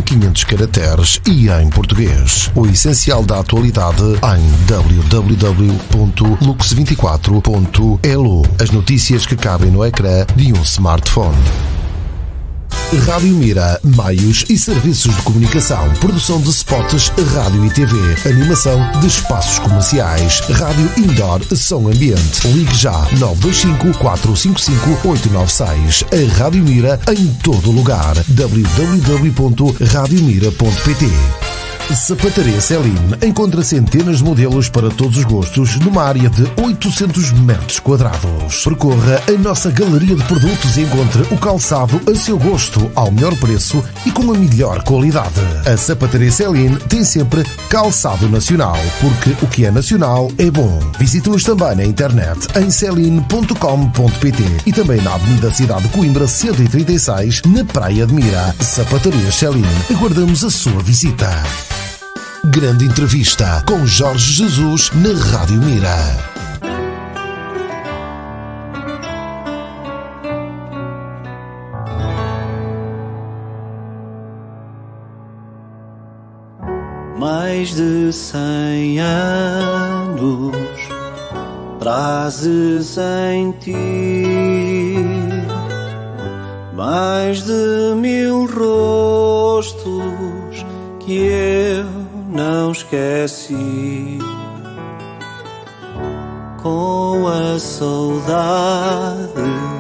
500 caracteres e em português. O essencial da atualidade em www.lux24.elo. As notícias que cabem no ecrã de um smartphone. Rádio Mira, meios e serviços de comunicação, produção de spots, rádio e TV, animação de espaços comerciais, rádio indoor, som ambiente. Ligue já 925 455 896. A Rádio Mira em todo lugar. www.radiomira.pt. Sapataria Celine encontra centenas de modelos para todos os gostos numa área de 800 metros quadrados. Percorra a nossa galeria de produtos e encontre o calçado a seu gosto, ao melhor preço e com a melhor qualidade. A Sapataria Celine tem sempre calçado nacional, porque o que é nacional é bom. Visite-nos também na internet em celine.com.pt e também na Avenida Cidade de Coimbra 136, na Praia de Mira. Sapataria Celine. Aguardamos a sua visita. Grande entrevista com Jorge Jesus na Rádio Mira. Mais de 100 anos trazes em ti, mais de 1000 rostos que eu não esqueci. Com a saudade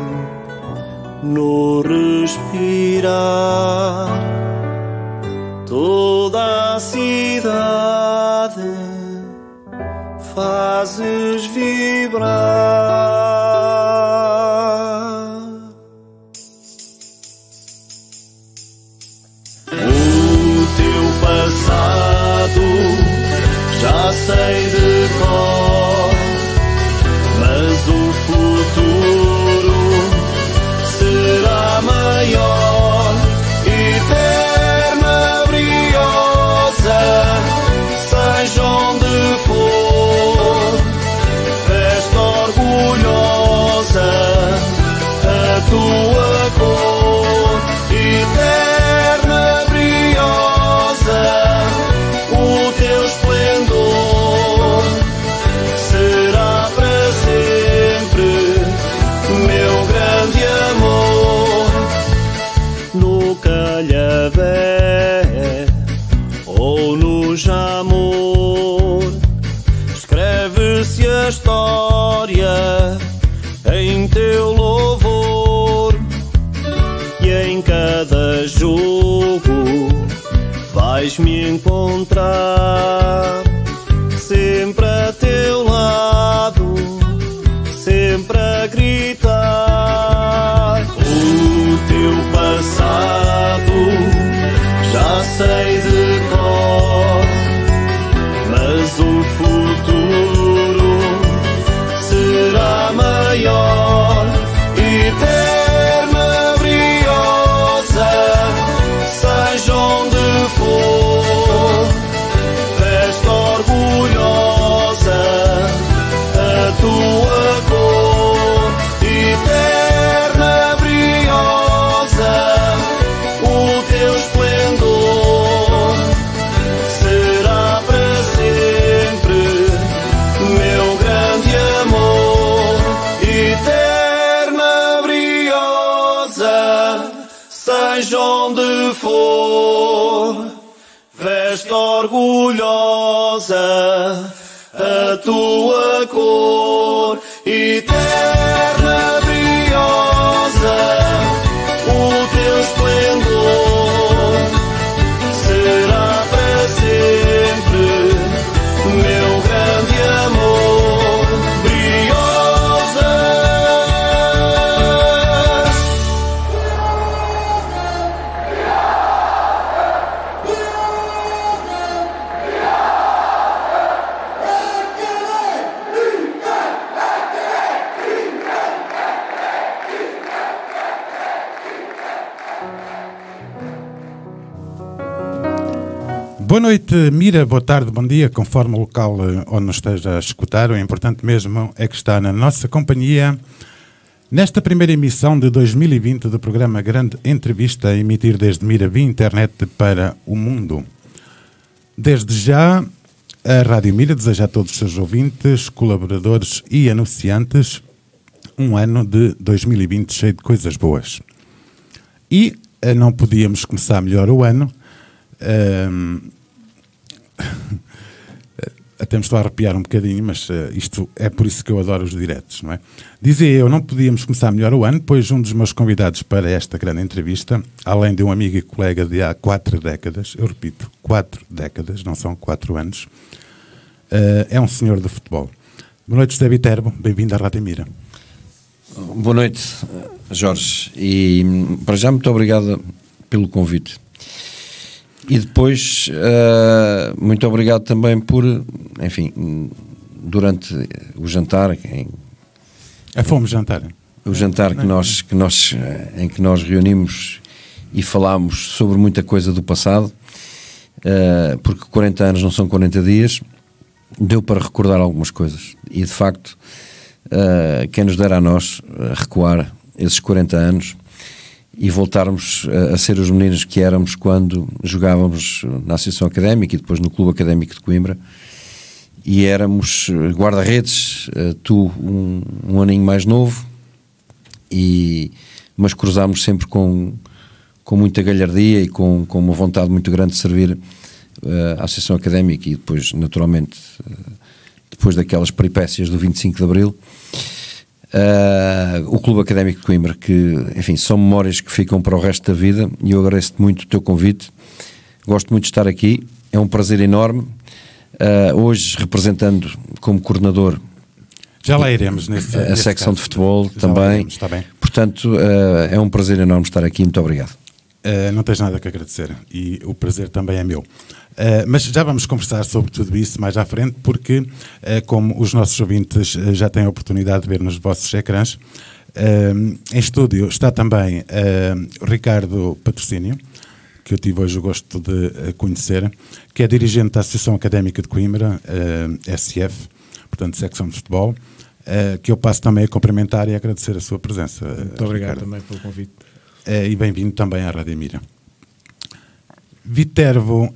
no respirar, toda a cidade fazes vibrar. O teu passado já sei de cor, mas o futuro será maior, eterna, briosa, seja onde for, veste orgulhosa a tua cor, eterna, briosa, o teu esplendor será para sempre meu grande amor. No Calhabé ou no Jamor escreve-se a história em teu louvor, e em cada jogo vais-me encontrar, sempre a teu lado, sempre a gritar. O teu passado já sei de cor, mas o futuro será maior, eterna, briosa, seja onde for, veste orgulhosa a tua cor, eterna, briosa, o teu esplendor será para sempre meu grande amor, eterna, briosa, seja onde for, veste orgulhosa a tua cor, eterna, briosa, o teu esplendor será para sempre meu grande amor, briosa. Boa noite, Mira, boa tarde, bom dia, conforme o local onde nos esteja a escutar. O importante mesmo é que está na nossa companhia Nesta primeira emissão de 2020 do programa Grande Entrevista, a emitir desde Mira via internet para o mundo. Desde já, a Rádio Mira deseja a todos os seus ouvintes, colaboradores e anunciantes um ano de 2020 cheio de coisas boas. E não podíamos começar melhor o ano. Até me estou a arrepiar um bocadinho, mas isto é por isso que eu adoro os diretos, não é? Dizia eu, não podíamos começar melhor o ano, pois um dos meus convidados para esta grande entrevista, além de um amigo e colega de há 4 décadas, eu repito, 4 décadas, não são 4 anos, é um senhor do futebol. Boa noite, José Viterbo, bem-vindo à Rádio Mira. Boa noite, Jorge, e para já muito obrigado pelo convite. E depois, muito obrigado também por, enfim, durante o jantar, A fome jantar. O jantar em que nós reunimos e falámos sobre muita coisa do passado, porque 40 anos não são 40 dias, deu para recordar algumas coisas. E de facto, quem nos dera a nós recuar esses 40 anos e voltarmos a ser os meninos que éramos quando jogávamos na Associação Académica e depois no Clube Académico de Coimbra, e éramos guarda-redes, tu um aninho mais novo, mas cruzámos sempre com muita galhardia e com uma vontade muito grande de servir a Associação Académica, e depois, naturalmente, depois daquelas peripécias do 25 de Abril, o Clube Académico de Coimbra, que, enfim, são memórias que ficam para o resto da vida, e eu agradeço-te muito o teu convite. Gosto muito de estar aqui, é um prazer enorme, hoje representando como coordenador já lá iremos a secção de futebol também, está bem. Portanto, é um prazer enorme estar aqui, muito obrigado. Não tens nada que agradecer, e o prazer também é meu. Mas já vamos conversar sobre tudo isso mais à frente, porque, como os nossos ouvintes já têm a oportunidade de ver nos vossos ecrãs, em estúdio está também o Ricardo Patrocínio, que eu tive hoje o gosto de conhecer, que é dirigente da Associação Académica de Coimbra, SF, portanto, secção de futebol, que eu passo também a cumprimentar e a agradecer a sua presença. Muito obrigado, Ricardo, também pelo convite. E bem-vindo também à Rádio Mira. Viterbo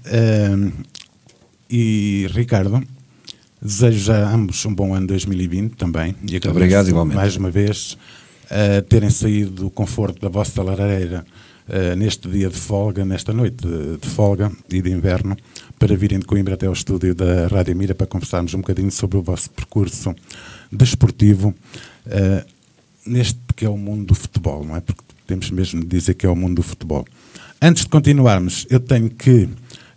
e Ricardo, desejo já a ambos um bom ano 2020 também. E muito obrigado, igualmente. Mais uma vez, terem saído do conforto da vossa lareira neste dia de folga, nesta noite de folga e de inverno, para virem de Coimbra até ao estúdio da Rádio Mira para conversarmos um bocadinho sobre o vosso percurso desportivo neste que é o mundo do futebol, não é? Porque temos mesmo de dizer que é o mundo do futebol. Antes de continuarmos, eu tenho que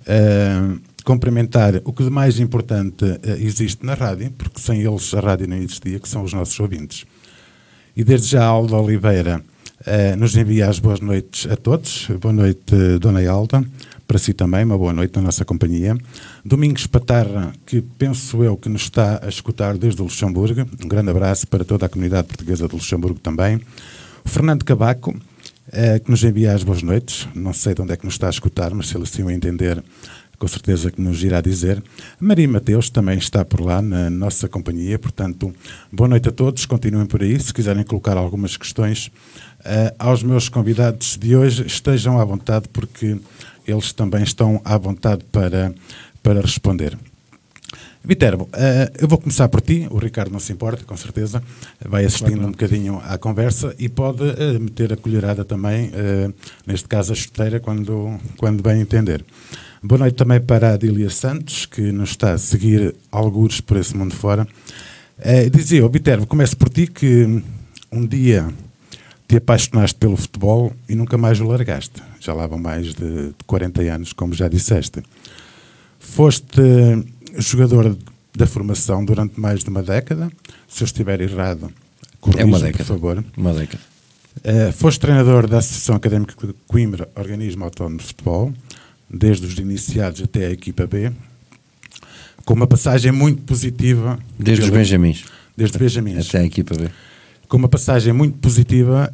cumprimentar o que de mais importante existe na rádio, porque sem eles a rádio não existia, que são os nossos ouvintes. E desde já a Alda Oliveira nos envia as boas noites a todos. Boa noite, Dona Alda. Para si também, uma boa noite na nossa companhia. Domingos Patarra, que penso eu que nos está a escutar desde o Luxemburgo. Um grande abraço para toda a comunidade portuguesa do Luxemburgo também. O Fernando Cavaco, que nos envia as boas noites. Não sei de onde é que nos está a escutar, mas se ele assim o entender, com certeza que nos irá dizer. A Maria Mateus também está por lá na nossa companhia. Portanto, boa noite a todos. Continuem por aí. Se quiserem colocar algumas questões aos meus convidados de hoje, estejam à vontade, porque eles também estão à vontade para responder. Viterbo, eu vou começar por ti. O Ricardo não se importa, com certeza. Vai assistindo um bocadinho à conversa e pode meter a colherada também, neste caso a chuteira, quando bem entender. Boa noite também para a Adília Santos, que nos está a seguir algures por esse mundo fora. Dizia eu, Viterbo, começo por ti, que um dia te apaixonaste pelo futebol e nunca mais o largaste. Já lá vão mais de 40 anos, como já disseste. Foste jogador da formação durante mais de uma década. Se eu estiver errado, corrija-me, por favor. Uma década. Foste treinador da Associação Académica de Coimbra, organismo autónomo de futebol, desde os iniciados até a equipa B, com uma passagem muito positiva. Desde os Benjamins. Desde os Benjamins. Até a equipa B. Com uma passagem muito positiva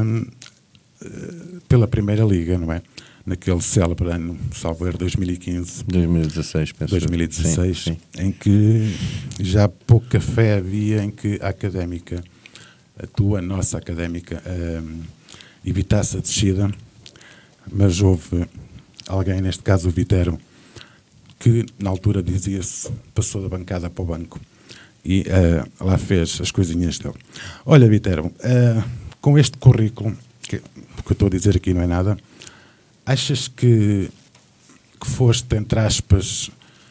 pela Primeira Liga, não é? Naquele célebre ano, salvo erro, 2015. 2016, penso. 2016, sim. Em que já pouca fé havia em que a Académica a nossa Académica, evitasse a descida, mas houve alguém, neste caso o Vitero, que na altura dizia-se, passou da bancada para o banco e lá fez as coisinhas dele. Olha, Vitero, com este currículo, que o que eu estou a dizer aqui não é nada, achas que foste, entre aspas,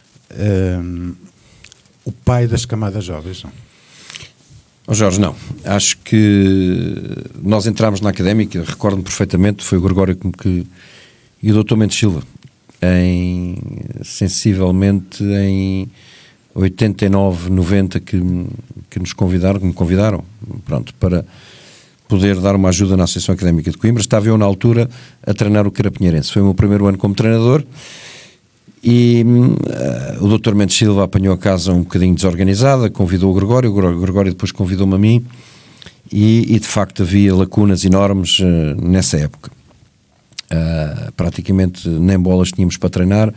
o pai das camadas jovens? Não? Oh Jorge, não. Acho que nós entramos na Académica, recordo-me perfeitamente, foi o Gregório e o Dr. Mendes Silva, sensivelmente em 89, 90, que nos convidaram, pronto, para poder dar uma ajuda na Associação Académica de Coimbra. Estava eu na altura a treinar o Carapinheirense. Foi o meu primeiro ano como treinador e o Dr. Mendes Silva apanhou a casa um bocadinho desorganizada, convidou o Gregório depois convidou-me a mim e de facto havia lacunas enormes nessa época. Praticamente nem bolas tínhamos para treinar,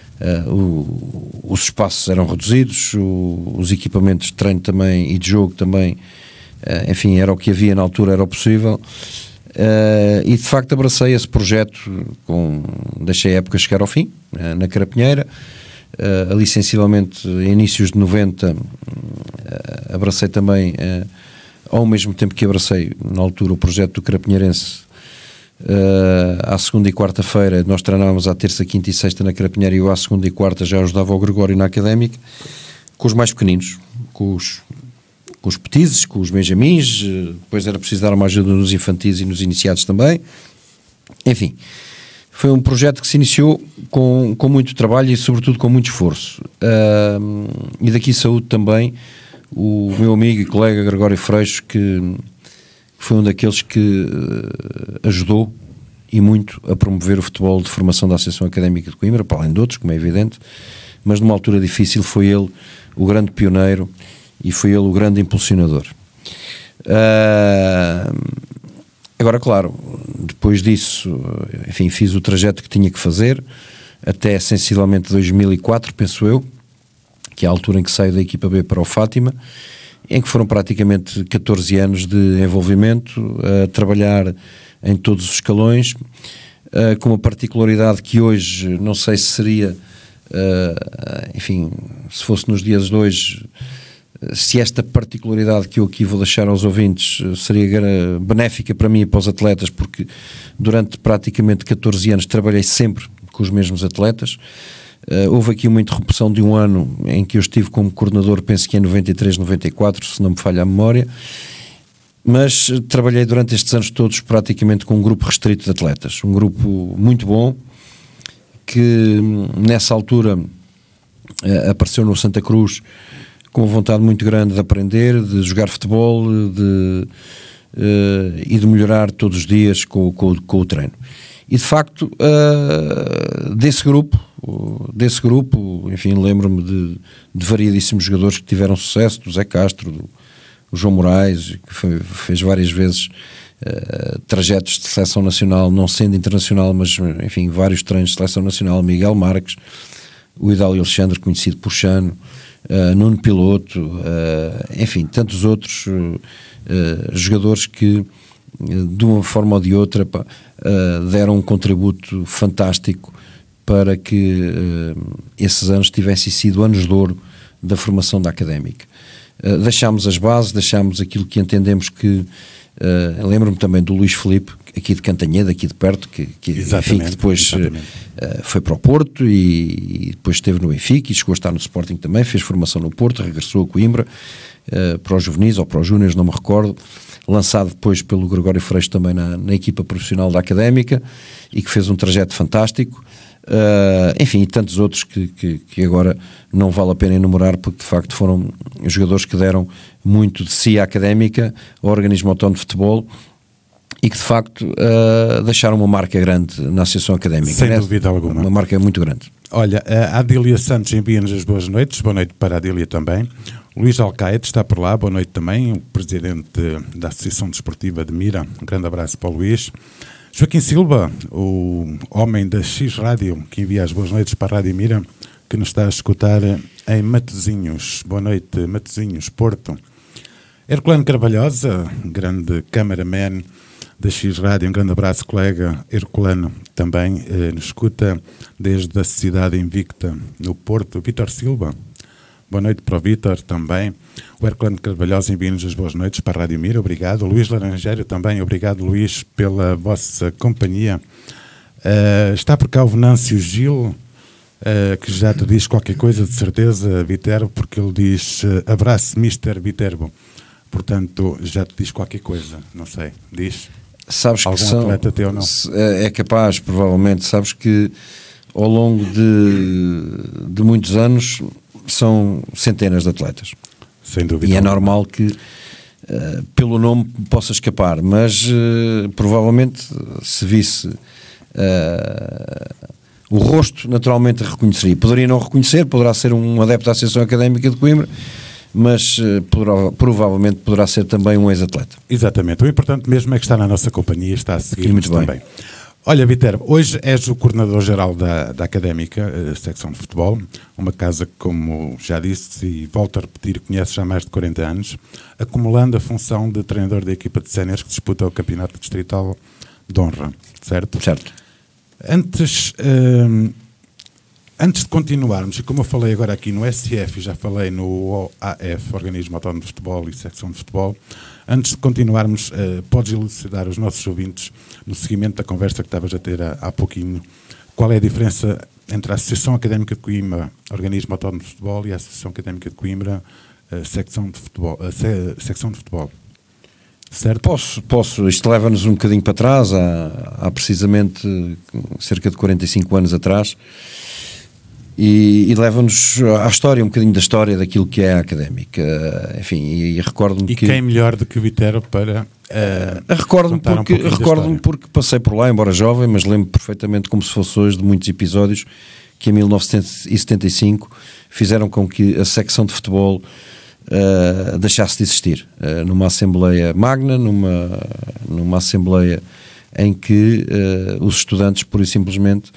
os espaços eram reduzidos, os equipamentos de treino também e de jogo também, enfim, era o que havia na altura, era o possível, e de facto abracei esse projeto, deixei a época chegar ao fim, na Carapinheira, ali sensivelmente em inícios de 90, abracei também, ao mesmo tempo que abracei na altura o projeto do Carapinheirense. À segunda e quarta-feira nós treinávamos à terça, quinta e sexta na Carapinheira e eu à segunda e quarta já ajudava o Gregório na Académica, com os mais pequeninos, com os petizes, com os benjamins, depois era preciso dar uma ajuda nos infantis e nos iniciados também. Enfim, foi um projeto que se iniciou com muito trabalho e sobretudo com muito esforço, e daqui saúde também o meu amigo e colega Gregório Freixo, que foi um daqueles que ajudou e muito a promover o futebol de formação da Associação Académica de Coimbra, para além de outros, como é evidente, mas numa altura difícil foi ele o grande pioneiro e foi ele o grande impulsionador. Agora, claro, depois disso, enfim, fiz o trajeto que tinha que fazer, até sensivelmente 2004, penso eu, que é a altura em que saio da equipa B para o Fátima, em que foram praticamente 14 anos de envolvimento, a trabalhar em todos os escalões, com uma particularidade que hoje, não sei se seria, enfim, se fosse nos dias de hoje, se esta particularidade que eu aqui vou deixar aos ouvintes seria benéfica para mim e para os atletas, porque durante praticamente 14 anos trabalhei sempre com os mesmos atletas. Houve aqui uma interrupção de um ano em que eu estive como coordenador, penso que em 93, 94, se não me falha a memória, mas trabalhei durante estes anos todos praticamente com um grupo restrito de atletas, um grupo muito bom, que nessa altura apareceu no Santa Cruz com uma vontade muito grande de aprender, de jogar futebol e de melhorar todos os dias com o treino. E de facto, desse grupo, enfim, lembro-me de variedíssimos jogadores que tiveram sucesso, do Zé Castro, o João Moraes, que fez várias vezes trajetos de seleção nacional, não sendo internacional, mas enfim, vários treinos de seleção nacional, Miguel Marques, o Hidalgo Alexandre, conhecido por Chano, Nuno Piloto, enfim, tantos outros jogadores que de uma forma ou de outra deram um contributo fantástico para que esses anos tivessem sido anos de ouro da formação da Académica. Deixámos as bases, deixámos aquilo que entendemos que... lembro-me também do Luís Filipe, aqui de Cantanhede, aqui de perto, que enfim, que depois foi para o Porto e depois esteve no Benfica e chegou a estar no Sporting também, fez formação no Porto, regressou a Coimbra, para os juvenis ou para os júniores, não me recordo, lançado depois pelo Gregório Freixo também na equipa profissional da Académica e que fez um trajeto fantástico. Enfim, e tantos outros que agora não vale a pena enumerar, porque de facto foram jogadores que deram muito de si à Académica, ao organismo autónomo de futebol, e que de facto deixaram uma marca grande na Associação Académica. Sem dúvida alguma. Uma marca muito grande. Olha, a Adília Santos envia-nos as boas noites, boa noite para a Adília também. O Luís Alcaide está por lá, boa noite também, o presidente da Associação Desportiva de Mira, um grande abraço para o Luís. Joaquim Silva, o homem da X Rádio, que envia as boas noites para a Rádio Mira, que nos está a escutar em Matosinhos. Boa noite, Matosinhos, Porto. Herculano Carvalhosa, grande cameraman da X Rádio, um grande abraço, colega Herculano, também nos escuta desde a cidade invicta no Porto. Vítor Silva, boa noite para o Vítor também. O Herculano Carvalhosa envia-nos as boas noites para a Rádio Mira, obrigado. O Luís Laranjeiro também, obrigado Luís pela vossa companhia. Está por cá o Venâncio Gil, que já te diz qualquer coisa de certeza, Viterbo, porque ele diz abraço Mr. Viterbo. Portanto, já te diz qualquer coisa, não sei, diz. Sabes algum que são, atleta teu, não? É capaz, provavelmente. Sabes que ao longo de muitos anos são centenas de atletas. Sem dúvida. E é normal que pelo nome possa escapar, mas provavelmente se visse o rosto, naturalmente reconheceria. Poderia não reconhecer, poderá ser um adepto da Associação Académica de Coimbra, mas provavelmente poderá ser também um ex-atleta. Exatamente. O importante mesmo é que está na nossa companhia, está a seguir-nos muito também. Olha, Viterbo, hoje és o coordenador-geral da Académica, secção de futebol, uma casa que, como já disse e volto a repetir, conheces há mais de 40 anos, acumulando a função de treinador da equipa de séniores que disputa o Campeonato Distrital de Honra, certo? Certo. Antes de continuarmos, e como eu falei agora aqui no SF e já falei no OAF, Organismo Autónomo de Futebol e Secção de Futebol, antes de continuarmos, podes elucidar os nossos ouvintes, no seguimento da conversa que estavas a ter há pouquinho, qual é a diferença entre a Associação Académica de Coimbra, Organismo Autónomo de Futebol, e a Associação Académica de Coimbra, Secção de Futebol? Certo? Posso. Isto leva-nos um bocadinho para trás, há precisamente cerca de 45 anos atrás, e leva-nos à história, um bocadinho da história daquilo que é a Académica. Enfim, e recordo-me que... E quem melhor do que o Viterbo para... Recordo-me porque passei por lá, embora jovem, mas lembro perfeitamente como se fosse hoje de muitos episódios que em 1975 fizeram com que a secção de futebol deixasse de existir. Numa Assembleia Magna, numa Assembleia em que os estudantes, pura e simplesmente,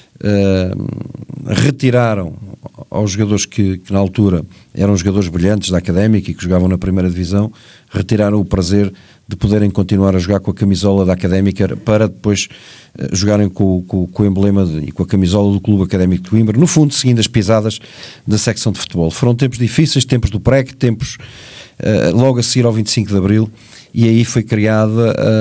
retiraram aos jogadores que na altura eram jogadores brilhantes da Académica e que jogavam na primeira divisão, retiraram o prazer de poderem continuar a jogar com a camisola da Académica para depois jogarem com o emblema e com a camisola do Clube Académico de Coimbra, no fundo seguindo as pisadas da secção de futebol. Foram tempos difíceis, tempos do PREC, tempos logo a seguir ao 25 de Abril, e aí foi criado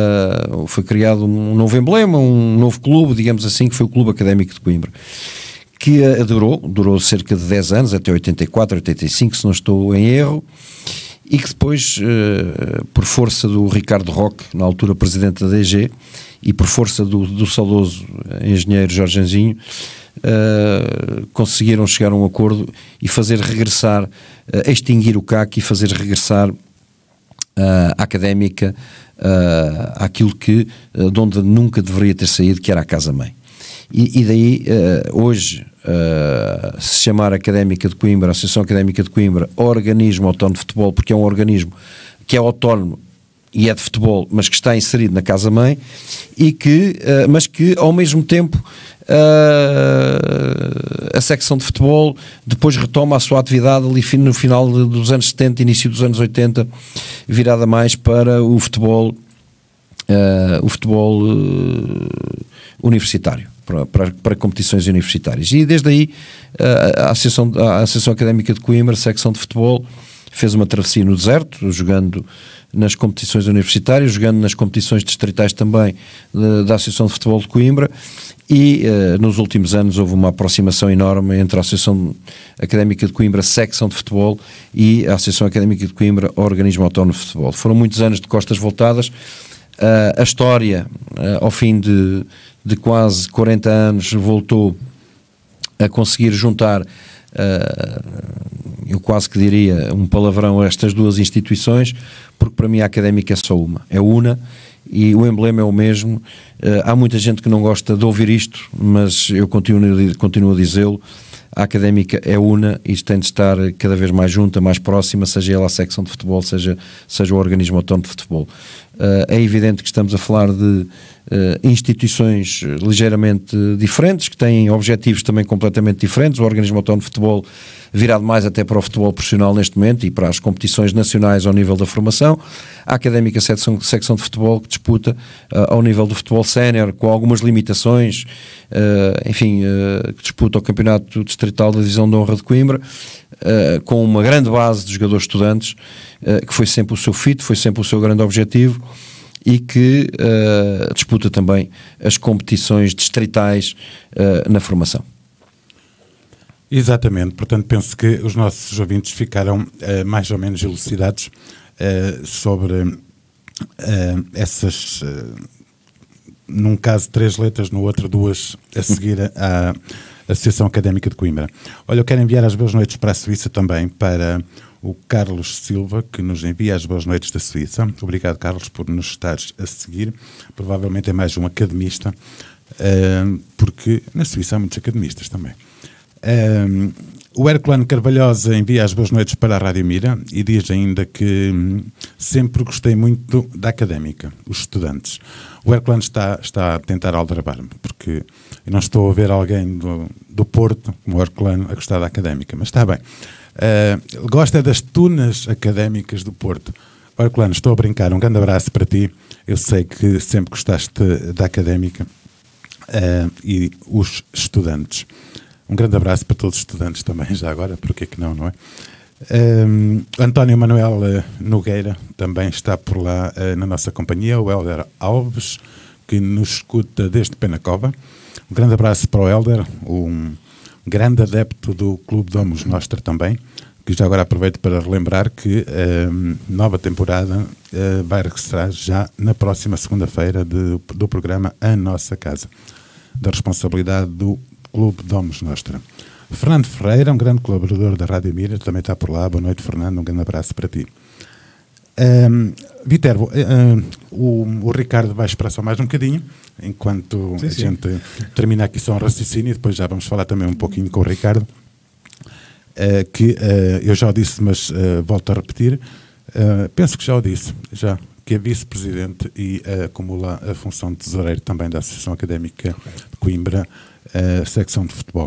um novo emblema, um novo clube, digamos assim, que foi o Clube Académico de Coimbra, que durou cerca de 10 anos, até 84, 85, se não estou em erro, e que depois, por força do Ricardo Roque, na altura presidente da DG, e por força do saudoso engenheiro Jorge Anjinho, conseguiram chegar a um acordo e fazer regressar, extinguir o CAC e fazer regressar a Académica àquilo que, de onde nunca deveria ter saído, que era a Casa-Mãe. E daí, hoje, se chamar Académica de Coimbra, Associação Académica de Coimbra, Organismo Autónomo de Futebol, porque é um organismo que é autónomo e é de futebol, mas que está inserido na Casa-Mãe, mas que, ao mesmo tempo, a secção de futebol depois retoma a sua atividade ali no final dos anos 70, início dos anos 80, virada mais para o futebol universitário, para competições universitárias. E desde aí a Associação Académica de Coimbra, secção de futebol, fez uma travessia no deserto, jogando nas competições universitárias, jogando nas competições distritais também da Associação de Futebol de Coimbra, e nos últimos anos houve uma aproximação enorme entre a Associação Académica de Coimbra, secção de futebol, e a Associação Académica de Coimbra, Organismo Autónomo de Futebol. Foram muitos anos de costas voltadas. A história, ao fim de quase 40 anos, voltou a conseguir juntar, eu quase que diria um palavrão, a estas duas instituições, porque para mim a Académica é só uma, é una, e o emblema é o mesmo. Há muita gente que não gosta de ouvir isto, mas eu continuo a dizê-lo: a Académica é una e tem de estar cada vez mais junta, mais próxima, seja ela a secção de futebol, seja o organismo autónomo de futebol. É evidente que estamos a falar de instituições ligeiramente diferentes, que têm objetivos também completamente diferentes. O Organismo Autónomo de Futebol virado mais até para o futebol profissional neste momento e para as competições nacionais ao nível da formação. A Académica Secção de Futebol, que disputa ao nível do futebol sénior, com algumas limitações, que disputa o Campeonato Distrital da Divisão de Honra de Coimbra, com uma grande base de jogadores estudantes, que foi sempre o seu fito, foi sempre o seu grande objetivo, e que disputa também as competições distritais na formação. Exatamente, portanto penso que os nossos ouvintes ficaram mais ou menos elucidados sobre essas, num caso 3 letras, no outro 2 a seguir à Associação Académica de Coimbra. Olha, eu quero enviar as boas noites para a Suíça também, para o Carlos Silva, que nos envia as boas noites da Suíça. Obrigado, Carlos, por nos estares a seguir. Provavelmente é mais um academista, porque na Suíça há muitos academistas também. O Herculano Carvalhosa envia as boas noites para a Rádio Mira e diz ainda que sempre gostei muito da Académica, os estudantes. O Herculano está a tentar aldrabar-me, porque eu não estou a ver alguém do Porto, como o Herculano, a gostar da Académica, mas está bem. Gosta das tunas académicas do Porto. Herculano, estou a brincar, um grande abraço para ti. Eu sei que sempre gostaste da Académica e os estudantes. Um grande abraço para todos os estudantes também, já agora, porque é que não, não é? António Manuel Nogueira também está por lá na nossa companhia. O Helder Alves, que nos escuta desde Penacova. Um grande abraço para o Helder, um grande adepto do Clube Domus Nostra também, que já agora aproveito para relembrar que nova temporada vai regressar já na próxima segunda-feira do programa A Nossa Casa, da responsabilidade do Clube Domus Nostra. Fernando Ferreira, um grande colaborador da Rádio Mira, também está por lá. Boa noite, Fernando, um grande abraço para ti. Viterbo, o Ricardo vai esperar só mais um bocadinho, enquanto a gente termina aqui só um raciocínio, e depois já vamos falar também um pouquinho com o Ricardo, que eu já o disse, mas volto a repetir, penso que já o disse, que é vice-presidente e acumula a função de tesoureiro também da Associação Académica de Coimbra, secção de futebol.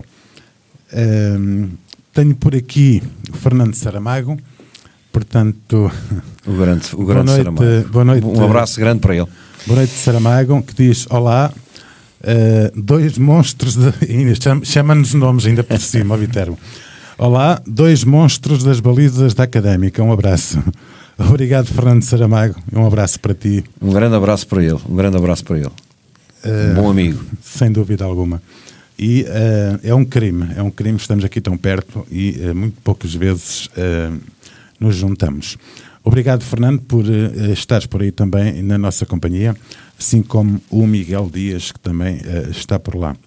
Tenho por aqui o Fernando Saramago, portanto... O grande Saramago. Boa noite, um abraço grande para ele. Boa noite, Saramago, que diz: olá, 2 monstros, chama-nos nomes ainda por cima, Viterbo. Olá, 2 monstros das balizas da Académica, um abraço. Obrigado, Fernando Saramago, um abraço para ti. Um grande abraço para ele, bom amigo. Sem dúvida alguma. E é um crime, estamos aqui tão perto e muito poucas vezes nos juntamos. Obrigado, Fernando, por estares por aí também na nossa companhia, assim como o Miguel Dias, que também está por lá.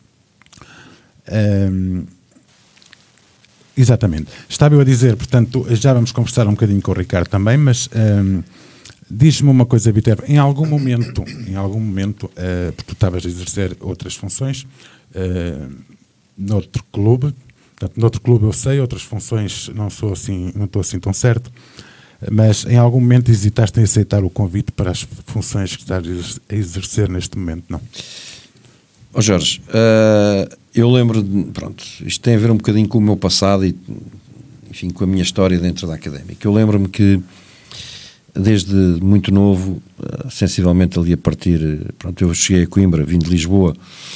Exatamente. Estava eu a dizer, portanto, já vamos conversar um bocadinho com o Ricardo também, mas diz-me uma coisa, Viterbo, em algum momento, porque tu estavas a exercer outras funções, noutro clube, portanto, noutro clube eu sei, outras funções não estou assim tão certo, mas em algum momento hesitaste em aceitar o convite para as funções que estás a exercer neste momento, não? Oh Jorge, eu lembro, isto tem a ver um bocadinho com o meu passado e, enfim, com a minha história dentro da Académica. Eu lembro-me que desde muito novo, sensivelmente ali a partir, eu cheguei a Coimbra, vim de Lisboa,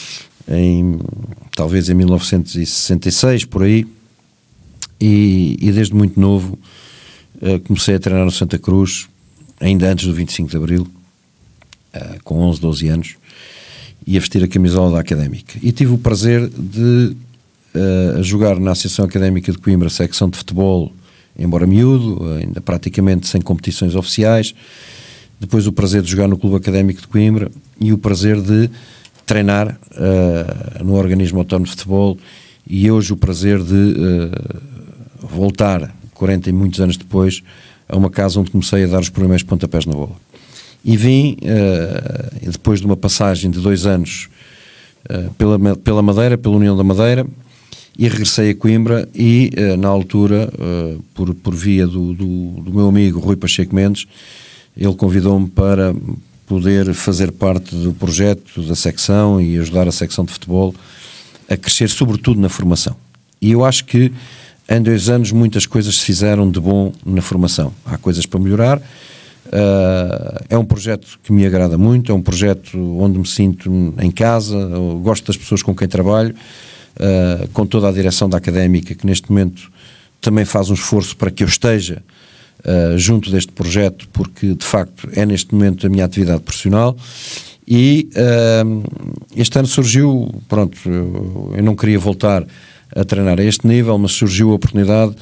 talvez em 1966, por aí, e desde muito novo comecei a treinar no Santa Cruz, ainda antes do 25 de Abril, com 11, 12 anos, e a vestir a camisola da Académica. E tive o prazer de jogar na Associação Académica de Coimbra, secção de futebol, embora miúdo, ainda praticamente sem competições oficiais, depois o prazer de jogar no Clube Académico de Coimbra e o prazer de treinar no Organismo Autónomo de Futebol, e hoje o prazer de voltar, 40 e muitos anos depois, a uma casa onde comecei a dar os primeiros pontapés na bola. E vim, depois de uma passagem de 2 anos pela Madeira, pela União da Madeira, e regressei a Coimbra e, na altura, por via do meu amigo Rui Pacheco Mendes, ele convidou-me para poder fazer parte do projeto da secção e ajudar a secção de futebol a crescer, sobretudo na formação. E eu acho que em 2 anos muitas coisas se fizeram de bom na formação. Há coisas para melhorar. É um projeto que me agrada muito, é um projeto onde me sinto em casa, eu gosto das pessoas com quem trabalho, com toda a direção da Académica, que neste momento também faz um esforço para que eu esteja junto deste projeto, porque de facto é neste momento a minha atividade profissional. E este ano surgiu, pronto, eu não queria voltar a treinar a este nível, mas surgiu a oportunidade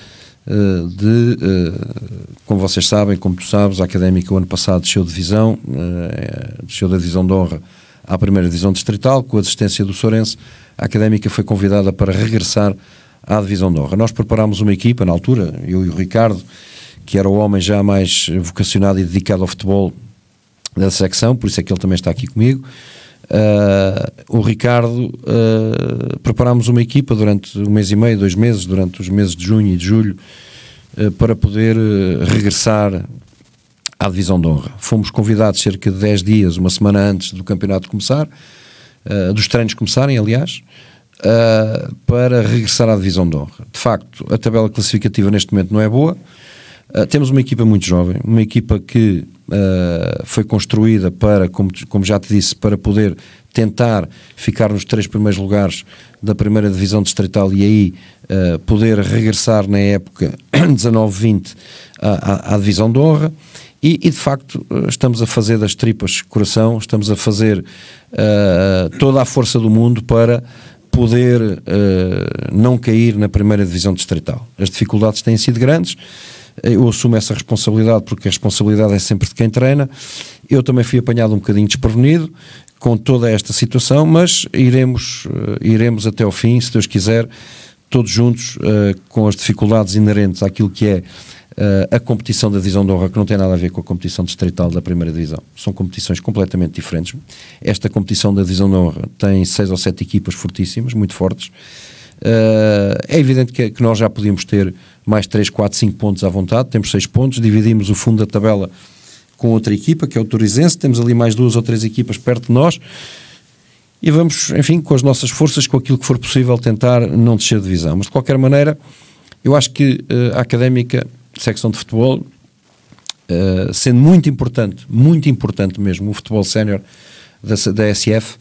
como vocês sabem, como tu sabes, a Académica o ano passado desceu de divisão, desceu da divisão de honra à primeira divisão distrital, com a assistência do Sourense. A Académica foi convidada para regressar à divisão de honra. Nós preparámos uma equipa, na altura, eu e o Ricardo, que era o homem já mais vocacionado e dedicado ao futebol da secção, por isso é que ele também está aqui comigo. O Ricardo, preparámos uma equipa durante 1 mês e meio, 2 meses, durante os meses de junho e de julho, para poder regressar à divisão de honra. Fomos convidados cerca de 10 dias, uma semana antes do campeonato começar, dos treinos começarem, aliás, para regressar à divisão de honra. De facto, a tabela classificativa neste momento não é boa. Temos uma equipa muito jovem, uma equipa que foi construída para, como já te disse, para poder tentar ficar nos 3 primeiros lugares da primeira divisão distrital e aí poder regressar na época 19-20 à divisão de honra. E de facto estamos a fazer das tripas coração, estamos a fazer toda a força do mundo para poder não cair na primeira divisão distrital. As dificuldades têm sido grandes. Eu assumo essa responsabilidade porque a responsabilidade é sempre de quem treina. Eu também fui apanhado um bocadinho desprevenido com toda esta situação, mas iremos até ao fim, se Deus quiser, todos juntos, com as dificuldades inerentes àquilo que é a competição da divisão de honra, que não tem nada a ver com a competição distrital da primeira divisão. São competições completamente diferentes. Esta competição da divisão de honra tem 6 ou 7 equipas fortíssimas, muito fortes. É evidente que nós já podíamos ter mais 3, 4, 5 pontos à vontade. Temos 6 pontos, dividimos o fundo da tabela com outra equipa, que é o Torizense. Temos ali mais 2 ou 3 equipas perto de nós e vamos, enfim, com as nossas forças, com aquilo que for possível, tentar não descer de divisão. Mas de qualquer maneira, eu acho que a Académica, secção de futebol, sendo muito importante mesmo o futebol sénior da SF,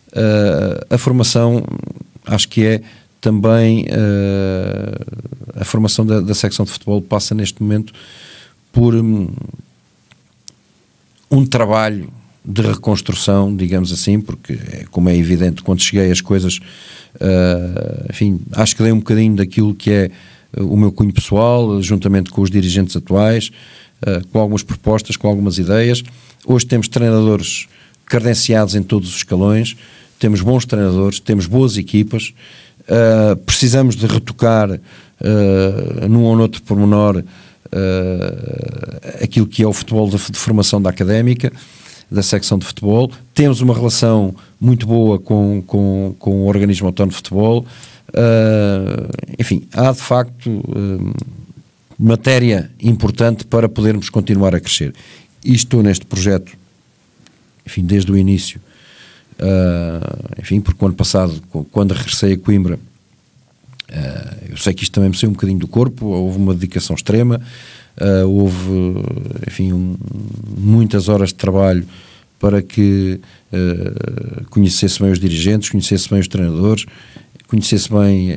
a formação, acho que é também a formação da secção de futebol passa neste momento por um trabalho de reconstrução, digamos assim, porque como é evidente, quando cheguei as coisas, enfim, acho que dei um bocadinho daquilo que é o meu cunho pessoal, juntamente com os dirigentes atuais, com algumas propostas, com algumas ideias. Hoje temos treinadores credenciados em todos os escalões, temos bons treinadores, temos boas equipas. Precisamos de retocar num ou noutro pormenor aquilo que é o futebol de formação da Académica, da secção de futebol. Temos uma relação muito boa com o organismo autónomo de futebol. Enfim, há de facto matéria importante para podermos continuar a crescer. E estou neste projeto, enfim, desde o início. Enfim, porque o ano passado, quando regressei a Coimbra, eu sei que isto também me saiu um bocadinho do corpo, houve uma dedicação extrema, houve, enfim, muitas horas de trabalho para que conhecesse bem os dirigentes, conhecesse bem os treinadores, conhecesse bem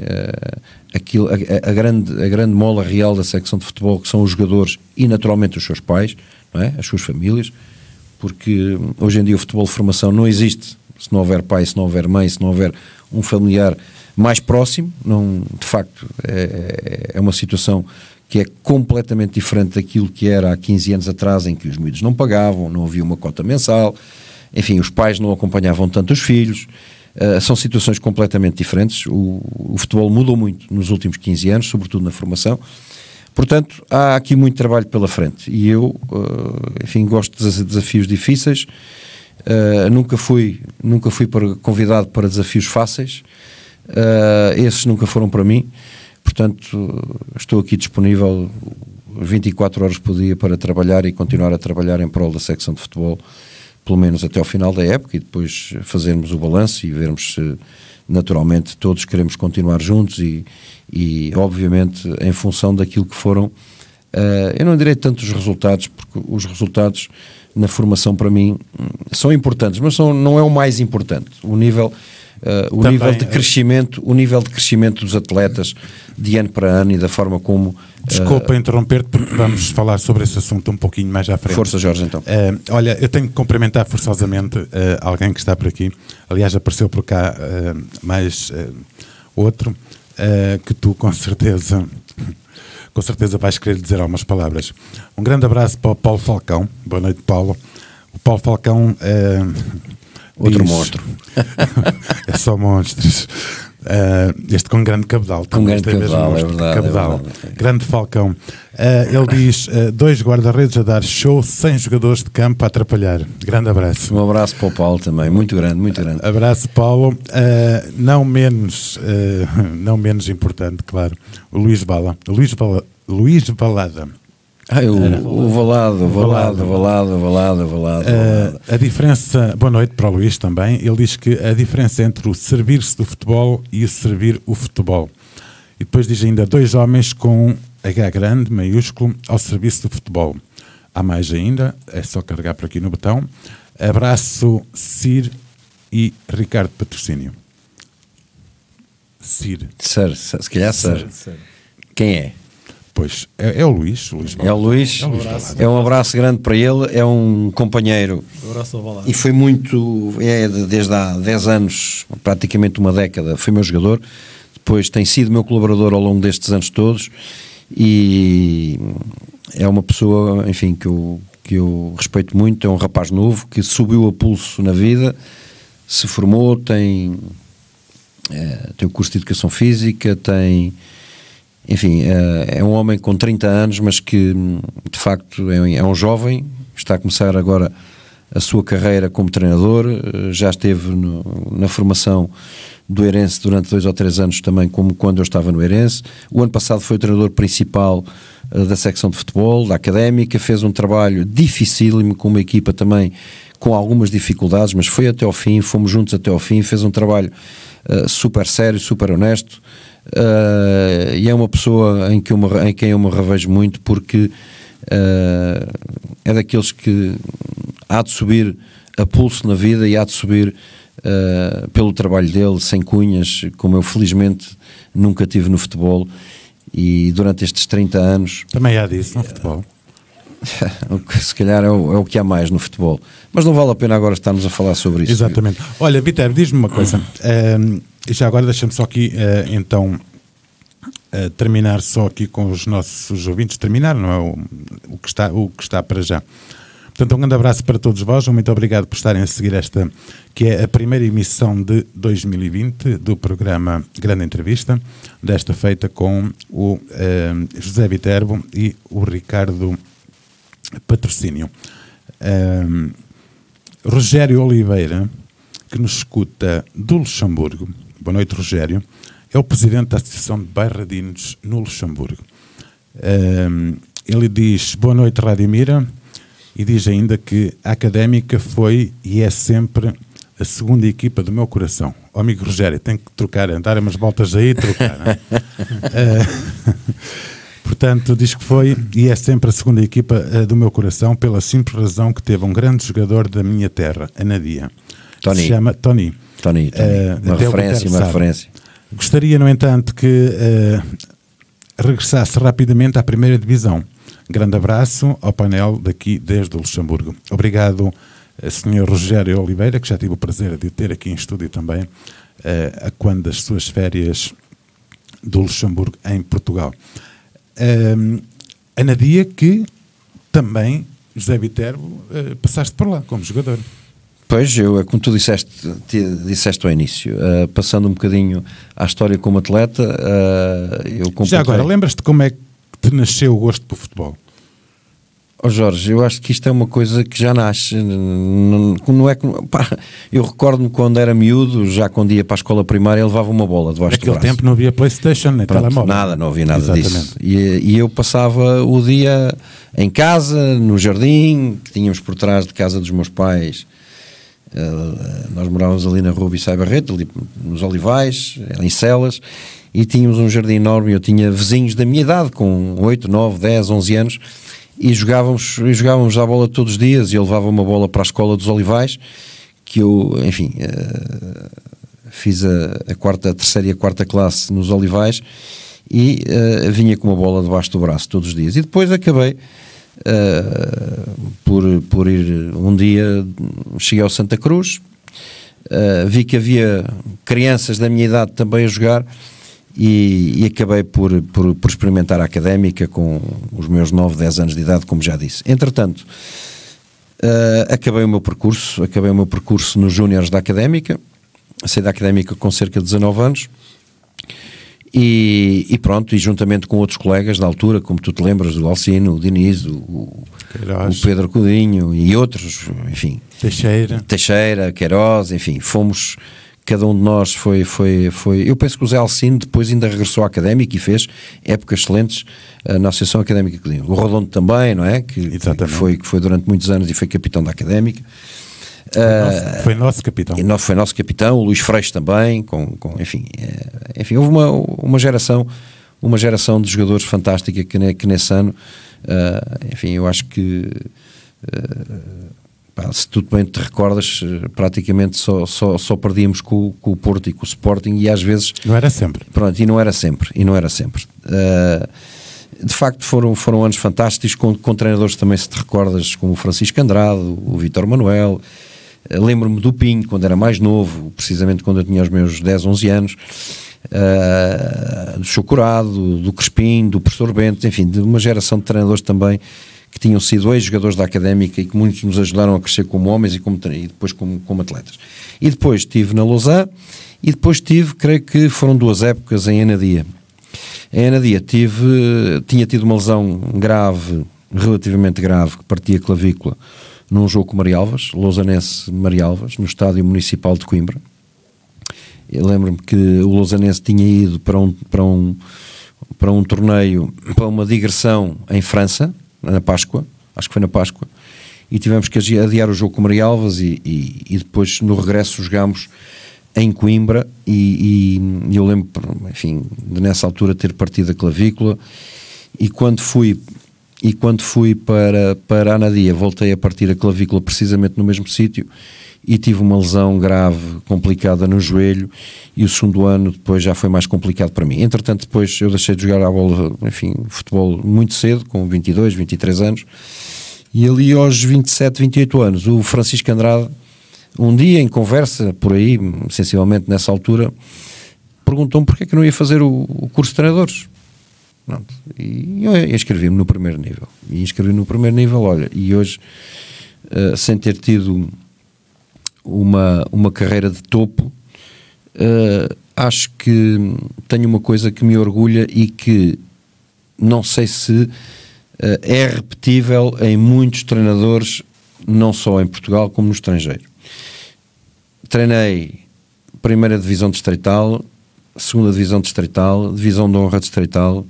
a grande mola real da secção de futebol, que são os jogadores e naturalmente os seus pais, não é? As suas famílias, porque hoje em dia o futebol de formação não existe se não houver pai, se não houver mãe, se não houver um familiar mais próximo. Não, de facto é uma situação que é completamente diferente daquilo que era há 15 anos atrás, em que os miúdos não pagavam, não havia uma cota mensal, enfim, os pais não acompanhavam tanto os filhos. São situações completamente diferentes. O futebol mudou muito nos últimos 15 anos, sobretudo na formação. Portanto, há aqui muito trabalho pela frente e eu, enfim, gosto de desafios difíceis. Nunca fui convidado para desafios fáceis. Esses nunca foram para mim. Portanto, estou aqui disponível 24 horas por dia para trabalhar e continuar a trabalhar em prol da secção de futebol, pelo menos até ao final da época, e depois fazermos o balanço e vermos se naturalmente todos queremos continuar juntos e obviamente em função daquilo que foram, eu não direi tanto os resultados, porque os resultados na formação para mim são importantes, mas não é o mais importante. O nível de crescimento dos atletas de ano para ano e da forma como... Desculpa interromper-te, porque vamos falar sobre esse assunto um pouquinho mais à frente. Força, Jorge, então. Olha, eu tenho que cumprimentar forçosamente alguém que está por aqui. Aliás, apareceu por cá mais outro, que tu com certeza vais querer dizer algumas palavras. Um grande abraço para o Paulo Falcão. Boa noite, Paulo. O Paulo Falcão... outro monstro. É só monstros. Este com um grande cabedal. Com um grande cabedal, é verdade. Grande Falcão. Ele diz, 2 guarda-redes a dar show, 100 jogadores de campo a atrapalhar. Grande abraço. Um abraço para o Paulo também, muito grande, muito grande. Abraço, Paulo. Não menos importante, claro, o Luís Bala. Luís Balada. O Valado. A diferença, boa noite para o Luís também. Ele diz que a diferença entre o servir-se do futebol e o servir o futebol. E depois diz ainda 2 homens com H grande, maiúsculo, ao serviço do futebol. Há mais ainda, é só carregar por aqui no botão. Abraço, Sir e Ricardo Patrocínio. Sir, se calhar Sir. Quem é? Pois, é o Luís. É o Luís. É um abraço grande para ele. É um companheiro. E foi muito... desde há 10 anos, praticamente uma década, foi meu jogador. Depois tem sido meu colaborador ao longo destes anos todos. E é uma pessoa, enfim, que eu respeito muito. É um rapaz novo que subiu a pulso na vida, se formou, tem o curso de Educação Física, enfim, é um homem com 30 anos, mas que de facto é um jovem, está a começar agora a sua carreira como treinador, já esteve na formação do Eirense durante 2 ou 3 anos também, como quando eu estava no Eirense. O ano passado foi o treinador principal da secção de futebol, da Académica, fez um trabalho dificílimo com uma equipa também com algumas dificuldades, mas foi até ao fim, fomos juntos até ao fim, fez um trabalho super sério, super honesto. E é uma pessoa em quem eu me revejo muito, porque é daqueles que há de subir a pulso na vida e há de subir pelo trabalho dele, sem cunhas, como eu felizmente nunca tive no futebol. E durante estes 30 anos também há disso no futebol. Se calhar é o que há mais no futebol, mas não vale a pena agora estarmos a falar sobre isso. Exatamente. Olha, Vítor, diz-me uma coisa. Já agora deixa-me só aqui então terminar só aqui com os nossos ouvintes. Terminar, não é o que está para já. Portanto, um grande abraço para todos vós, muito obrigado por estarem a seguir esta, que é a primeira emissão de 2020 do programa Grande Entrevista, desta feita com o José Viterbo e o Ricardo Patrocínio. Rogério Oliveira, que nos escuta do Luxemburgo. Boa noite, Rogério. É o presidente da Associação de Bairradinos no Luxemburgo. Ele diz, boa noite, Rádio Mira, e diz ainda que a Académica foi e é sempre a segunda equipa do meu coração. Oh, amigo Rogério, tem que trocar, andar umas voltas aí e trocar. Não é? Portanto, diz que foi e é sempre a segunda equipa do meu coração, pela simples razão que teve um grande jogador da minha terra, a Nadia. Tony. Se chama Tony. Uma referência. Gostaria, no entanto, que regressasse rapidamente à primeira divisão. Grande abraço ao painel daqui desde o Luxemburgo. Obrigado, Sr. Rogério Oliveira, que já tive o prazer de ter aqui em estúdio também, a quando das suas férias do Luxemburgo em Portugal. A Nadia, que também, José Viterbo, passaste por lá como jogador. Pois, como tu disseste ao início, passando um bocadinho à história como atleta, eu completei... Já agora, lembras-te como é que te nasceu o gosto pelo futebol? Oh Jorge, eu acho que isto é uma coisa que já nasce, não é que... Eu recordo-me quando era miúdo, já quando ia para a escola primária, ele levava uma bola debaixo do braço. Naquele tempo não havia PlayStation, nem telemóvel. Não havia nada disso. E eu passava o dia em casa, no jardim, que tínhamos por trás de casa dos meus pais, Nós morávamos ali na rua Bissai Barreto, ali nos Olivais, em Celas, e tínhamos um jardim enorme. Eu tinha vizinhos da minha idade, com 8, 9, 10, 11 anos, e jogávamos à bola todos os dias, e eu levava uma bola para a escola dos Olivais, que eu, enfim, fiz a terceira e a quarta classe nos Olivais, e vinha com uma bola debaixo do braço todos os dias. E depois acabei por ir um dia, cheguei ao Santa Cruz, vi que havia crianças da minha idade também a jogar, e acabei por experimentar a Académica com os meus 9, 10 anos de idade, como já disse. Entretanto, acabei o meu percurso nos Júniores da Académica, saí da Académica com cerca de 19 anos, e pronto, e juntamente com outros colegas da altura, como tu te lembras, o Alcino, o Diniz, o Pedro Codinho e outros, enfim, Teixeira, Queiroz, enfim, fomos, cada um de nós foi, eu penso que o Zé Alcino depois ainda regressou à Académica e fez épocas excelentes na Associação Académica Codinho. O Rodondo também, não é? Que foi durante muitos anos e foi capitão da Académica. Foi nosso capitão. Foi nosso capitão, o Luís Freixo também, enfim, houve uma geração de jogadores fantástica que nesse ano, enfim, eu acho que se tu bem te recordas, praticamente só perdíamos com o Porto e com o Sporting, e às vezes... Não era sempre. Pronto, e não era sempre. De facto foram anos fantásticos, com treinadores também, se te recordas, como o Francisco Andrade, o Vítor Manuel. Lembro-me do Pinho, quando era mais novo, precisamente quando eu tinha os meus 10, 11 anos, do Chocorado, do Crespim, do Professor Bento, enfim, de uma geração de treinadores também que tinham sido ex-jogadores da Académica e que muitos nos ajudaram a crescer como homens e depois como atletas. E depois estive na Lausanne, e depois creio que foram 2 épocas em Anadia. Em Anadia tinha tido uma lesão grave, relativamente grave, que partia a clavícula, num jogo com Marialvas, Lausanense Marialvas, no Estádio Municipal de Coimbra. Eu lembro-me que o Lausanense tinha ido para um torneio, para uma digressão em França, na Páscoa, acho que foi na Páscoa, e tivemos que adiar o jogo com Marialvas, e depois no regresso jogámos em Coimbra, e eu lembro, enfim, de nessa altura ter partido a clavícula, e quando fui para a Anadia, voltei a partir a clavícula precisamente no mesmo sítio, e tive uma lesão grave, complicada no joelho, e o segundo ano depois já foi mais complicado para mim. Entretanto, depois eu deixei de jogar a bola, enfim, futebol muito cedo, com 22, 23 anos, e ali aos 27, 28 anos, o Francisco Andrade, um dia em conversa, por aí, sensivelmente nessa altura, perguntou-me porque é que não ia fazer o curso de treinadores. Pronto. E eu inscrevi-me no primeiro nível. Olha, e hoje, sem ter tido uma carreira de topo, acho que tenho uma coisa que me orgulha e que não sei se é repetível em muitos treinadores, não só em Portugal como no estrangeiro. Treinei primeira divisão distrital, segunda divisão distrital, divisão de honra distrital,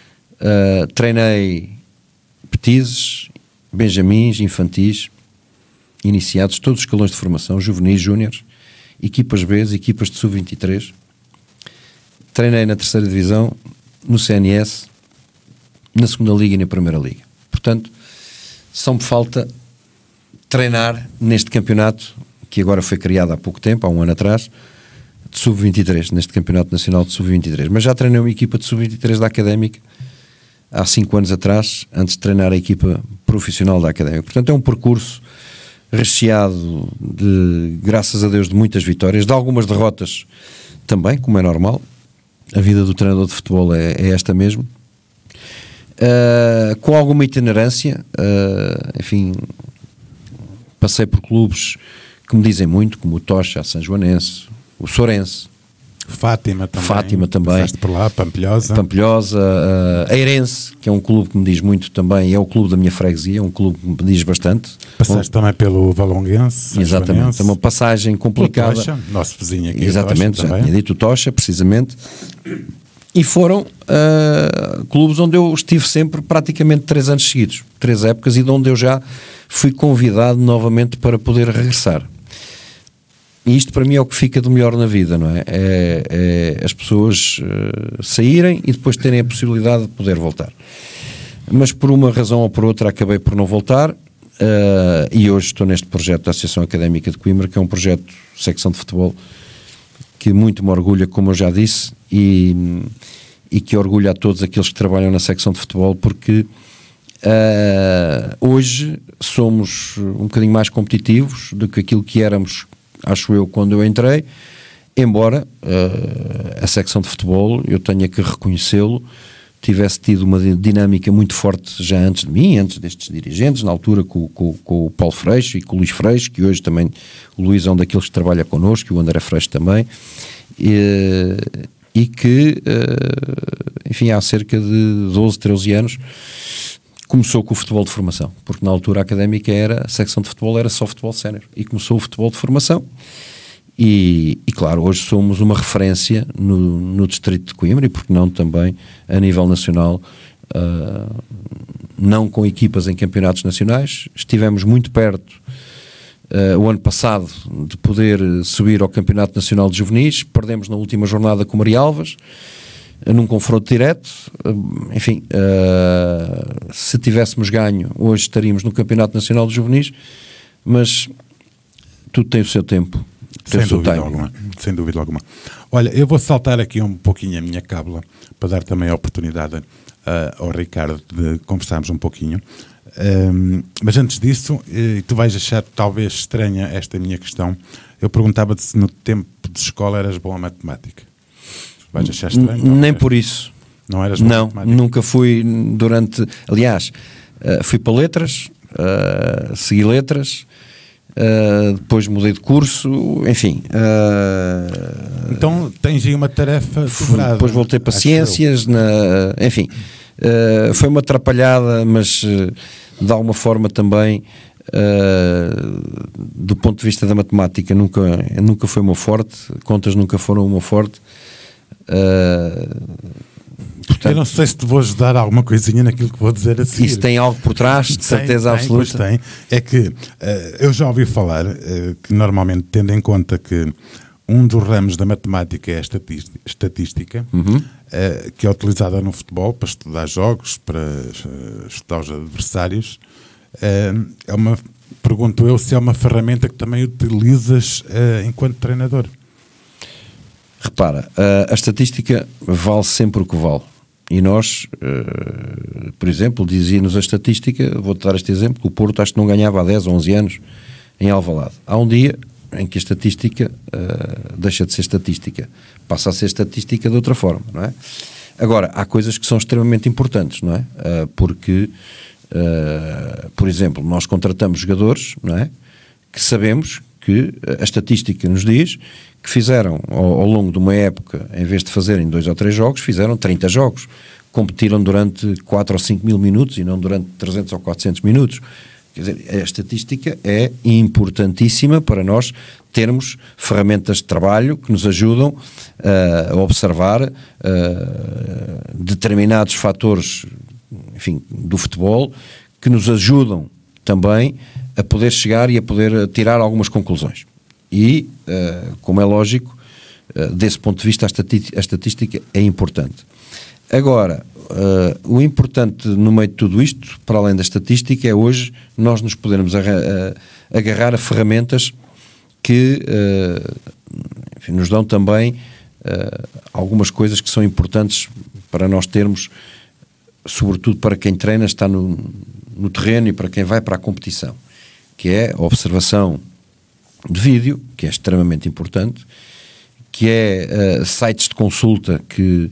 treinei petizes, benjamins, infantis, iniciados, todos os escalões de formação, juvenis, júniores, equipas B, equipas de sub-23. Treinei na terceira divisão, no CNS, na segunda liga e na primeira liga. Portanto, só me falta treinar neste campeonato, que agora foi criado há pouco tempo, há um ano atrás, de sub-23, neste campeonato nacional de sub-23. Mas já treinei uma equipa de sub-23 da Académica há 5 anos atrás, antes de treinar a equipa profissional da Académica. Portanto, é um percurso recheado de, graças a Deus, de muitas vitórias, de algumas derrotas também, como é normal. A vida do treinador de futebol é esta mesmo. Com alguma itinerância, enfim, passei por clubes que me dizem muito, como o Tocha, a São Joanense, o Sourense, Fátima também. Passaste por lá, Pampilhosa, Eirense, que é um clube que me diz muito também, é o clube da minha freguesia, é um clube que me diz bastante. Passaste também pelo Valonguense. Exatamente, é uma passagem complicada. O Tocha, nosso vizinho aqui. Exatamente, Tocha, já tinha dito o Tocha, precisamente. E foram clubes onde eu estive sempre praticamente 3 anos seguidos, 3 épocas, e de onde eu já fui convidado novamente para poder regressar. E isto para mim é o que fica de melhor na vida, não é? É as pessoas saírem e depois terem a possibilidade de poder voltar. Mas por uma razão ou por outra acabei por não voltar, e hoje estou neste projeto da Associação Académica de Coimbra, que é um projeto de secção de futebol que muito me orgulha, como eu já disse, e que orgulha a todos aqueles que trabalham na secção de futebol, porque hoje somos um bocadinho mais competitivos do que aquilo que éramos, acho eu, quando eu entrei, embora a secção de futebol, eu tenha que reconhecê-lo, tivesse tido uma dinâmica muito forte já antes de mim, antes destes dirigentes, na altura com o Paulo Freixo e com o Luís Freixo, que hoje também o Luís é um daqueles que trabalha connosco, e o André Freixo também, e que, enfim, há cerca de 12, 13 anos, começou com o futebol de formação, porque na altura a académica a secção de futebol era só futebol sénior, e começou o futebol de formação, e claro, hoje somos uma referência no distrito de Coimbra, e porque não também a nível nacional, não com equipas em campeonatos nacionais, estivemos muito perto o ano passado de poder subir ao Campeonato Nacional de Juvenis, perdemos na última jornada com o Marialvas, num confronto direto, enfim, se tivéssemos ganho, hoje estaríamos no Campeonato Nacional de Juvenis, mas tudo tem o seu tempo. Sem dúvida alguma. Olha, eu vou saltar aqui um pouquinho a minha cábula, para dar também a oportunidade ao Ricardo de conversarmos um pouquinho. Mas antes disso, e tu vais achar talvez estranha esta minha questão, eu perguntava-te se no tempo de escola eras bom a matemática. Vais achar estranho? Nem por isso. Não eras bom a matemática? Nunca fui durante... Aliás, fui para letras, segui letras, depois mudei de curso, enfim. Então tens aí uma tarefa dobrada. Depois voltei para ciências, enfim. Foi uma atrapalhada, mas de alguma forma também, do ponto de vista da matemática, nunca foi o meu forte, contas nunca foram o meu forte. Portanto, eu não sei se te vou ajudar alguma coisinha naquilo que vou dizer a seguir. Isso tem algo por trás, de certeza absoluta. Pois tem. É que eu já ouvi falar que normalmente, tendo em conta que um dos ramos da matemática é a estatística, que é utilizada no futebol para estudar jogos, para estudar os adversários, pergunto eu se é uma ferramenta que também utilizas enquanto treinador. Repara, a estatística vale sempre o que vale. E nós, por exemplo, dizia-nos a estatística, vou-te dar este exemplo, que o Porto acho que não ganhava há 10 ou 11 anos em Alvalade. Há um dia em que a estatística deixa de ser estatística, passa a ser estatística de outra forma, não é? Agora, há coisas que são extremamente importantes, não é? Porque, por exemplo, nós contratamos jogadores, não é? Que sabemos que a estatística nos diz que fizeram, ao longo de uma época, em vez de fazerem 2 ou 3 jogos, fizeram 30 jogos. Competiram durante 4 ou 5 mil minutos e não durante 300 ou 400 minutos. Quer dizer, a estatística é importantíssima para nós termos ferramentas de trabalho que nos ajudam a observar determinados fatores, enfim, do futebol, que nos ajudam também a poder chegar e a poder tirar algumas conclusões. E, como é lógico, desse ponto de vista a estatística é importante. Agora, o importante no meio de tudo isto, para além da estatística, é hoje nós nos podermos agarrar a ferramentas que enfim, nos dão também algumas coisas que são importantes para nós termos, sobretudo para quem treina, está no terreno, e para quem vai para a competição, que é a observação de vídeo, que é extremamente importante, que é sites de consulta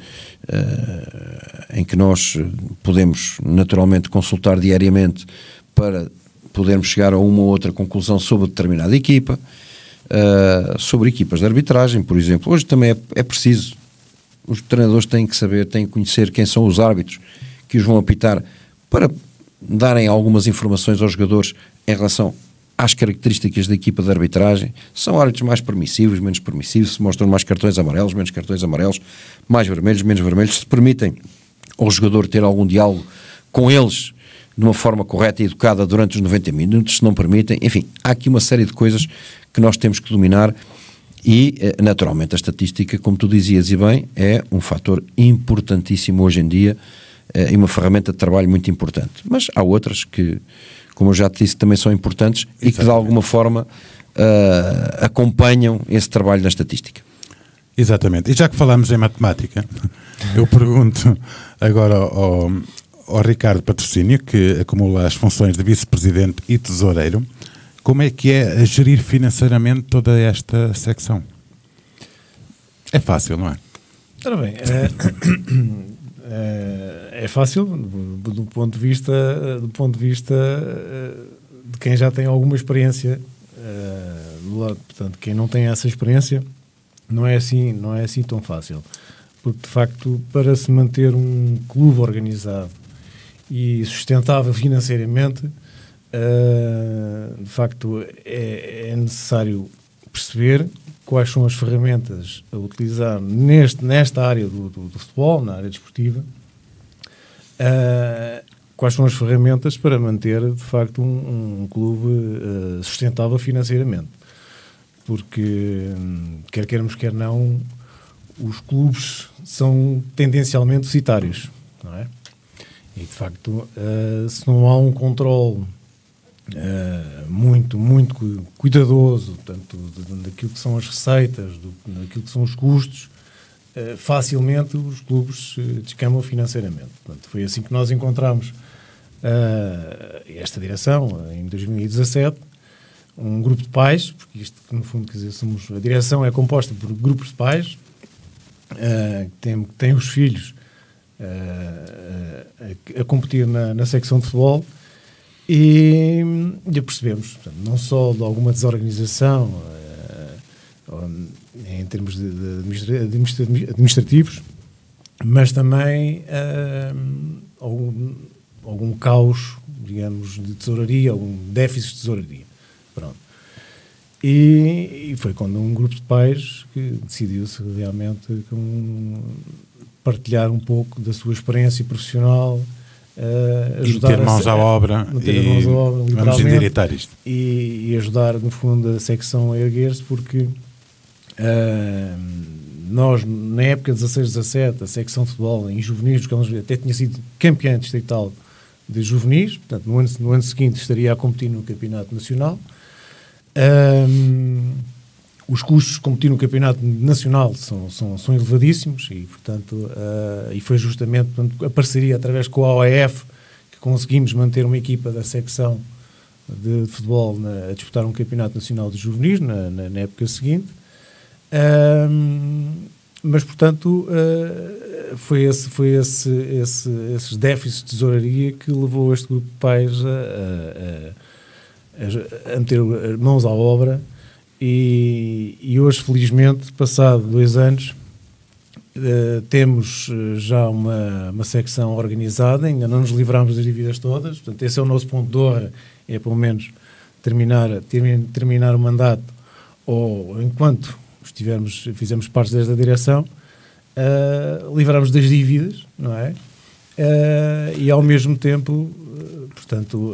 em que nós podemos naturalmente consultar diariamente para podermos chegar a uma ou outra conclusão sobre determinada equipa, sobre equipas de arbitragem, por exemplo. Hoje também é preciso, os treinadores têm que saber, têm que conhecer quem são os árbitros que os vão apitar, para darem algumas informações aos jogadores em relação às características da equipa de arbitragem. São árbitros mais permissivos, menos permissivos, se mostram mais cartões amarelos, menos cartões amarelos, mais vermelhos, menos vermelhos, se permitem ao jogador ter algum diálogo com eles de uma forma correta e educada durante os 90 minutos, se não permitem. Enfim, há aqui uma série de coisas que nós temos que dominar E, naturalmente, a estatística, como tu dizias e bem, é um fator importantíssimo hoje em dia e uma ferramenta de trabalho muito importante. Mas há outras que, como eu já te disse, também são importantes e que de alguma forma acompanham esse trabalho na estatística. Exatamente. E já que falamos em matemática, eu pergunto agora ao Ricardo Patrocínio, que acumula as funções de vice-presidente e tesoureiro, como é que é gerir financeiramente toda esta secção? É fácil, não é? Ora bem, é fácil do ponto de vista de quem já tem alguma experiência. Portanto, quem não tem essa experiência não é assim tão fácil, porque de facto, para se manter um clube organizado e sustentável financeiramente, de facto é necessário perceber quais são as ferramentas a utilizar nesta área do futebol, na área desportiva, quais são as ferramentas para manter de facto um clube sustentável financeiramente, porque quer queiramos quer não, os clubes são tendencialmente deficitários, não é? E de facto, se não há um controle muito cuidadoso, tanto daquilo que são as receitas, daquilo que são os custos, facilmente os clubes descamam financeiramente. Portanto, foi assim que nós encontramos esta direção em 2017, um grupo de pais, porque isto no fundo, quer dizer, a direção é composta por grupos de pais que têm os filhos a competir na secção de futebol. E percebemos, portanto, não só de alguma desorganização em termos administrativos, mas também algum caos, digamos, de tesouraria, algum déficit de tesouraria. Pronto. E foi quando um grupo de pais que decidiu-se realmente partilhar um pouco da sua experiência profissional, ajudar meter mãos à obra e vamos endireitar isto. E ajudar, no fundo, a secção a erguer-se, porque nós, na época 16-17, a secção de futebol em juvenis, até tinha sido campeã distrital de juvenis, portanto, no ano seguinte estaria a competir no campeonato nacional. Os custos de competir no campeonato nacional são elevadíssimos e, portanto, e foi justamente, portanto, a parceria através com a OAF que conseguimos manter uma equipa da secção de futebol a disputar um campeonato nacional de juvenis na época seguinte. Mas, portanto, foi esses déficits de tesouraria que levou este grupo de pais a meter mãos à obra. E hoje, felizmente, passado 2 anos, temos já uma secção organizada, ainda não nos livramos das dívidas todas, portanto esse é o nosso ponto de honra, é pelo menos terminar o mandato, ou enquanto fizemos parte desta direção, livrarmos das dívidas, não é? E ao mesmo tempo, portanto,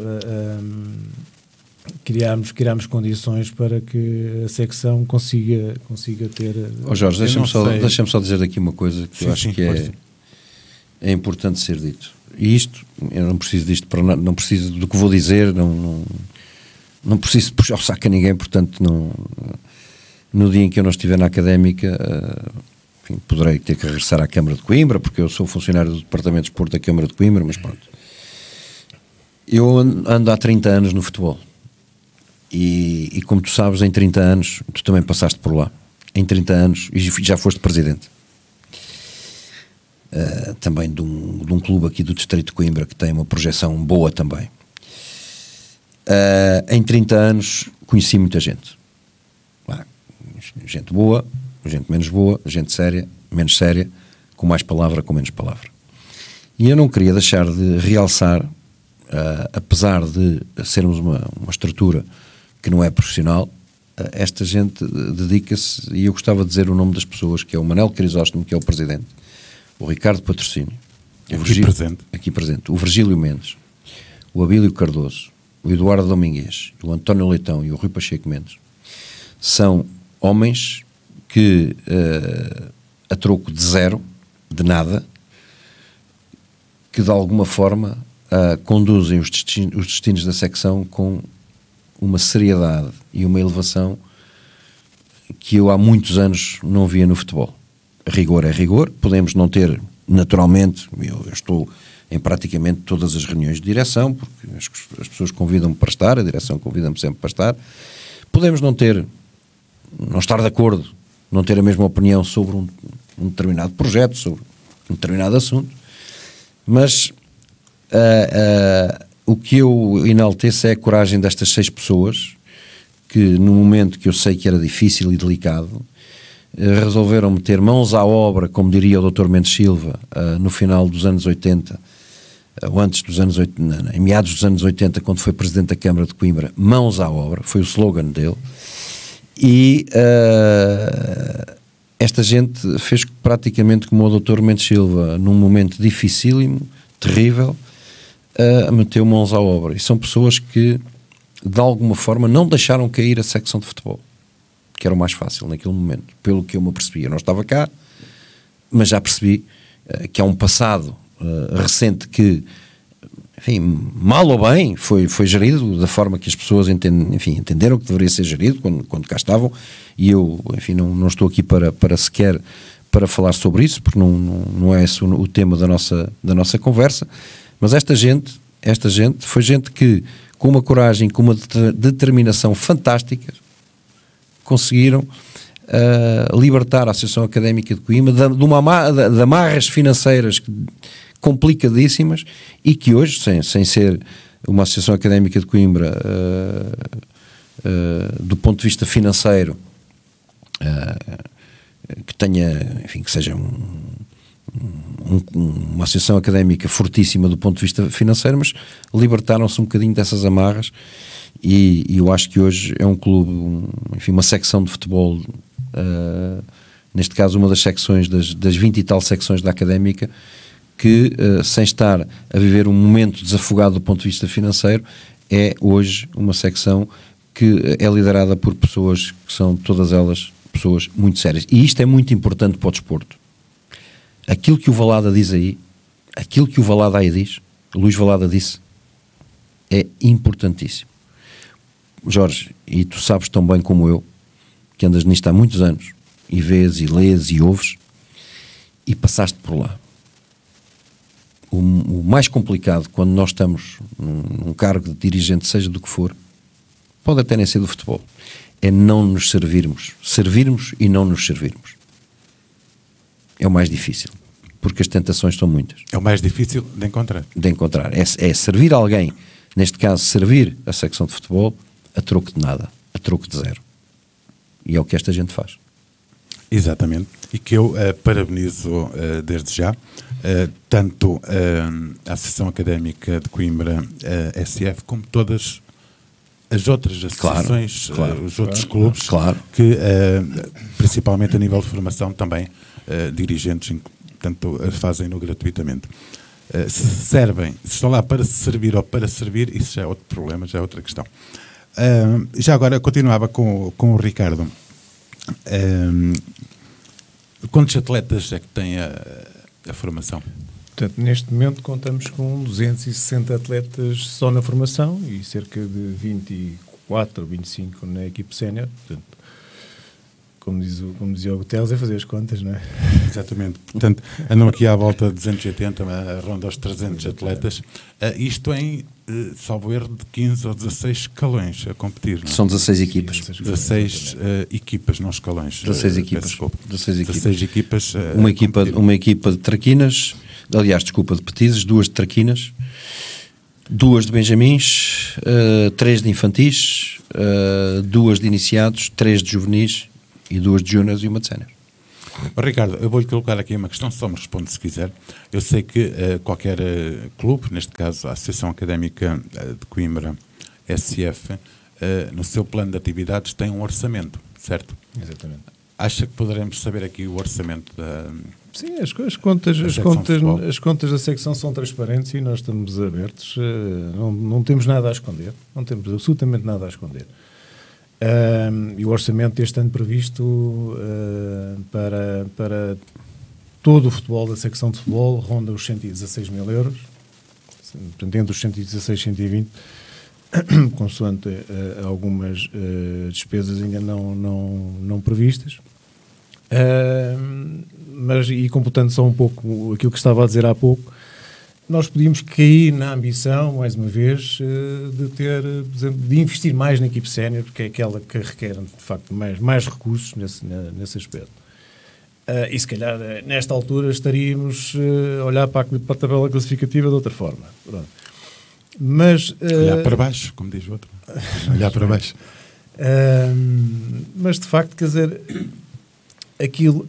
criámos condições para que a secção consiga ter... Jorge, deixa-me só dizer aqui uma coisa que eu acho que é importante ser dito. E isto, eu não preciso disto para nada, não preciso do que vou dizer, não preciso puxar o saco a ninguém, portanto, no dia em que eu não estiver na Académica, enfim, poderei ter que regressar à Câmara de Coimbra, porque eu sou funcionário do Departamento de Desporto da Câmara de Coimbra, mas pronto. Eu ando há 30 anos no futebol. E como tu sabes, em 30 anos, tu também passaste por lá, em 30 anos, e já foste presidente também de um clube aqui do Distrito de Coimbra, que tem uma projeção boa também. Em 30 anos conheci muita gente, gente boa, gente menos boa, gente séria, menos séria, com mais palavra, com menos palavra. E eu não queria deixar de realçar, apesar de sermos uma estrutura que não é profissional, esta gente dedica-se, e eu gostava de dizer o nome das pessoas, que é o Manel Crisóstomo, que é o presidente, o Ricardo Patrocínio, aqui presente, o Virgílio Mendes, o Abílio Cardoso, o Eduardo Domingues, o António Leitão e o Rui Pacheco Mendes. São homens que, a troco de zero, de nada, que de alguma forma conduzem os destinos da secção com uma seriedade e uma elevação que eu há muitos anos não via no futebol. Rigor é rigor, podemos não ter, naturalmente, eu estou em praticamente todas as reuniões de direção, porque as pessoas convidam-me para estar, a direção convida-me sempre para estar. Podemos não estar de acordo, não ter a mesma opinião sobre um determinado projeto, sobre um determinado assunto, mas o que eu enalteço é a coragem destas 6 pessoas que, no momento que eu sei que era difícil e delicado, resolveram meter mãos à obra, como diria o Dr. Mendes Silva, no final dos anos 80, ou antes dos anos 80, em meados dos anos 80, quando foi Presidente da Câmara de Coimbra, mãos à obra, foi o slogan dele, e esta gente fez praticamente como o Dr. Mendes Silva, num momento dificílimo, terrível, meteu mãos à obra, e são pessoas que, de alguma forma, não deixaram cair a secção de futebol, que era o mais fácil naquele momento, pelo que eu me apercebi. Eu não estava cá, mas já percebi que há um passado recente que, enfim, mal ou bem, foi gerido da forma que as pessoas entenderam que deveria ser gerido quando cá estavam, e eu, enfim, não estou aqui para sequer para falar sobre isso, porque não é esse o tema da nossa conversa, mas esta gente foi gente que, com uma coragem, com uma determinação fantástica, conseguiram libertar a Associação Académica de Coimbra de amarras financeiras complicadíssimas, e que hoje, sem ser uma Associação Académica de Coimbra do ponto de vista financeiro, que tenha, enfim, que seja uma associação académica fortíssima do ponto de vista financeiro, mas libertaram-se um bocadinho dessas amarras, e eu acho que hoje é um clube, enfim, uma secção de futebol, neste caso uma das secções, das 20 e tal secções da Académica, que sem estar a viver um momento desafogado do ponto de vista financeiro, é hoje uma secção que é liderada por pessoas que são todas elas pessoas muito sérias, e isto é muito importante para o desporto. Aquilo que o Valada diz aí, aquilo que o Valada aí diz, o Luís Valada disse, é importantíssimo. Jorge, e tu sabes tão bem como eu, que andas nisto há muitos anos, e vês, e lês, e ouves, e passaste por lá. O mais complicado, quando nós estamos num cargo de dirigente, seja do que for, pode até nem ser do futebol, é não nos servirmos e não nos servirmos. É o mais difícil, porque as tentações são muitas. É o mais difícil de encontrar. É servir alguém, neste caso servir a secção de futebol, a troco de nada, a troco de zero. E é o que esta gente faz. Exatamente. E que eu parabenizo desde já, tanto a Associação Académica de Coimbra, SF, como todas as outras associações, os outros clubes, que principalmente a nível de formação também, dirigentes, portanto, fazem-no gratuitamente. Se estão lá para se servir ou para servir, isso já é outro problema, já é outra questão. Já agora continuava com o Ricardo. Quantos atletas é que tem a formação? Portanto, neste momento contamos com 260 atletas só na formação e cerca de 24 ou 25 na equipe sénior. Portanto, como dizia o Guterres, é fazer as contas, não é? Exatamente. Portanto, andam aqui à volta de 280, ronda aos 300 atletas. Isto em, salvo erro, de 15 ou 16 escalões a competir, não é? São 16 equipas. 16 equipas, não escalões. 16 equipas. 16 equipas. Uma equipa de traquinas, aliás, desculpa, de petizes, 2 de traquinas, 2 de benjamins, 3 de infantis, 2 de iniciados, 3 de juvenis, e 2 de júniores e uma de sénior. Ricardo, eu vou-lhe colocar aqui uma questão, só me responde se quiser. Eu sei que qualquer clube, neste caso a Associação Académica de Coimbra, SF, no seu plano de atividades tem um orçamento, certo? Exatamente. Acha que poderemos saber aqui o orçamento da... Sim, as contas da secção são transparentes e nós estamos abertos, não temos nada a esconder, não temos absolutamente nada a esconder. E o orçamento deste ano previsto para todo o futebol, da secção de futebol, ronda os 116 mil euros, portanto, entre os 116 e 120, consoante algumas despesas ainda não previstas. Mas, e completando só um pouco aquilo que estava a dizer há pouco, nós podíamos cair na ambição, mais uma vez, de ter, por exemplo, de investir mais na equipe sénior, porque é aquela que requer, de facto, mais recursos nesse aspecto. E se calhar, nesta altura, estaríamos a olhar para a tabela classificativa de outra forma. Pronto. Mas, olhar para baixo, como diz o outro. Olhar para baixo. Mas, de facto, quer dizer, aquilo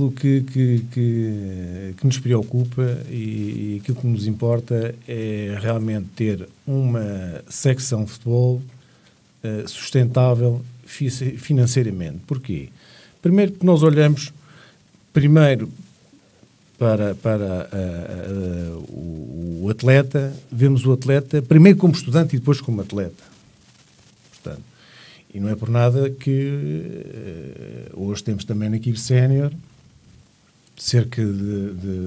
que nos preocupa e aquilo que nos importa é realmente ter uma secção de futebol sustentável financeiramente. Porquê? Primeiro, porque nós olhamos para o atleta, vemos o atleta primeiro como estudante e depois como atleta. Portanto, e não é por nada que hoje temos também na equipe sénior cerca de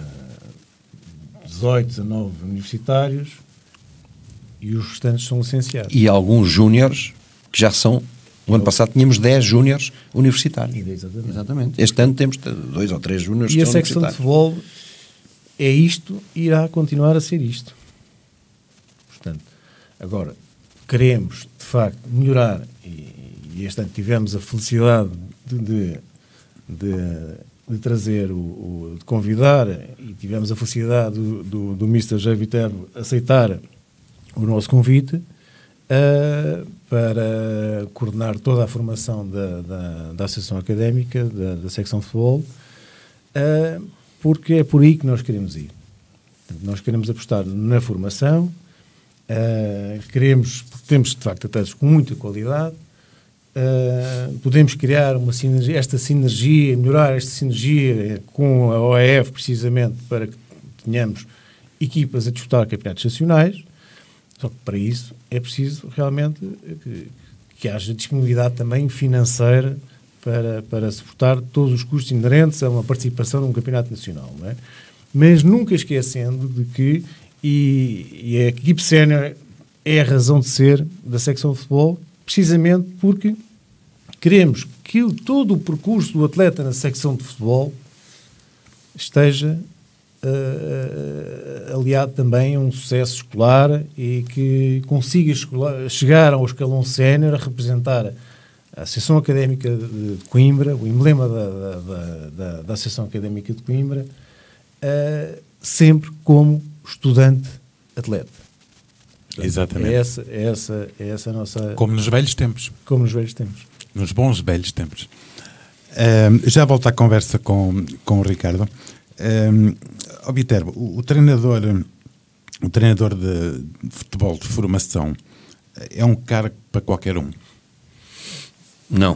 18, 19 universitários e os restantes são licenciados. E alguns júniores que já são... O ano passado tínhamos 10 júniores universitários. Exatamente. Este ano temos 2 ou 3 júniores que são universitários. E a secção de futebol é isto e irá continuar a ser isto. Portanto, agora, queremos, de facto, melhorar, e este ano tivemos a felicidade de trazer, de convidar, e tivemos a felicidade do Mr. Jair Viterbo aceitar o nosso convite para coordenar toda a formação da Associação Académica, da secção de futebol, porque é por aí que nós queremos ir. Nós queremos apostar na formação, temos de facto atletas com muita qualidade, podemos criar esta sinergia, melhorar esta sinergia com a OEF precisamente para que tenhamos equipas a disputar campeonatos nacionais. Só que para isso é preciso realmente que haja disponibilidade também financeira para suportar todos os custos inerentes a uma participação num campeonato nacional, não é? Mas nunca esquecendo de que, e a equipe sénior é a razão de ser da secção de futebol, precisamente porque queremos que todo o percurso do atleta na secção de futebol esteja aliado também a um sucesso escolar e que consiga chegar ao escalão sénior a representar a Associação Académica de Coimbra, o emblema da Associação Académica de Coimbra, sempre como estudante-atleta. Exatamente. É essa a nossa... Como nos velhos tempos. Como nos velhos tempos. Nos bons velhos tempos. Já volto à conversa com o Ricardo. Viterbo, o treinador de futebol de formação é um cargo para qualquer um? Não.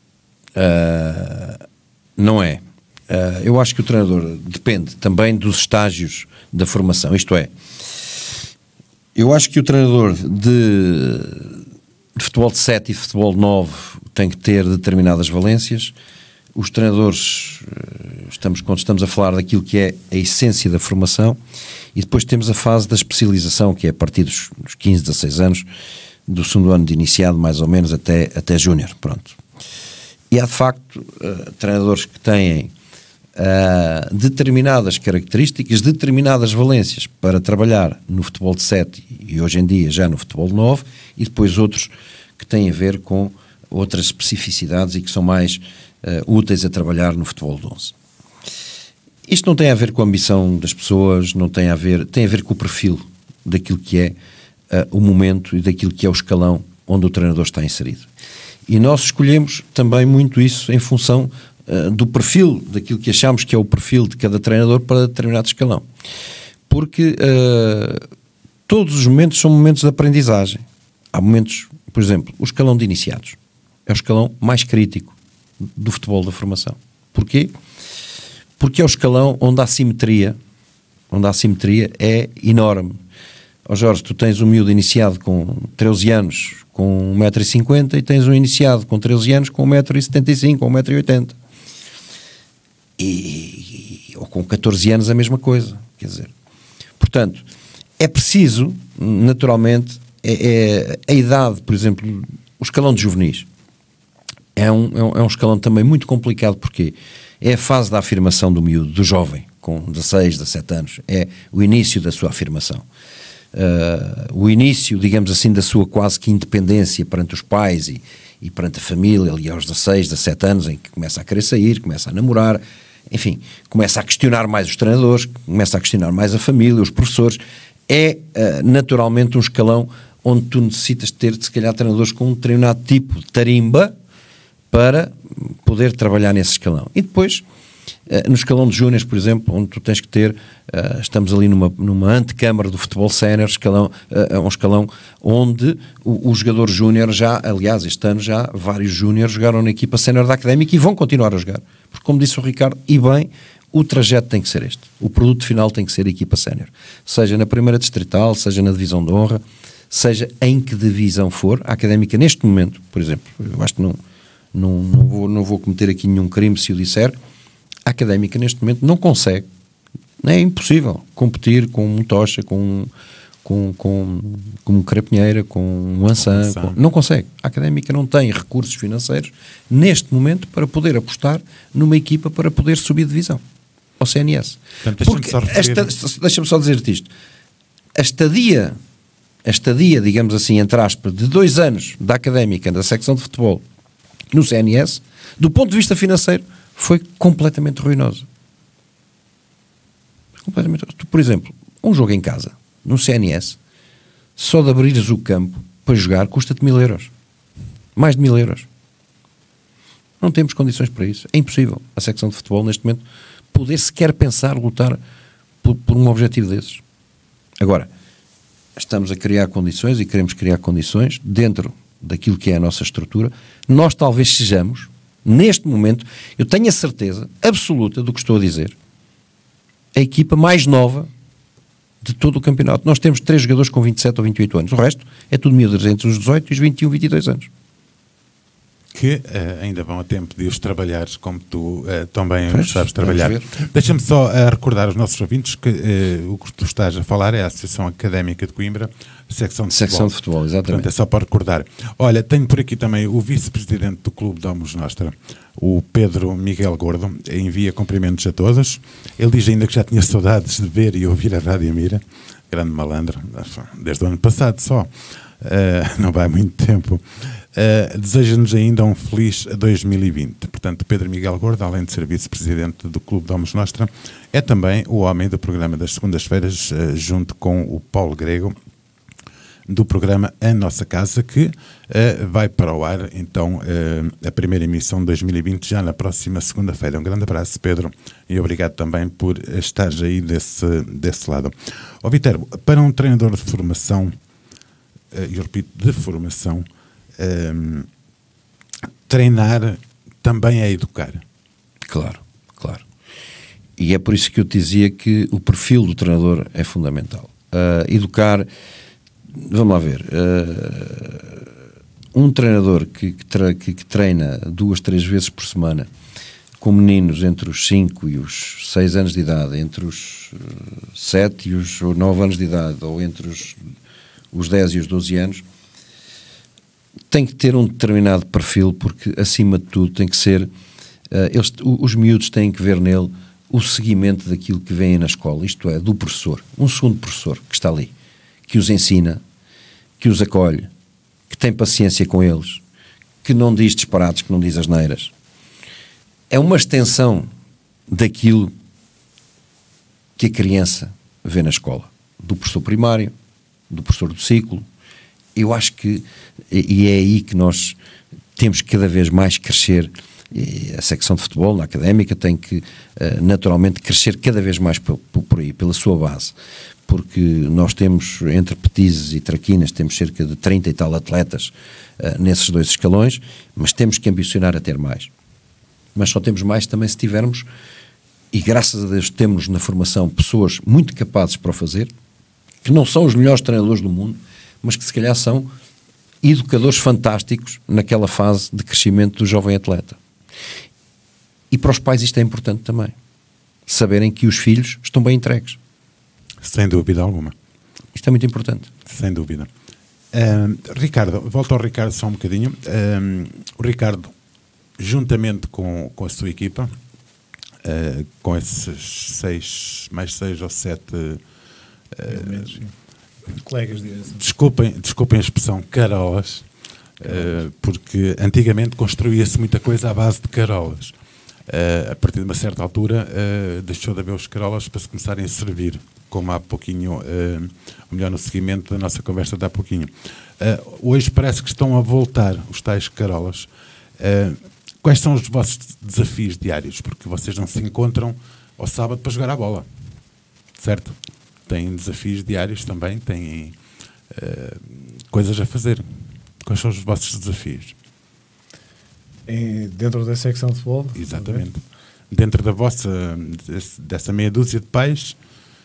Não é. Eu acho que o treinador depende também dos estágios da formação. Isto é, eu acho que o treinador de futebol de 7 e futebol de 9 tem que ter determinadas valências. Os treinadores, quando estamos a falar daquilo que é a essência da formação, e depois temos a fase da especialização, que é a partir dos 15, 16 anos, do segundo ano de iniciado, mais ou menos, até júnior. Pronto. E há, de facto, treinadores que têm determinadas características, determinadas valências para trabalhar no futebol de 7 e hoje em dia já no futebol de 9, e depois outros que têm a ver com outras especificidades e que são mais úteis a trabalhar no futebol de 11. Isto não tem a ver com a ambição das pessoas, tem a ver com o perfil daquilo que é o momento e daquilo que é o escalão onde o treinador está inserido. E nós escolhemos também muito isso em função do perfil, daquilo que achamos que é o perfil de cada treinador para determinado escalão. Porque todos os momentos são momentos de aprendizagem. Há momentos, por exemplo, o escalão de iniciados é o escalão mais crítico do futebol da formação. Porquê? Porque é o escalão onde a assimetria é enorme. Ó Jorge, tu tens um miúdo iniciado com 13 anos com 1,50 m e tens um iniciado com 13 anos com 1,75 m ou 1,80 m. Ou com 14 anos a mesma coisa. Quer dizer, portanto, é preciso, naturalmente, a idade, por exemplo, o escalão de juvenis. É um escalão também muito complicado, porque é a fase da afirmação do miúdo, do jovem, com 16, 17 anos. É o início da sua afirmação. O início, digamos assim, da sua quase que independência perante os pais e perante a família, ali aos 16, 17 anos, em que começa a querer sair, começa a namorar, enfim, começa a questionar mais os treinadores, começa a questionar mais a família, os professores. É naturalmente um escalão onde tu necessitas ter, se calhar, treinadores com um determinado tipo de tarimba para poder trabalhar nesse escalão. E depois, no escalão de júniores, por exemplo, onde tu tens que ter, estamos ali numa antecâmara do futebol sénior, um escalão onde o jogador júnior já, aliás, este ano já vários júniores jogaram na equipa sénior da Académica e vão continuar a jogar. Porque, como disse o Ricardo, e bem, o trajeto tem que ser este. O produto final tem que ser a equipa sénior. Seja na primeira distrital, seja na divisão de honra, seja em que divisão for. A Académica, neste momento, por exemplo, eu acho que não vou cometer aqui nenhum crime se o disser, a Académica neste momento não consegue, é impossível competir com um Tocha, com um Carapinheira, com um Ançã, não consegue. A Académica não tem recursos financeiros neste momento para poder apostar numa equipa para poder subir de divisão ao CNS. Deixa-me só dizer-te isto. A estadia, digamos assim, entre aspas, de 2 anos da Académica, da secção de futebol, no CNS, do ponto de vista financeiro, foi completamente ruinosa. Por exemplo, um jogo em casa, no CNS, só de abrires o campo para jogar custa-te 1.000 euros. Mais de 1.000 euros. Não temos condições para isso. É impossível a secção de futebol, neste momento, poder sequer pensar, lutar por um objetivo desses. Agora, estamos a criar condições e queremos criar condições dentro daquilo que é a nossa estrutura. Nós talvez sejamos, neste momento, eu tenho a certeza absoluta do que estou a dizer, a equipa mais nova de todo o campeonato. Nós temos 3 jogadores com 27 ou 28 anos. O resto é tudo miúdos entre os 18 e os 21, 22 anos. Que ainda vão a tempo de os trabalhar como tu também sabes trabalhar. Deixa-me só recordar aos nossos ouvintes que o que tu estás a falar é a Associação Académica de Coimbra, secção de futebol, exatamente. Portanto, é só para recordar. Olha, tenho por aqui também o vice-presidente do Clube Domus Nostra, o Pedro Miguel Gordo, envia cumprimentos a todos. Ele diz ainda que já tinha saudades de ver e ouvir a Rádio Mira, grande malandro, desde o ano passado só, não vai muito tempo. Deseja-nos ainda um feliz 2020. Portanto, Pedro Miguel Gordo, além de ser vice-presidente do Clube Domus Nostra, é também o homem do programa das segundas-feiras, junto com o Paulo Grego, do programa A Nossa Casa, que vai para o ar, então, a primeira emissão de 2020, já na próxima segunda-feira. Um grande abraço, Pedro, e obrigado também por estares aí desse lado. Ó, Viterbo, para um treinador de formação, eu repito, de formação, treinar também é educar. Claro. E é por isso que eu te dizia que o perfil do treinador é fundamental. Educar, vamos lá ver, um treinador que treina 2, 3 vezes por semana com meninos entre os 5 e os 6 anos de idade, entre os 7 e os 9 anos de idade, ou entre os 10 e os 12 anos, tem que ter um determinado perfil, porque acima de tudo tem que ser, os miúdos têm que ver nele o seguimento daquilo que vem na escola, isto é, do professor, um segundo professor que está ali, que os ensina, que os acolhe, que tem paciência com eles, que não diz disparates, que não diz asneiras. É uma extensão daquilo que a criança vê na escola, do professor primário, do professor do ciclo. Eu acho que, e é aí que nós temos que cada vez mais crescer, e a secção de futebol na Académica tem que naturalmente crescer cada vez mais por aí, pela sua base, porque nós temos, entre petizes e traquinas, temos cerca de 30 e tal atletas nesses 2 escalões, mas temos que ambicionar a ter mais. Mas só temos mais também se tivermos, e graças a Deus temos na formação pessoas muito capazes para o fazer, que não são os melhores treinadores do mundo, mas que se calhar são educadores fantásticos naquela fase de crescimento do jovem atleta. E para os pais isto é importante também, saberem que os filhos estão bem entregues. Sem dúvida alguma. Isto é muito importante. Sem dúvida. Ricardo, volto ao Ricardo só um bocadinho. O Ricardo, juntamente com a sua equipa, com esses mais 6 ou 7 colegas de direção. Desculpem a expressão carolas, porque antigamente construía-se muita coisa à base de carolas. A partir de uma certa altura deixou de haver os carolas para se começarem a servir, como há pouquinho, ou melhor, no seguimento da nossa conversa de há pouquinho. Hoje parece que estão a voltar os tais carolas. Quais são os vossos desafios diários? Porque vocês não se encontram ao sábado para jogar a bola, certo? Têm desafios diários também, têm coisas a fazer. Quais são os vossos desafios? Dentro da secção de futebol? Exatamente. Dentro dessa meia dúzia de pais,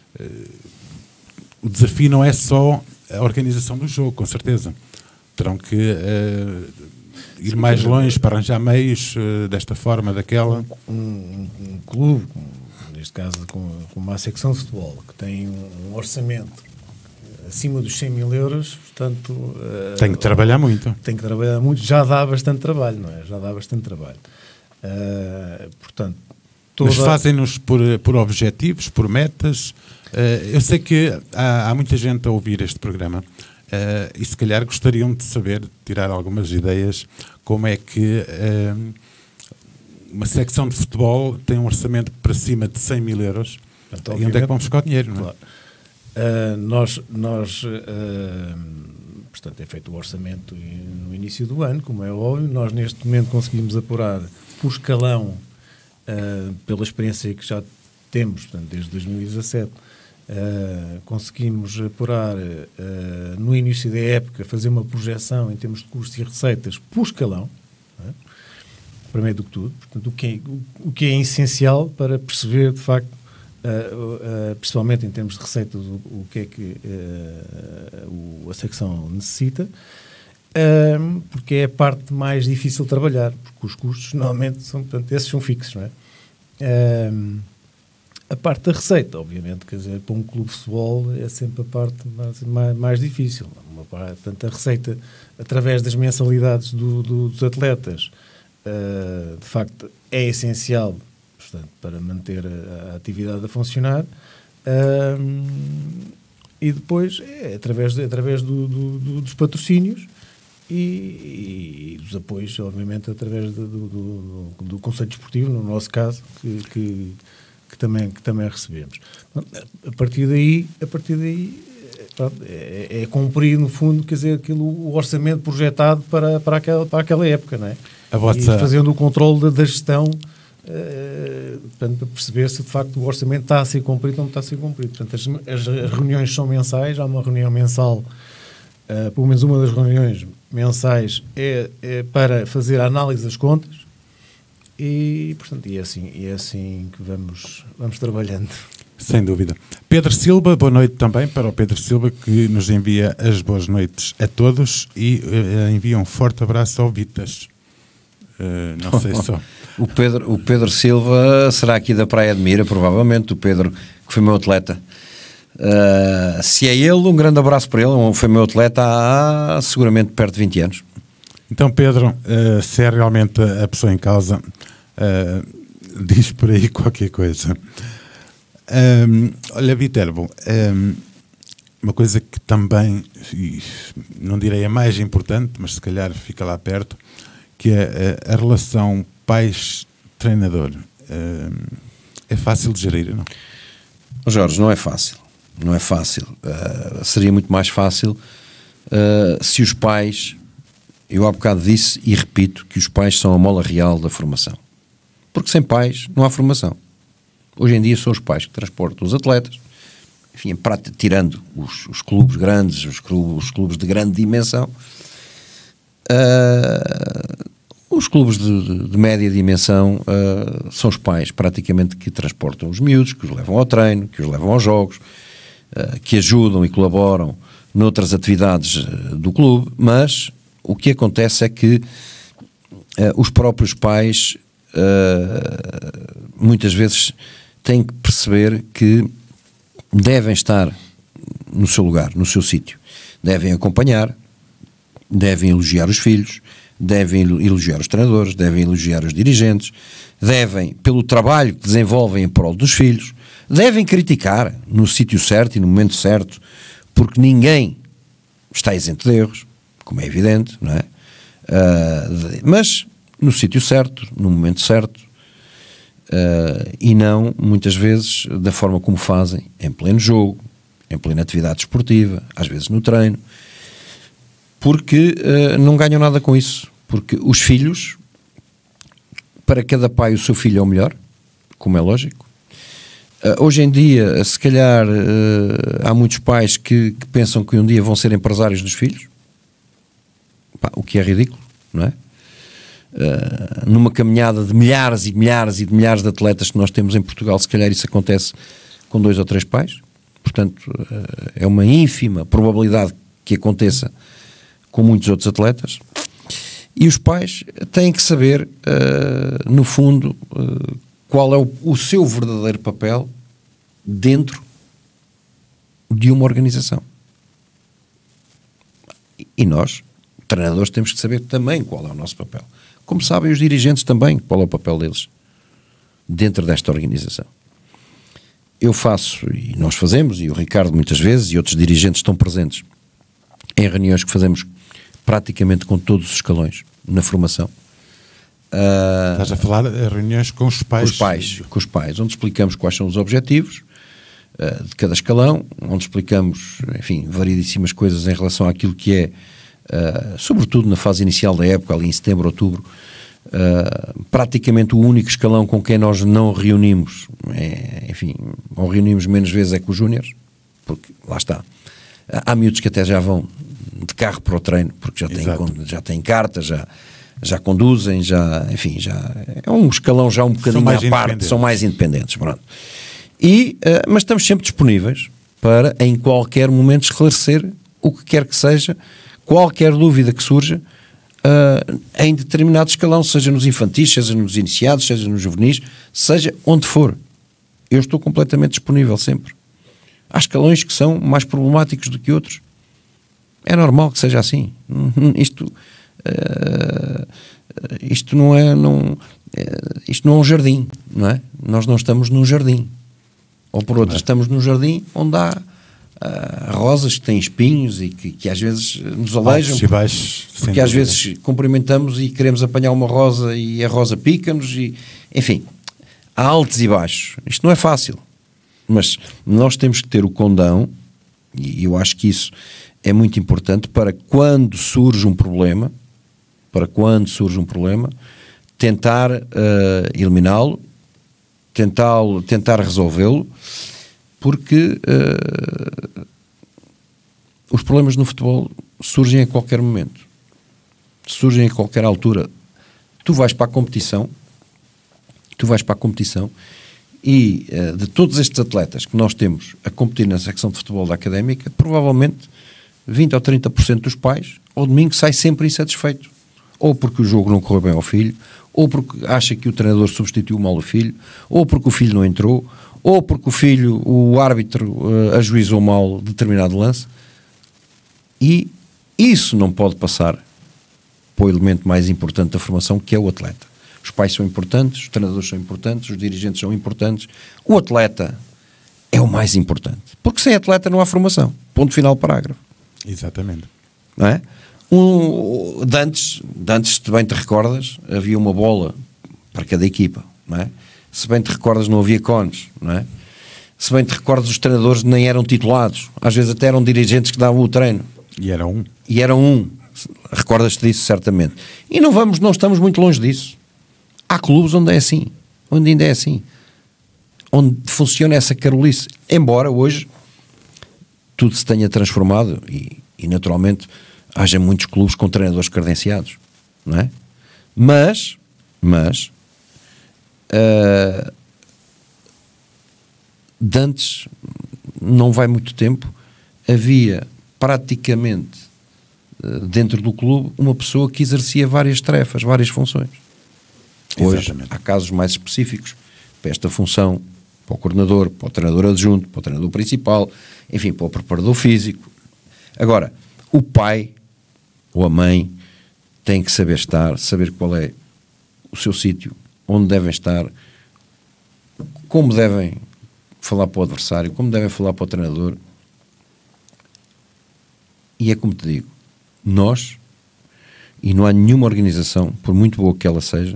o desafio não é só a organização do jogo, com certeza. Terão que ir mais longe para arranjar meios desta forma, daquela. Um clube, neste caso com uma secção de futebol, que tem um orçamento acima dos 100 mil euros, portanto... Tem que trabalhar muito. Tem que trabalhar muito, já dá bastante trabalho, não é? Já dá bastante trabalho. Portanto... Mas fazem-nos por objetivos, por metas. Eu sei que há muita gente a ouvir este programa e se calhar gostariam de saber, tirar algumas ideias, como é que uma secção de futebol tem um orçamento para cima de 100 mil euros. Então, e onde é que vão buscar o dinheiro? Claro. Não é? Portanto, é feito o orçamento no início do ano, como é óbvio. Nós neste momento conseguimos apurar por escalão, pela experiência que já temos, portanto, desde 2017, conseguimos apurar no início da época, fazer uma projeção em termos de custos e receitas por escalão, não é? Primeiro do que tudo, portanto, o que é essencial para perceber de facto, principalmente em termos de receitas, o que é que a secção necessita, porque é a parte mais difícil de trabalhar, porque os custos normalmente são, portanto, esses são fixos, não é? A parte da receita, obviamente, quer dizer, para um clube de futebol é sempre a parte mais difícil. Portanto, a receita, através das mensalidades dos atletas, de facto, é essencial, portanto, para manter a atividade a funcionar. E depois, através dos patrocínios e dos apoios, obviamente, através do Conselho Desportivo, no nosso caso, que também recebemos. A partir daí é cumprir, no fundo, quer dizer, o orçamento projetado para aquela época, não é? E fazendo o controle da gestão, portanto, para perceber se de facto o orçamento está a ser cumprido ou não está a ser cumprido. Portanto, as reuniões são mensais, há uma reunião mensal, pelo menos uma das reuniões mensais é para fazer a análise das contas. E, portanto, é assim que vamos trabalhando. Sem dúvida. Pedro Silva, boa noite também para o Pedro Silva, que nos envia as boas noites a todos e envia um forte abraço ao Vitas. Não sei só. O Pedro Silva será aqui da Praia de Mira, provavelmente, o Pedro, que foi meu atleta. Se é ele, um grande abraço para ele, foi meu atleta há seguramente perto de 20 anos. Então, Pedro, se é realmente a pessoa em causa, diz por aí qualquer coisa. Olha, Viterbo, uma coisa que também, não direi a mais importante, mas se calhar fica lá perto, que é a relação pais-treinador. É fácil de gerir, não? Jorge, não é fácil. Não é fácil. Seria muito mais fácil se os pais... Eu há bocado disse e repito que os pais são a mola real da formação. Porque sem pais não há formação. Hoje em dia são os pais que transportam os atletas, enfim, tirando os clubes grandes, os clubes de grande dimensão, os clubes de média dimensão são os pais praticamente que transportam os miúdos, que os levam ao treino, que os levam aos jogos, que ajudam e colaboram noutras atividades do clube, mas o que acontece é que os próprios pais muitas vezes têm que perceber que devem estar no seu lugar, no seu sítio. Devem acompanhar, devem elogiar os filhos, devem elogiar os treinadores, devem elogiar os dirigentes, devem, pelo trabalho que desenvolvem em prol dos filhos, devem criticar no sítio certo e no momento certo, porque ninguém está isento de erros, como é evidente, não é? Mas no sítio certo, no momento certo, e não, muitas vezes, da forma como fazem, em pleno jogo, em plena atividade esportiva, às vezes no treino, porque não ganham nada com isso, porque os filhos, para cada pai o seu filho é o melhor, como é lógico. Hoje em dia, se calhar, há muitos pais que pensam que um dia vão ser empresários dos filhos, o que é ridículo, não é? Numa caminhada de milhares e milhares e de milhares de atletas que nós temos em Portugal, se calhar isso acontece com 2 ou 3 pais, portanto é uma ínfima probabilidade que aconteça com muitos outros atletas, e os pais têm que saber no fundo qual é o seu verdadeiro papel dentro de uma organização, e nós, treinadores, temos que saber também qual é o nosso papel. Como sabem os dirigentes também qual é o papel deles dentro desta organização. Eu faço, e nós fazemos, e o Ricardo muitas vezes, e outros dirigentes estão presentes em reuniões que fazemos praticamente com todos os escalões na formação. Estás a falar de reuniões com os pais? Com os pais, onde explicamos quais são os objetivos de cada escalão, onde explicamos, enfim, variedíssimas coisas em relação àquilo que é, sobretudo na fase inicial da época, ali em setembro, outubro, praticamente o único escalão com quem nós não reunimos, enfim, ou reunimos menos vezes é com os júniores, porque lá está, há miúdos que até já vão de carro para o treino, porque já têm carta, já conduzem, enfim, já é um escalão já um bocadinho à parte, são mais independentes, pronto. Mas estamos sempre disponíveis para em qualquer momento esclarecer o que quer que seja, qualquer dúvida que surja em determinado escalão, seja nos infantis, seja nos iniciados, seja nos juvenis, seja onde for. Eu estou completamente disponível sempre. Há escalões que são mais problemáticos do que outros. É normal que seja assim. Isto não é um jardim, não é? Nós não estamos num jardim. Ou por outra, estamos num jardim onde há rosas que têm espinhos e que às vezes nos alejam, porque às vezes cumprimentamos e queremos apanhar uma rosa e a rosa pica-nos, e enfim, há altos e baixos. Isto não é fácil, mas nós temos que ter o condão, e eu acho que isso é muito importante para quando surge um problema, tentar eliminá-lo, tentar resolvê-lo, porque os problemas no futebol surgem a qualquer momento, surgem a qualquer altura. Tu vais para a competição e de todos estes atletas que nós temos a competir na secção de futebol da Académica, provavelmente 20 ou 30% dos pais ao domingo sai sempre insatisfeito, ou porque o jogo não correu bem ao filho, ou porque acha que o treinador substituiu mal o filho, ou porque o filho não entrou, ou porque o árbitro ajuizou mal determinado lance. E isso não pode passar para o elemento mais importante da formação, que é o atleta. Os pais são importantes, os treinadores são importantes, os dirigentes são importantes, o atleta é o mais importante, porque sem atleta não há formação, ponto final, parágrafo. Exatamente. Não é? De antes, se bem te recordas, havia uma bola para cada equipa, não é? Se bem te recordas, não havia cones, não é? Se bem te recordas, os treinadores nem eram titulados, às vezes até eram dirigentes que davam o treino. E era um. Recordas-te disso, certamente. E não estamos muito longe disso. Há clubes onde é assim, onde ainda é assim, onde funciona essa carolice, embora hoje tudo se tenha transformado e naturalmente haja muitos clubes com treinadores credenciados, não é? Mas de antes, não vai muito tempo, havia praticamente dentro do clube uma pessoa que exercia várias tarefas, várias funções. Hoje Exatamente. há casos mais específicos para esta função, para o coordenador, para o treinador adjunto, para o treinador principal, enfim, para o preparador físico. Agora, o pai ou a mãe tem que saber estar, saber qual é o seu sítio, onde devem estar, como devem falar para o adversário, como devem falar para o treinador. E é como te digo, nós, e não há nenhuma organização, por muito boa que ela seja,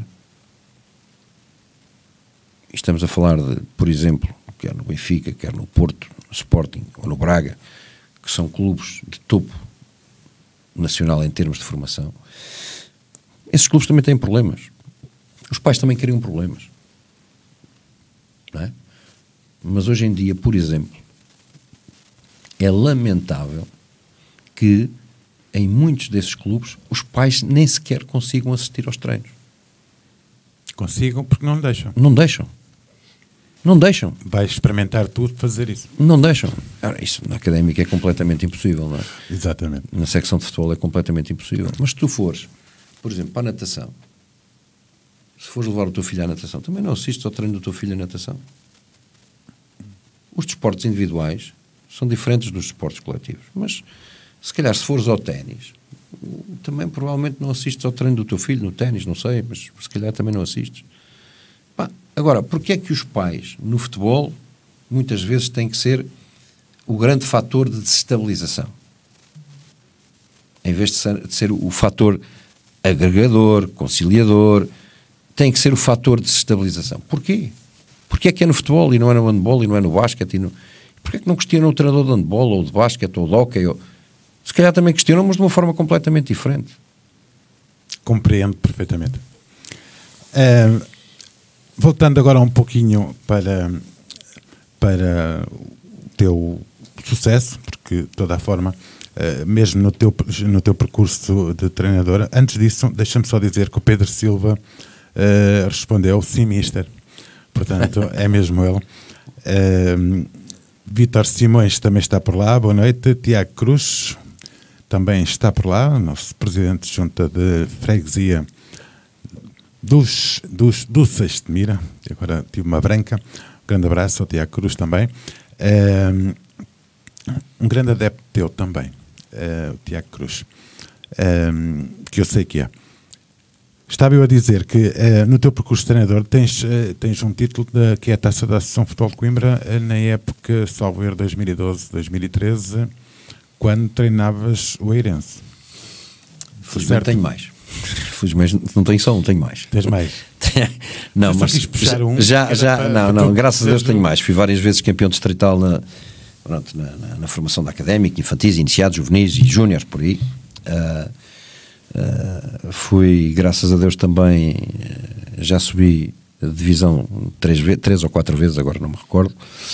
estamos a falar de, por exemplo, quer no Benfica, quer no Porto, no Sporting ou no Braga, que são clubes de topo nacional em termos de formação, esses clubes também têm problemas. Os pais também criam problemas. Não é? Mas hoje em dia, por exemplo, é lamentável que em muitos desses clubes os pais nem sequer consigam assistir aos treinos. Consigam porque não deixam. Não deixam. Não deixam. Vai experimentar tudo, fazer isso. Não deixam. Ora, isso na académica é completamente impossível, não é? Exatamente. Na secção de futebol é completamente impossível. Mas se tu fores, por exemplo, para a natação, se fores levar o teu filho à natação, também não assistes ao treino do teu filho à natação. Os desportos individuais são diferentes dos desportos coletivos. Mas, se calhar, se fores ao ténis, também provavelmente não assistes ao treino do teu filho no ténis, não sei, mas se calhar também não assistes. Pá, agora, porque é que os pais, no futebol, muitas vezes têm que ser o grande fator de desestabilização? Em vez de ser o fator agregador, conciliador, tem que ser o fator de desestabilização. Porquê? Porque é que é no futebol e não é no handball e não é no basquete? Porquê é que não questionam o treinador de handball ou de basquete ou de hóquei? Se calhar também questionam, mas de uma forma completamente diferente. Compreendo perfeitamente. Voltando agora um pouquinho para o teu sucesso, porque de toda a forma, mesmo no teu percurso de treinadora, antes disso, deixa-me só dizer que o Pedro Silva respondeu sim, mister. Portanto, é mesmo ele. Vítor Simões também está por lá, boa noite. Tiago Cruz também está por lá, nosso presidente de junta de freguesia do Seixo de Mira. Agora tive uma branca. Um grande abraço ao Tiago Cruz também. Um grande adepto teu também, o Tiago Cruz, que eu sei que é. Estava eu a dizer que no teu percurso de treinador tens um título que é a Taça da Associação Futebol de Coimbra na época, salvo erro, 2012-2013, quando treinavas o Eirense. Felizmente tenho mais. Felizmente não tenho só um, tenho mais. Tens mais? Não, mas não, graças a Deus tenho mais. Fui várias vezes campeão distrital na formação da académica, infantis, iniciados, juvenis e júniores, por aí. Fui, graças a Deus, também já subi a divisão 3 ou 4 vezes, agora não me recordo,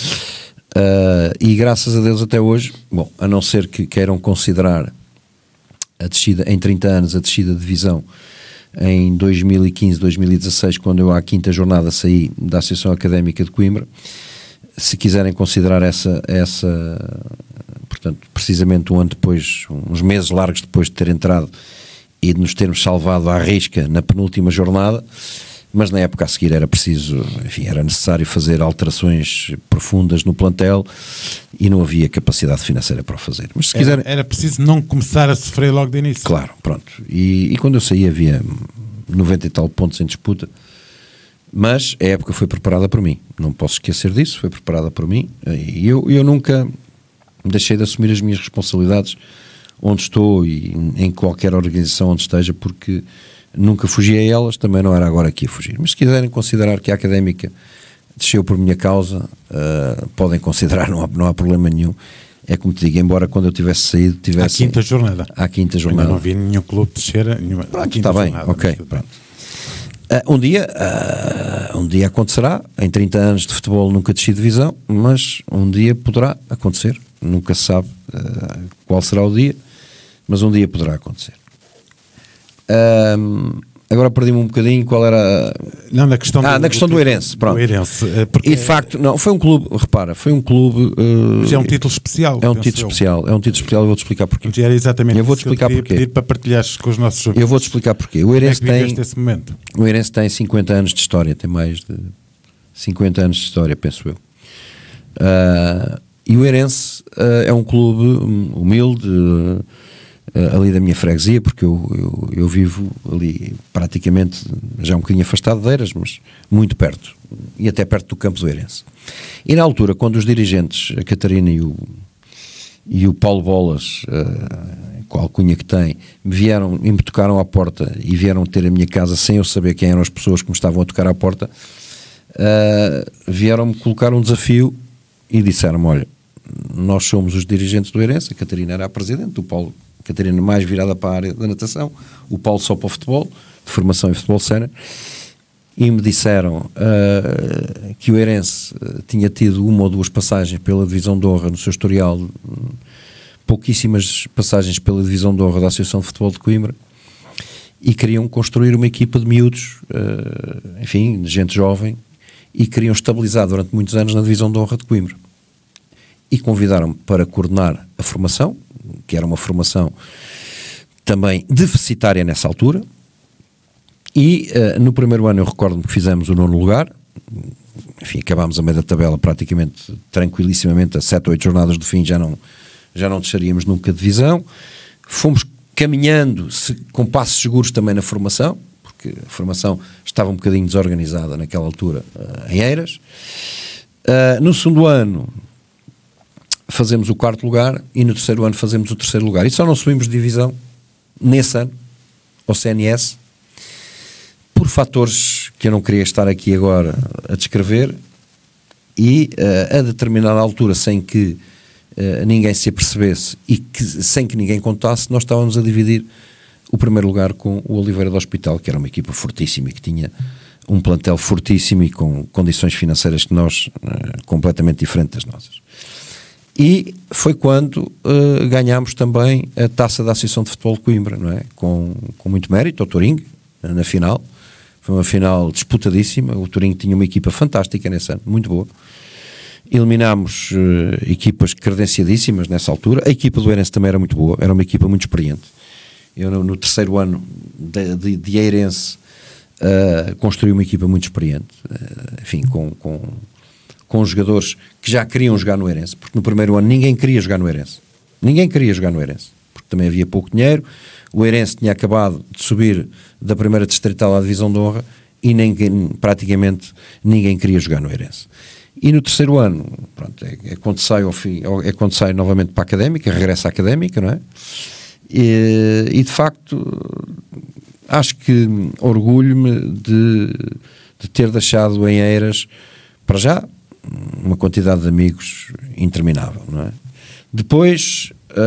e graças a Deus até hoje, bom, a não ser que queiram considerar a descida, em 30 anos, a descida de divisão em 2015, 2016, quando eu à 5ª jornada saí da Associação Académica de Coimbra. Se quiserem considerar portanto, precisamente um ano depois, uns meses largos depois de ter entrado e de nos termos salvado à risca na penúltima jornada, mas na época a seguir era preciso, enfim, era necessário fazer alterações profundas no plantel e não havia capacidade financeira para o fazer. Mas se quiserem... Era preciso não começar a sofrer logo de início. Claro, pronto. E quando eu saí havia 90 e tal pontos em disputa, mas a época foi preparada por mim. Não posso esquecer disso, foi preparada por mim. E eu nunca deixei de assumir as minhas responsabilidades onde estou e em qualquer organização onde esteja, porque nunca fugi a elas, também não era agora aqui a fugir. Mas se quiserem considerar que a académica desceu por minha causa, podem considerar, não há problema nenhum. É como te digo, embora quando eu tivesse saído... À 5ª jornada. À 5ª jornada. Ainda não vi nenhum clube descer. Pronto, está bem, ok, pronto. Um dia acontecerá, em 30 anos de futebol nunca desci de divisão, mas um dia poderá acontecer, nunca se sabe qual será o dia, mas um dia poderá acontecer. Agora perdi-me um bocadinho qual era... Não, na questão na questão do Eirense, pronto. Do Eirense, porque E de facto, não, foi um clube, repara, foi um clube... já é um título especial. É um título especial, eu vou-te explicar porquê. Já era exatamente Eu vou-te explicar que eu porquê. pedir para partilhares com os nossos ouvintes. Eu vou-te explicar porquê. O Como é Eirense que viveste esse momento? O Eirense tem 50 anos de história, tem mais de 50 anos de história, penso eu. E o Eirense é um clube humilde, ali da minha freguesia, porque eu vivo ali praticamente, já um bocadinho afastado de Eiras, mas muito perto, e até perto do campo do Eirense. E na altura, quando os dirigentes, a Catarina e o Paulo Bolas, com a alcunha que tem, me tocaram à porta e vieram ter a minha casa sem eu saber quem eram as pessoas que me estavam a tocar à porta, vieram-me colocar um desafio e disseram-me: olha, nós somos os dirigentes do Eirense, a Catarina era a presidente, o Paulo, a Catarina mais virada para a área da natação, o Paulo só para o futebol, de formação em futebol sénior, e me disseram que o Eirense tinha tido uma ou duas passagens pela divisão de honra no seu historial, pouquíssimas passagens pela divisão de honra da Associação de Futebol de Coimbra, e queriam construir uma equipa de miúdos, enfim, de gente jovem, e queriam estabilizar durante muitos anos na divisão de honra de Coimbra. E convidaram-me para coordenar a formação, que era uma formação também deficitária nessa altura, e no primeiro ano eu recordo-me que fizemos o 9º lugar, enfim, acabámos a meio da tabela praticamente tranquilíssimamente, a 7 ou 8 jornadas do fim já não desceríamos nunca de divisão. Fomos caminhando com passos seguros também na formação, porque a formação estava um bocadinho desorganizada naquela altura em Eiras. No segundo ano fazemos o 4º lugar e no terceiro ano fazemos o 3º lugar, e só não subimos de divisão nesse ano ao CNS por fatores que eu não queria estar aqui agora a descrever, e a determinada altura, sem que ninguém se apercebesse e sem que ninguém contasse, nós estávamos a dividir o primeiro lugar com o Oliveira do Hospital, que era uma equipa fortíssima e que tinha um plantel fortíssimo e com condições financeiras que nós, completamente diferentes das nossas. E foi quando ganhámos também a taça da Associação de Futebol de Coimbra, não é? Com muito mérito, ao Tourinho, na final. Foi uma final disputadíssima, o Tourinho tinha uma equipa fantástica nesse ano, muito boa. Eliminámos equipas credenciadíssimas nessa altura. A equipa do Eirense também era muito boa, era uma equipa muito experiente. Eu no terceiro ano de Eirense construí uma equipa muito experiente, enfim, com jogadores que já queriam jogar no Eirense, porque no primeiro ano ninguém queria jogar no Eirense, porque também havia pouco dinheiro. O Eirense tinha acabado de subir da primeira distrital à divisão de honra e praticamente ninguém queria jogar no Eirense. E no terceiro ano, pronto, é quando sai novamente para a Académica, regressa à Académica, não é? E de facto acho que orgulho-me de ter deixado em Eiras, para já, uma quantidade de amigos interminável, não é? Depois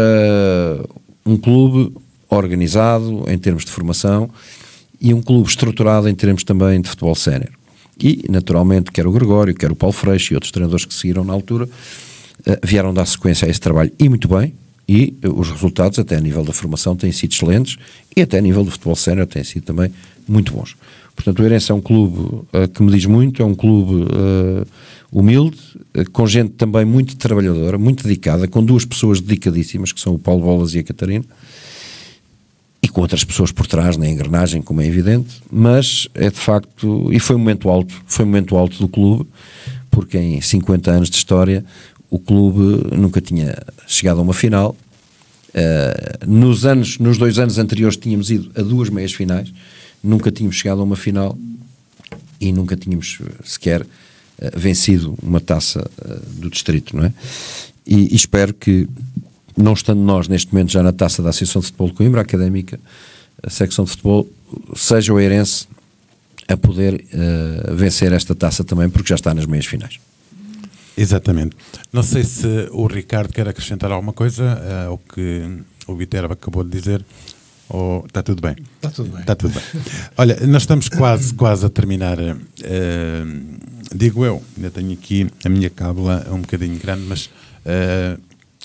um clube organizado em termos de formação e um clube estruturado em termos também de futebol sénior. E, naturalmente, quer o Gregório, quer o Paulo Freixo e outros treinadores que seguiram na altura, vieram dar sequência a esse trabalho, e muito bem, e os resultados, até a nível da formação, têm sido excelentes, e até a nível do futebol sénior têm sido também muito bons. Portanto, o Eirense é um clube que me diz muito, é um clube humilde, com gente também muito trabalhadora, muito dedicada, com duas pessoas dedicadíssimas, que são o Paulo Bolas e a Catarina, e com outras pessoas por trás, na engrenagem, como é evidente, mas é de facto, e foi um momento alto do clube, porque em 50 anos de história o clube nunca tinha chegado a uma final. Nos 2 anos anteriores tínhamos ido a 2 meias finais, nunca tínhamos chegado a uma final e nunca tínhamos sequer vencido uma taça do distrito, não é? E espero que, não estando nós neste momento já na taça da Associação de Futebol de Coimbra, a Académica, a secção de futebol, seja o Eirense a poder vencer esta taça também, porque já está nas meias finais. Exatamente. Não sei se o Ricardo quer acrescentar alguma coisa ao que o Viterbo acabou de dizer, ou está tudo bem? Está tudo bem. Está tudo bem. Olha, nós estamos quase a terminar, digo eu, ainda tenho aqui a minha cábula um bocadinho grande, mas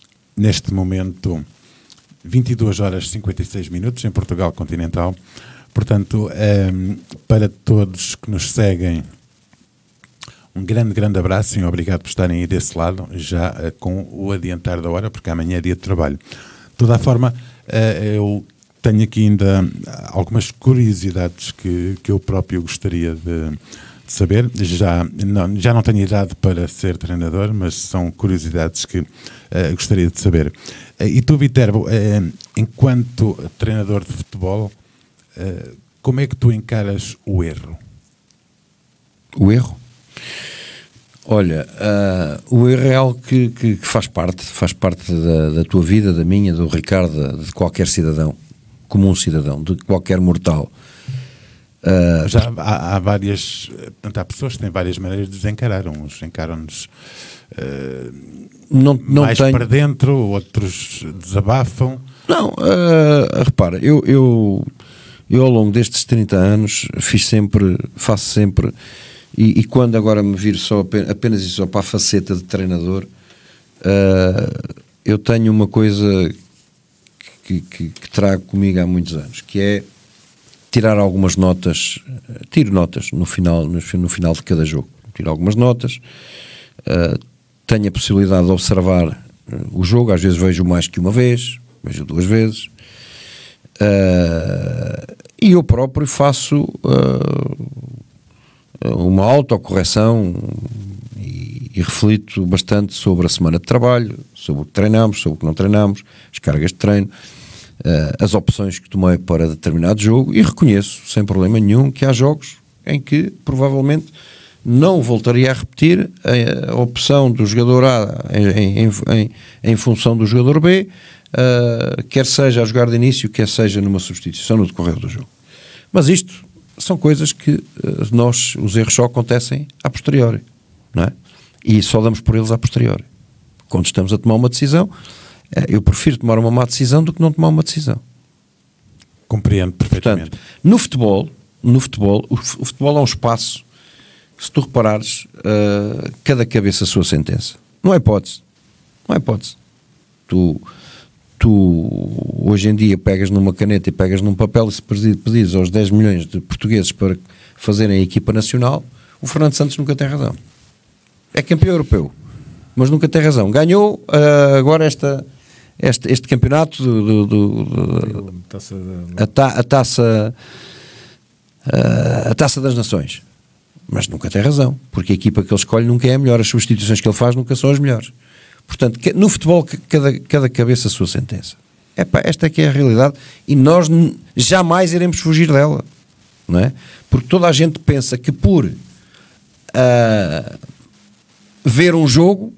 neste momento 22 horas e 56 minutos em Portugal continental. Portanto, para todos que nos seguem, um grande abraço e obrigado por estarem aí desse lado, já com o adiantar da hora, porque amanhã é dia de trabalho. De toda a forma, eu tenho aqui ainda algumas curiosidades que eu próprio gostaria de saber. Já não tenho idade para ser treinador, mas são curiosidades que gostaria de saber. E tu, Viterbo, enquanto treinador de futebol, como é que tu encaras o erro? O erro? Olha, o erro é algo que faz parte da tua vida, da minha, do Ricardo, de qualquer cidadão, comum cidadão, de qualquer mortal. Já há várias, portanto, há pessoas que têm várias maneiras de desencarar. Uns encaram-nos não mais para dentro, outros desabafam. Não, repara, eu ao longo destes 30 anos faço sempre, e quando agora me viro apenas e só para a faceta de treinador, eu tenho uma coisa que trago comigo há muitos anos, que é tirar algumas notas, tiro notas no final de cada jogo, tiro algumas notas, tenho a possibilidade de observar o jogo, às vezes vejo mais que uma vez, vejo 2 vezes, e eu próprio faço uma autocorreção e reflito bastante sobre a semana de trabalho, sobre o que treinamos, sobre o que não treinamos, as cargas de treino, as opções que tomei para determinado jogo, e reconheço sem problema nenhum que há jogos em que provavelmente não voltaria a repetir a opção do jogador A em função do jogador B, quer seja a jogar de início, quer seja numa substituição no decorrer do jogo. Mas isto são coisas que os erros só acontecem a posteriori, não é? E só damos por eles a posteriori. Quando estamos a tomar uma decisão, eu prefiro tomar uma má decisão do que não tomar uma decisão. Compreendo perfeitamente. Portanto, no futebol, o futebol é um espaço que, se tu reparares, cada cabeça a sua sentença. Não há hipótese. Não há hipótese. Tu hoje em dia pegas numa caneta e pegas num papel e se pedires aos 10 milhões de portugueses para fazerem a equipa nacional, o Fernando Santos nunca tem razão. É campeão europeu, mas nunca tem razão. Ganhou agora este campeonato a taça das nações, mas nunca tem razão, porque a equipa que ele escolhe nunca é a melhor, as substituições que ele faz nunca são as melhores. Portanto, no futebol cada cabeça a sua sentença. Esta é que é a realidade, e nós jamais iremos fugir dela, não é? Porque toda a gente pensa que por ver um jogo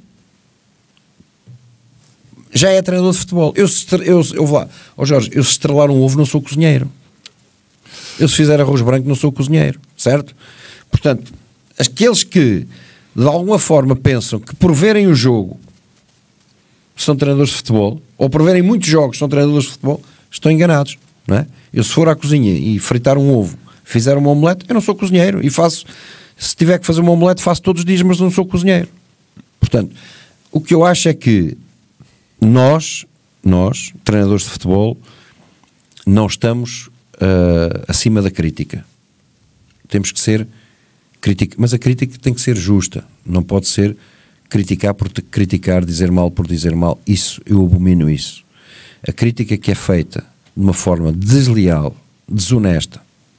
já é treinador de futebol. Eu vou lá, Jorge, eu se estrelar um ovo não sou cozinheiro. Eu se fizer arroz branco não sou cozinheiro, certo? Portanto, aqueles que de alguma forma pensam que por verem o jogo são treinadores de futebol, ou por verem muitos jogos são treinadores de futebol, estão enganados, não é? Eu se for à cozinha e fritar um ovo, fizer uma omelete, eu não sou cozinheiro, e faço, se tiver que fazer uma omelete, faço todos os dias, mas não sou cozinheiro. Portanto, o que eu acho é que nós, treinadores de futebol, não estamos acima da crítica. Temos que ser crítica, mas a crítica tem que ser justa, não pode ser criticar por criticar, dizer mal por dizer mal. Isso, eu abomino isso. A crítica que é feita de uma forma desleal, desonesta,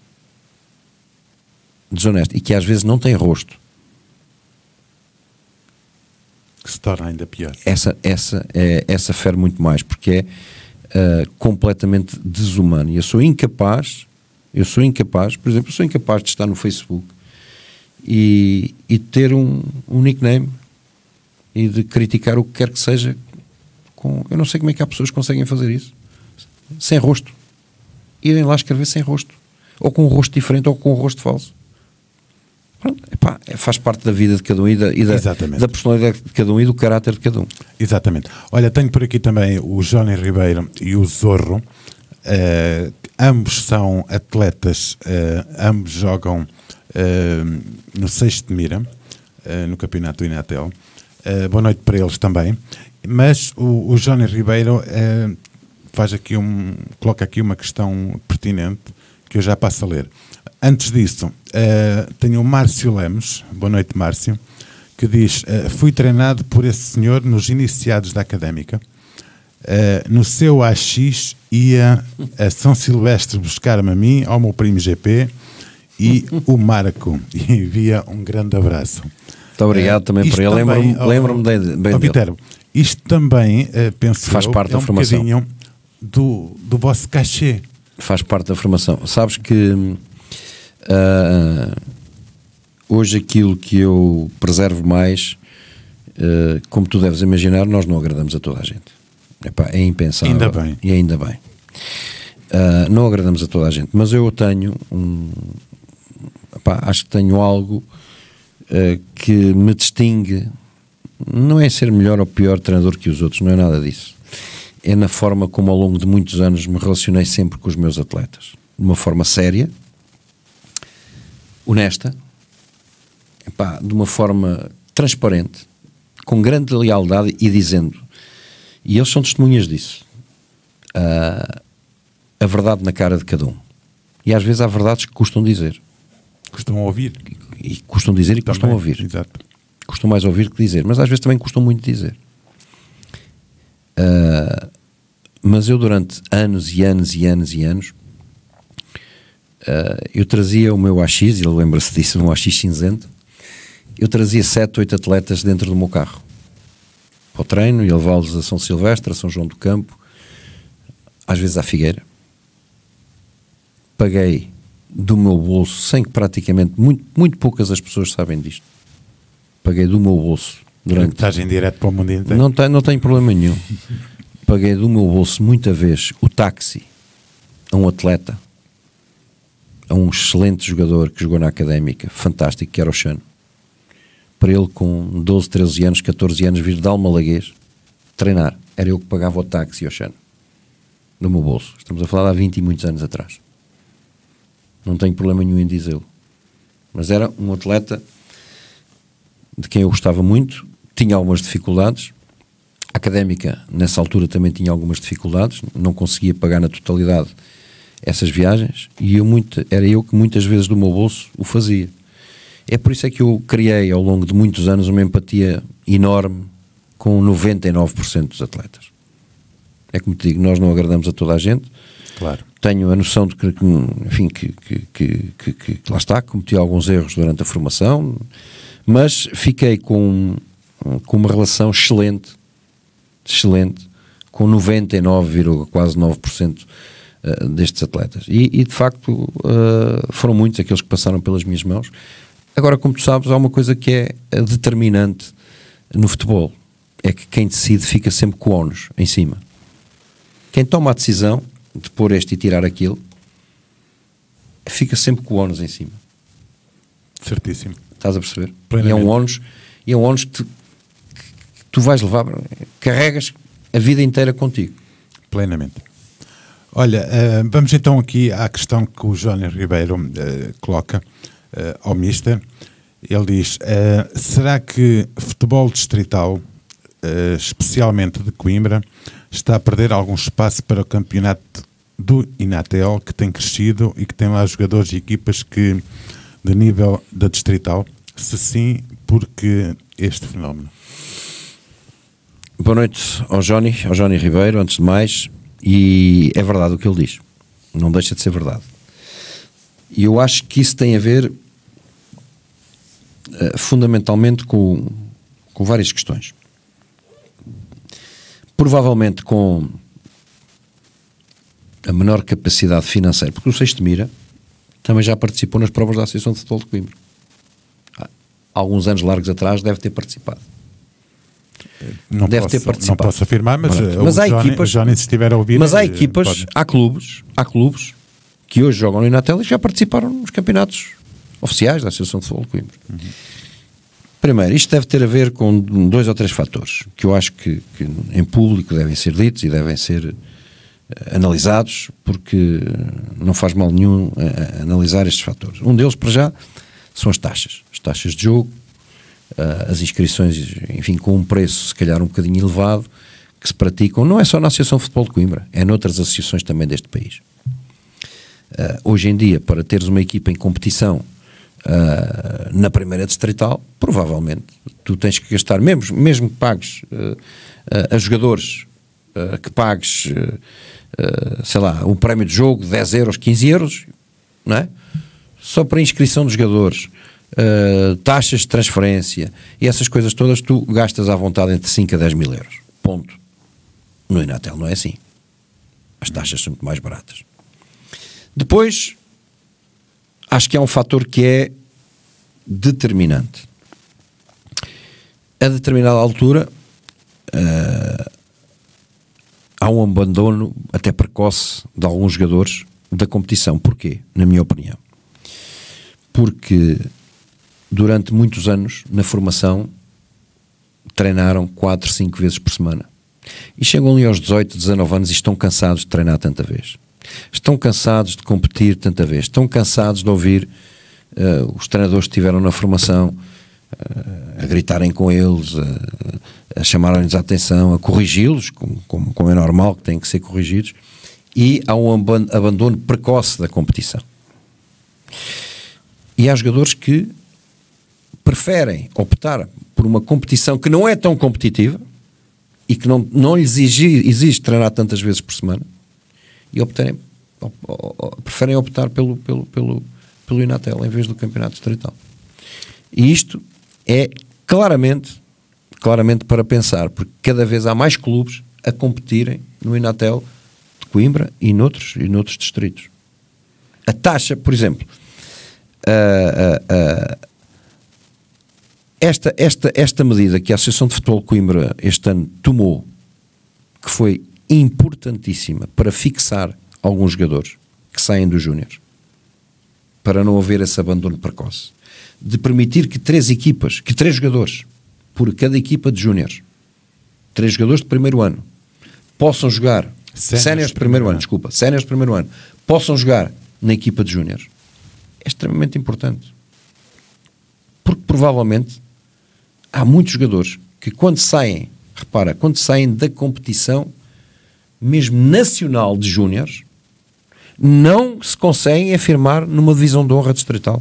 e que às vezes não tem rosto, que se torna ainda pior. Essa fere muito mais, porque é completamente desumano. E eu sou incapaz, por exemplo, eu sou incapaz de estar no Facebook e ter um nickname e de criticar o que quer que seja. Eu não sei como é que há pessoas que conseguem fazer isso sem rosto, irem lá escrever sem rosto, ou com um rosto diferente, ou com um rosto falso. Pronto, faz parte da vida de cada um e da personalidade de cada um e do caráter de cada um. Exatamente. Olha, tenho por aqui também o Johnny Ribeiro e o Zorro. Ambos são atletas, ambos jogam no Seixo de Mira, no campeonato do Inatel. Boa noite para eles também. Mas o Johnny Ribeiro coloca aqui uma questão pertinente, que eu já passo a ler. Antes disso, tenho o Márcio Lemos, boa noite Márcio, que diz, fui treinado por esse senhor nos iniciados da Académica. No seu AX ia a São Silvestre buscar-me a mim, ao meu primo GP e o Marco, e envia um grande abraço. Muito obrigado também por ele. Lembro-me bem dele. Isto também, penso faz parte da formação. Bocadinho do vosso cachê. Faz parte da formação. Sabes que hoje aquilo que eu preservo mais, como tu deves imaginar, nós não agradamos a toda a gente. Epá, é impensável. Ainda bem. E ainda bem. Não agradamos a toda a gente, mas eu tenho acho que tenho algo que me distingue. Não é ser melhor ou pior treinador que os outros, não é nada disso. É na forma como ao longo de muitos anos me relacionei sempre com os meus atletas. De uma forma séria, honesta, de uma forma transparente, com grande lealdade e dizendo, e eles são testemunhas disso, a verdade na cara de cada um. E às vezes há verdades que custam dizer. Custam ouvir. E custam dizer e também, custam ouvir. Exato. Custam mais ouvir que dizer, mas às vezes também custam muito dizer. Mas eu durante anos e anos e anos e anos eu trazia o meu AX, e ele lembra-se disso, um AX cinzento. Eu trazia 7, 8 atletas dentro do meu carro para o treino e levá-los a São Silvestre, a São João do Campo, às vezes à Figueira. Paguei do meu bolso, sem que praticamente muito poucas as pessoas sabem disto. Paguei do meu bolso durante... Estás em direto para o mundo inteiro. Não tenho problema nenhum. Paguei do meu bolso muita vez o táxi a um atleta, a um excelente jogador que jogou na Académica, fantástico, que era o Chano, para ele com 12, 13 anos, 14 anos vir de Almalaguês treinar. Era eu que pagava o táxi ao Chano do meu bolso. Estamos a falar de há 20 e muitos anos atrás. Não tenho problema nenhum em dizê-lo, mas era um atleta de quem eu gostava muito, tinha algumas dificuldades. A Académica nessa altura também tinha algumas dificuldades, não conseguia pagar na totalidade essas viagens, e era eu que muitas vezes do meu bolso o fazia. É por isso é que eu criei ao longo de muitos anos uma empatia enorme com 99% dos atletas. É como te digo, nós não agradamos a toda a gente. Claro. Tenho a noção de que enfim, que lá está, cometi alguns erros durante a formação, mas fiquei com uma relação excelente com 99,9% destes atletas. E de facto foram muitos aqueles que passaram pelas minhas mãos. Agora, como tu sabes, há uma coisa que é determinante no futebol, é que quem decide fica sempre com o ónus em cima. Quem toma a decisão de pôr este e tirar aquilo fica sempre com o ónus em cima. Certíssimo. Estás a perceber? E é um ónus que tu vais levar, carregas a vida inteira contigo. Plenamente. Olha, vamos então aqui à questão que o Jónio Ribeiro coloca ao Mister. Ele diz, será que futebol distrital, especialmente de Coimbra, está a perder algum espaço para o campeonato do Inatel, que tem crescido e que tem lá jogadores e equipas que de nível da distrital? Se sim, porque este fenómeno? Boa noite ao Jónio Ribeiro, antes de mais, e é verdade o que ele diz, não deixa de ser verdade. E eu acho que isso tem a ver fundamentalmente com várias questões. Provavelmente com a menor capacidade financeira, porque o Seixo de Mira também já participou nas provas da Associação de Futebol de Coimbra. Há alguns anos largos atrás deve ter participado. Não posso afirmar, mas há equipas, se estiver a ouvir, mas há equipas, há clubes que hoje jogam no Inatel e já participaram nos campeonatos oficiais da Associação de Futebol de Coimbra. Primeiro, isto deve ter a ver com 2 ou 3 fatores que eu acho que em público devem ser ditos e devem ser analisados, porque não faz mal nenhum analisar estes fatores. Um deles, para já, são as taxas de jogo, as inscrições, enfim, com um preço se calhar um bocadinho elevado, que se praticam, não é só na Associação de Futebol de Coimbra, é noutras associações também deste país. Hoje em dia, para teres uma equipa em competição na primeira distrital, provavelmente tu tens que gastar, mesmo que pagues a jogadores, que pagues, sei lá, um prémio de jogo de 10 euros, 15 euros, não é? Só para a inscrição dos jogadores, taxas de transferência e essas coisas todas, tu gastas à vontade entre 5 a 10 mil euros. Ponto. No Inatel não é assim. As taxas são muito mais baratas. Depois, acho que há um fator que é determinante. A determinada altura, há um abandono até precoce de alguns jogadores da competição. Porquê? Na minha opinião. Porque durante muitos anos, na formação, treinaram 4, 5 vezes por semana. E chegam ali aos 18, 19 anos e estão cansados de treinar tanta vez. Estão cansados de competir tanta vez. Estão cansados de ouvir os treinadores que estiveram na formação a gritarem com eles, a chamarem-lhes a atenção, a corrigi-los, como é normal que têm que ser corrigidos, e há um abandono precoce da competição. E há jogadores que preferem optar por uma competição que não é tão competitiva e que não lhes exige treinar tantas vezes por semana, e preferem optar pelo Inatel em vez do campeonato distrital. E isto é claramente para pensar, porque cada vez há mais clubes a competirem no Inatel de Coimbra e noutros distritos. A taxa, por exemplo, esta medida que a Associação de Futebol de Coimbra este ano tomou, que foi importantíssima para fixar alguns jogadores que saem dos júniores, para não haver esse abandono precoce, de permitir que 3 jogadores por cada equipa de júniores, 3 jogadores de primeiro ano, possam jogar, séniores de primeiro ano, possam jogar na equipa de júniores, é extremamente importante. Porque provavelmente há muitos jogadores que quando saem da competição, mesmo nacional de júniores, não se conseguem afirmar numa divisão de honra distrital.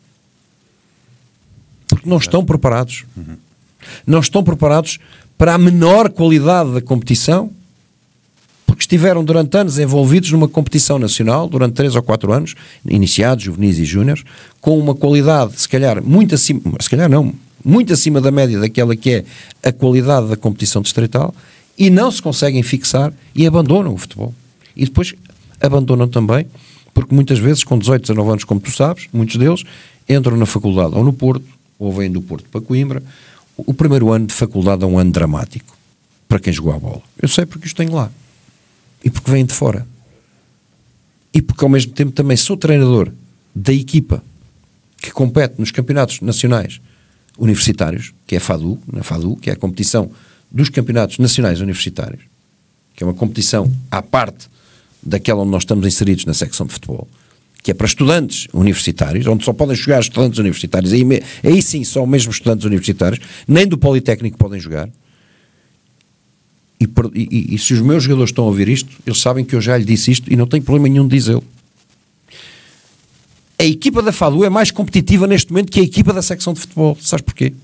Porque não estão preparados. Não estão preparados para a menor qualidade da competição, porque estiveram durante anos envolvidos numa competição nacional, durante 3 ou 4 anos, iniciados, juvenis e júniores, com uma qualidade, se calhar, muito acima da média daquela que é a qualidade da competição distrital, e não se conseguem fixar e abandonam o futebol. E depois abandonam também, porque muitas vezes, com 18, 19 anos, como tu sabes, muitos deles entram na faculdade ou no Porto, ou vêm do Porto para Coimbra. O primeiro ano de faculdade é um ano dramático para quem jogou a bola. Eu sei porque os tenho lá. E porque vêm de fora. E porque ao mesmo tempo também sou treinador da equipa que compete nos campeonatos nacionais universitários, que é a FADU, que é a competição dos campeonatos nacionais universitários, que é uma competição à parte daquela onde nós estamos inseridos na secção de futebol, que é para estudantes universitários, onde só podem jogar estudantes universitários, aí sim só mesmo estudantes universitários, nem do Politécnico podem jogar. E se os meus jogadores estão a ouvir isto, eles sabem que eu já lhe disse isto e não tenho problema nenhum de dizê-lo. A equipa da FADU é mais competitiva neste momento que a equipa da secção de futebol. Sabes porquê?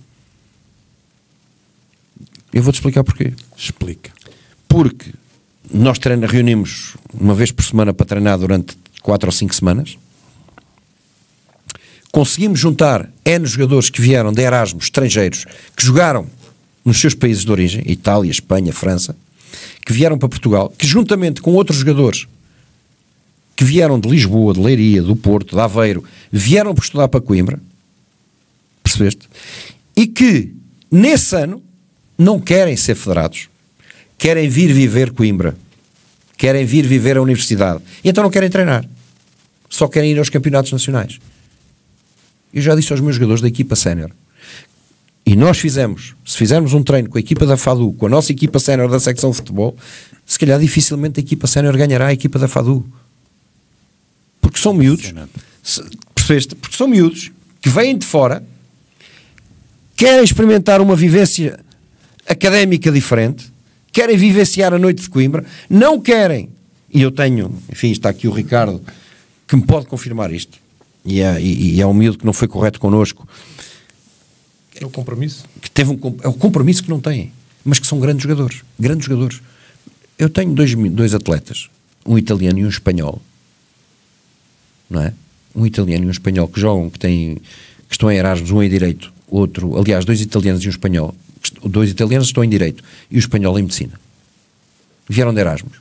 Eu vou-te explicar porquê. Explica. Porque nós reunimos uma vez por semana para treinar durante 4 ou 5 semanas. Conseguimos juntar N jogadores que vieram de Erasmus, estrangeiros, que jogaram nos seus países de origem, Itália, Espanha, França, que vieram para Portugal, que juntamente com outros jogadores que vieram de Lisboa, de Leiria, do Porto, de Aveiro, vieram para estudar para Coimbra, percebeste? E que, nesse ano, não querem ser federados, querem vir viver Coimbra, querem vir viver a universidade, e então não querem treinar, só querem ir aos campeonatos nacionais. Eu já disse aos meus jogadores da equipa sénior, e nós se fizermos um treino com a equipa da FADU, com a nossa equipa sénior da secção de futebol, se calhar dificilmente a equipa sénior ganhará a equipa da FADU. Porque são miúdos, percebeste? Porque são miúdos que vêm de fora, querem experimentar uma vivência académica diferente, querem vivenciar a noite de Coimbra, não querem, e eu tenho, enfim, está aqui o Ricardo, que me pode confirmar isto, e é um miúdo que não foi correto connosco, É o compromisso. que teve é o compromisso que não têm, mas que são grandes jogadores. Eu tenho dois atletas, um italiano e um espanhol, não é? Um italiano e um espanhol que jogam, que estão em Erasmus, um em direito, outro, aliás, 2 italianos e um espanhol, 2 italianos estão em direito e o espanhol em medicina. Vieram de Erasmus.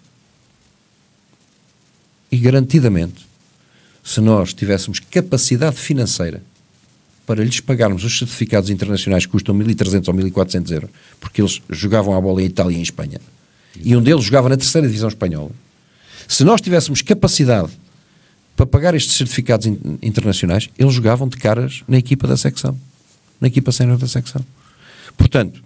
E garantidamente, se nós tivéssemos capacidade financeira para lhes pagarmos os certificados internacionais que custam 1.300 ou 1.400 euros, porque eles jogavam a bola em Itália e em Espanha, e um deles jogava na 3ª divisão espanhola, se nós tivéssemos capacidade para pagar estes certificados internacionais, eles jogavam de caras na equipa da secção, na equipa sénior da secção. Portanto,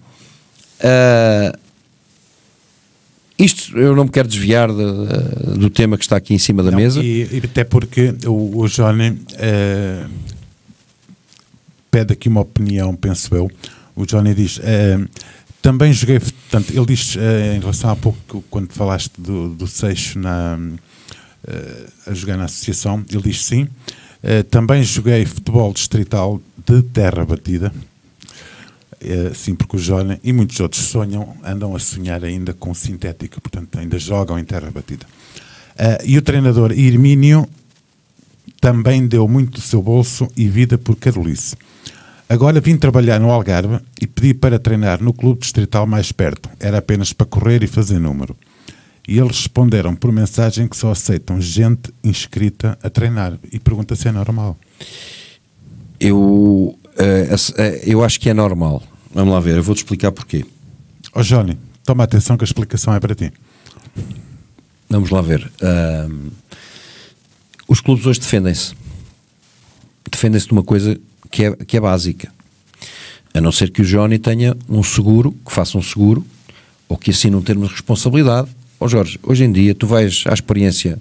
isto eu não me quero desviar do tema que está aqui em cima da mesa. E até porque o Johnny pede aqui uma opinião, penso eu. O Johnny diz, também joguei, portanto, ele diz, em relação a pouco, quando falaste do Seixo a jogar na associação, ele diz sim, também joguei futebol distrital de terra batida, sim, porque o Johnny e muitos outros andam a sonhar ainda com sintética, portanto ainda jogam em terra batida. E o treinador Hermínio também deu muito do seu bolso e vida por Carolice. Agora vim trabalhar no Algarve e pedi para treinar no clube distrital mais perto, era apenas para correr e fazer número. E eles responderam por mensagem que só aceitam gente inscrita a treinar. E pergunta se é normal. Eu acho que é normal. Vamos lá ver, eu vou-te explicar porquê. Johnny, toma atenção que a explicação é para ti. Vamos lá ver. Os clubes hoje defendem-se. Defendem-se de uma coisa que é básica. A não ser que o Johnny tenha um seguro, que faça um seguro, ou que assine um termo de responsabilidade. Jorge, hoje em dia tu vais à experiência,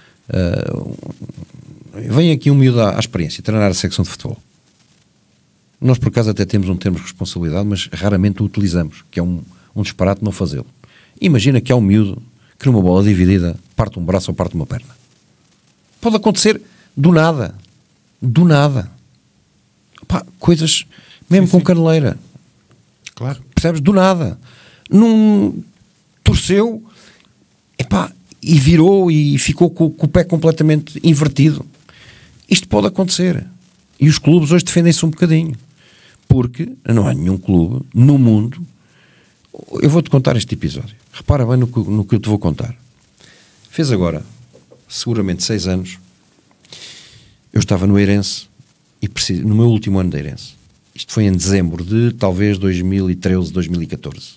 vem aqui um miúdo à experiência, treinar a secção de futebol. Nós por acaso até temos um termo de responsabilidade, mas raramente o utilizamos, que é um disparate não fazê-lo. Imagina que há um miúdo que numa bola dividida parte um braço ou parte uma perna. Pode acontecer do nada. Do nada. Pá, coisas, mesmo sim, com caneleira. Claro. Percebes? Do nada. Num torceu, epá, e virou e ficou com o pé completamente invertido. Isto pode acontecer. E os clubes hoje defendem-se um bocadinho. Porque não há nenhum clube no mundo. Eu vou-te contar este episódio. Repara bem no que eu te vou contar. Fez agora, seguramente 6 anos, eu estava no Eirense, no meu último ano de Eirense. Isto foi em dezembro de talvez 2013, 2014.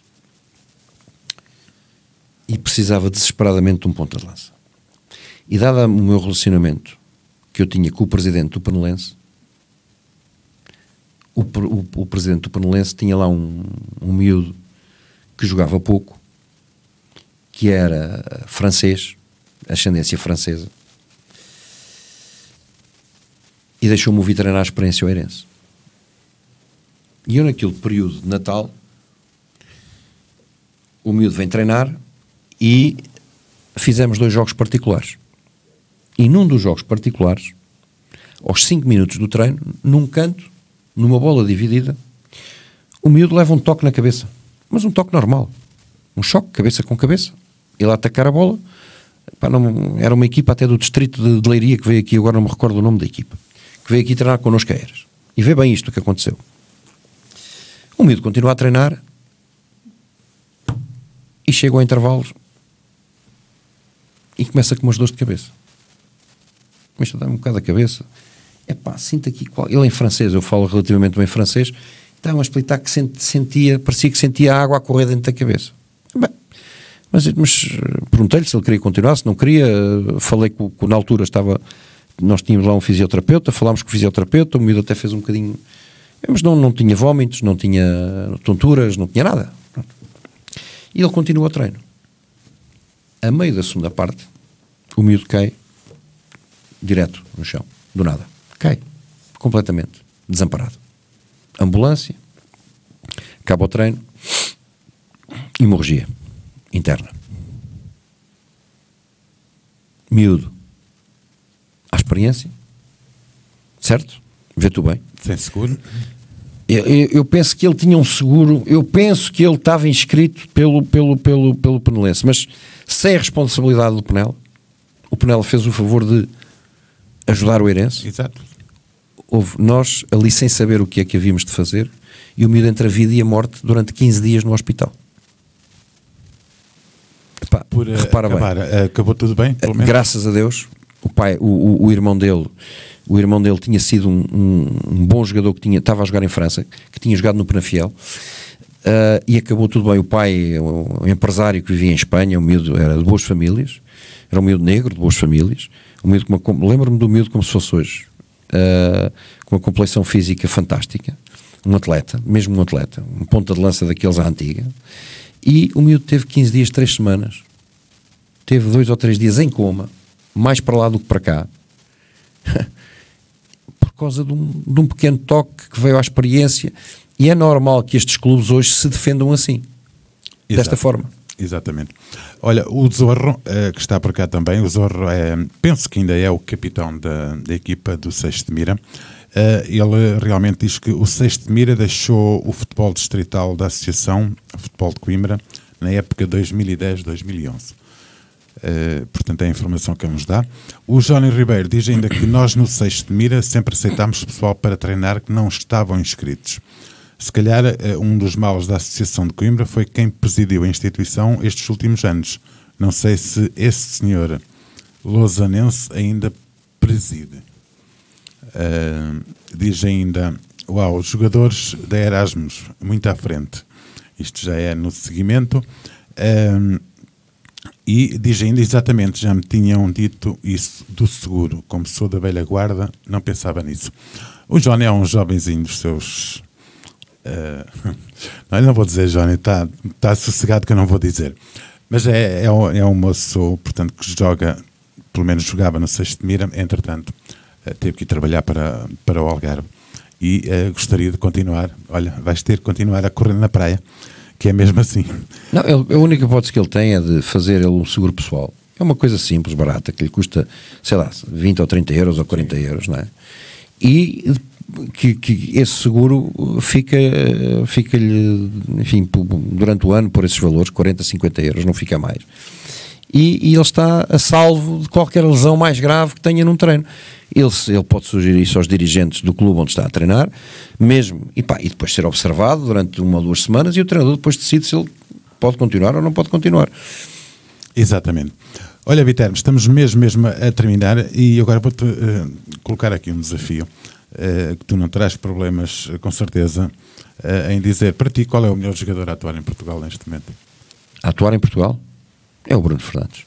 E precisava desesperadamente de um ponta de lança. E dado o meu relacionamento que eu tinha com o presidente do Panelense, o presidente do Panelense tinha lá um miúdo que jogava pouco, que era francês, ascendência francesa, e deixou-me ouvir treinar a experiência Eirense. E eu naquele período de Natal, o miúdo vem treinar e fizemos 2 jogos particulares. E num dos jogos particulares, aos 5 minutos do treino, num canto, numa bola dividida, o miúdo leva um toque na cabeça. Mas um toque normal. Um choque, cabeça com cabeça. Ele a atacar a bola. Pá, não, era uma equipa até do distrito de Leiria que veio aqui, agora não me recordo o nome da equipa, que veio aqui treinar connosco a Eiras. E vê bem isto que aconteceu. O miúdo continua a treinar e chega ao intervalo e começa com umas dores de cabeça. Começa a dar um bocado a cabeça. Epá, sinto aqui... Ele em francês, eu falo relativamente bem francês, estava a explicar que sentia, parecia que sentia a água a correr dentro da cabeça. Bem, mas perguntei-lhe se ele queria continuar, se não queria. Falei que na altura nós tínhamos lá um fisioterapeuta, falámos com o fisioterapeuta, o miúdo até fez um bocadinho... Mas não tinha vómitos, não tinha tonturas, não tinha nada. E ele continua o treino. A meio da segunda parte, o miúdo cai direto no chão, do nada. Cai, completamente, desamparado. Ambulância, acaba o treino, hemorragia interna. Miúdo, à experiência, certo? Vê tu bem. Sem seguro. Eu penso que ele tinha um seguro, eu penso que ele estava inscrito pelo Penelense, mas sem a responsabilidade do Penela. O Penela fez o favor de ajudar o Eirense. Exato. Houve nós ali sem saber o que é que havíamos de fazer, e o miúdo entre a vida e a morte durante 15 dias no hospital. Epá, Por repara acabar, bem, acabou tudo bem, pelo menos? graças a Deus. O pai, o irmão dele tinha sido um bom jogador, que estava a jogar em França, que tinha jogado no Penafiel, e acabou tudo bem. O pai, um empresário que vivia em Espanha, um miúdo, era de boas famílias, era um miúdo negro de boas famílias, lembro-me do miúdo como se fosse hoje, com uma complexão física fantástica, um atleta, mesmo um atleta, um ponta de lança daqueles à antiga, e o miúdo teve 15 dias, 3 semanas, teve 2 ou 3 dias em coma, mais para lá do que para cá, por causa de um pequeno toque que veio à experiência. E é normal que estes clubes hoje se defendam assim, desta forma. Exatamente. Olha, o Zorro, que está por cá também, o Zorro penso que ainda é o capitão da equipa do Seixo de Mira. Ele realmente diz que o Seixo de Mira deixou o futebol distrital da Associação Futebol de Coimbra na época 2010-2011. Portanto, é a informação que ele nos dá. O Johnny Ribeiro diz ainda que nós no Seixo de Mira sempre aceitámos pessoal para treinar que não estavam inscritos. Se calhar um dos males da Associação de Coimbra foi quem presidiu a instituição estes últimos anos. Não sei se esse senhor lausanense ainda preside. Diz ainda, uau, os jogadores da Erasmus muito à frente. Isto já é no seguimento. E diz ainda, exatamente, já me tinham dito isso do seguro. Como sou da velha guarda, não pensava nisso. O Johnny é um jovenzinho dos seus... não vou dizer, Johnny, está sossegado que eu não vou dizer. Mas é um moço, portanto, que joga, pelo menos jogava no Seixo de Mira, entretanto, teve que ir trabalhar para o Algarve. E gostaria de continuar, olha, vais ter que continuar a correr na praia, que é mesmo assim. Não, a única hipótese que ele tem é de fazer ele um seguro pessoal. É uma coisa simples, barata, que lhe custa, sei lá, 20 ou 30 euros ou 40 euros, não é? E que esse seguro fica-lhe, enfim, durante o ano por esses valores, 40, 50 euros, não fica mais. E ele está a salvo de qualquer lesão mais grave que tenha num treino. Ele pode sugerir isso aos dirigentes do clube onde está a treinar, mesmo, e depois ser observado durante 1 ou 2 semanas, e o treinador depois decide se ele pode continuar ou não pode continuar. Exatamente. Olha, Viterbo, estamos mesmo a terminar, e agora vou-te colocar aqui um desafio, que tu não terás problemas, com certeza, em dizer para ti qual é o melhor jogador a atuar em Portugal neste momento. A atuar em Portugal? É o Bruno Fernandes.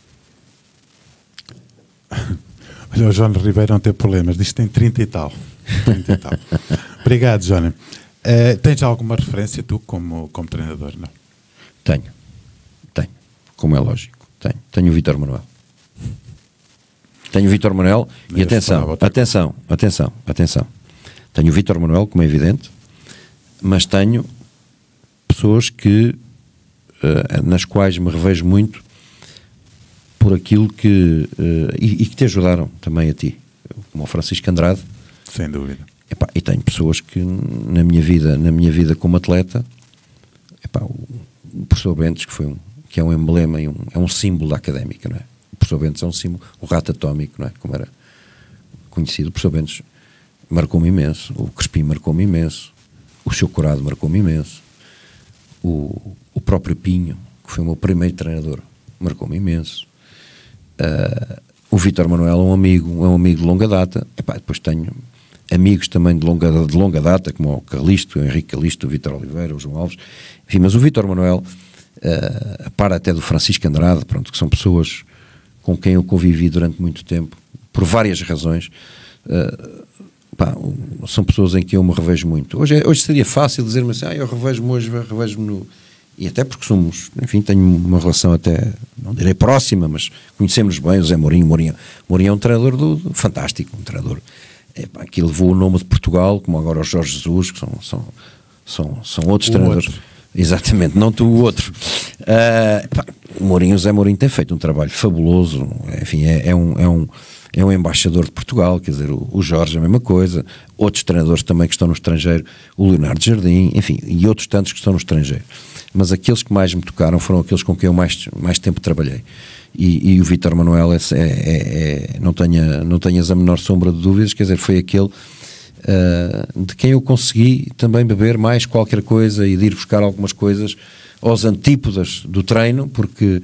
Olha, o João Ribeiro não tem problemas, diz que tem 30 e tal. Obrigado, Johnny. Tens alguma referência tu como treinador? Não? Tenho, como é lógico. Tenho o Vítor Manuel. Tenho o Vítor Manuel e atenção. Tenho o Vítor Manuel, como é evidente, mas tenho pessoas nas quais me revejo muito por aquilo que e que te ajudaram também a ti, como o Francisco Andrade. Sem dúvida. E tenho pessoas que na minha vida como atleta, o professor Bentes, que é um emblema e é um símbolo da académica, não é? O professor Bentes é um símbolo, o rato atómico, não é? Como era conhecido. O professor Bentes marcou-me imenso, o Crespim marcou-me imenso, o Seu Corado marcou-me imenso, o próprio Pinho, que foi o meu primeiro treinador, marcou-me imenso. O Vítor Manuel é um amigo de longa data. Depois tenho amigos também de longa data, como o Calisto, o Henrique Calisto, o Vítor Oliveira, o João Alves, enfim, mas o Vítor Manuel, a par até do Francisco Andrade, pronto, que são pessoas com quem eu convivi durante muito tempo, por várias razões. São pessoas em que eu me revejo muito. Hoje seria fácil dizer-me assim, eu revejo-me hoje, revejo-me no... E até porque somos, enfim, tenho uma relação até, não direi próxima, mas conhecemos bem o Zé Mourinho. Mourinho é um treinador fantástico, um treinador que levou o nome de Portugal, como agora o Jorge Jesus, que são outros treinadores. Exatamente, não tu o outro. O Zé Mourinho tem feito um trabalho fabuloso, enfim, é é um embaixador de Portugal, quer dizer, o Jorge a mesma coisa, outros treinadores também que estão no estrangeiro, o Leonardo Jardim, enfim, e outros tantos que estão no estrangeiro. Mas aqueles que mais me tocaram foram aqueles com quem eu mais tempo trabalhei. E o Vítor Manuel não tenhas a menor sombra de dúvidas, quer dizer, foi aquele de quem eu consegui também beber mais qualquer coisa e de ir buscar algumas coisas aos antípodas do treino, porque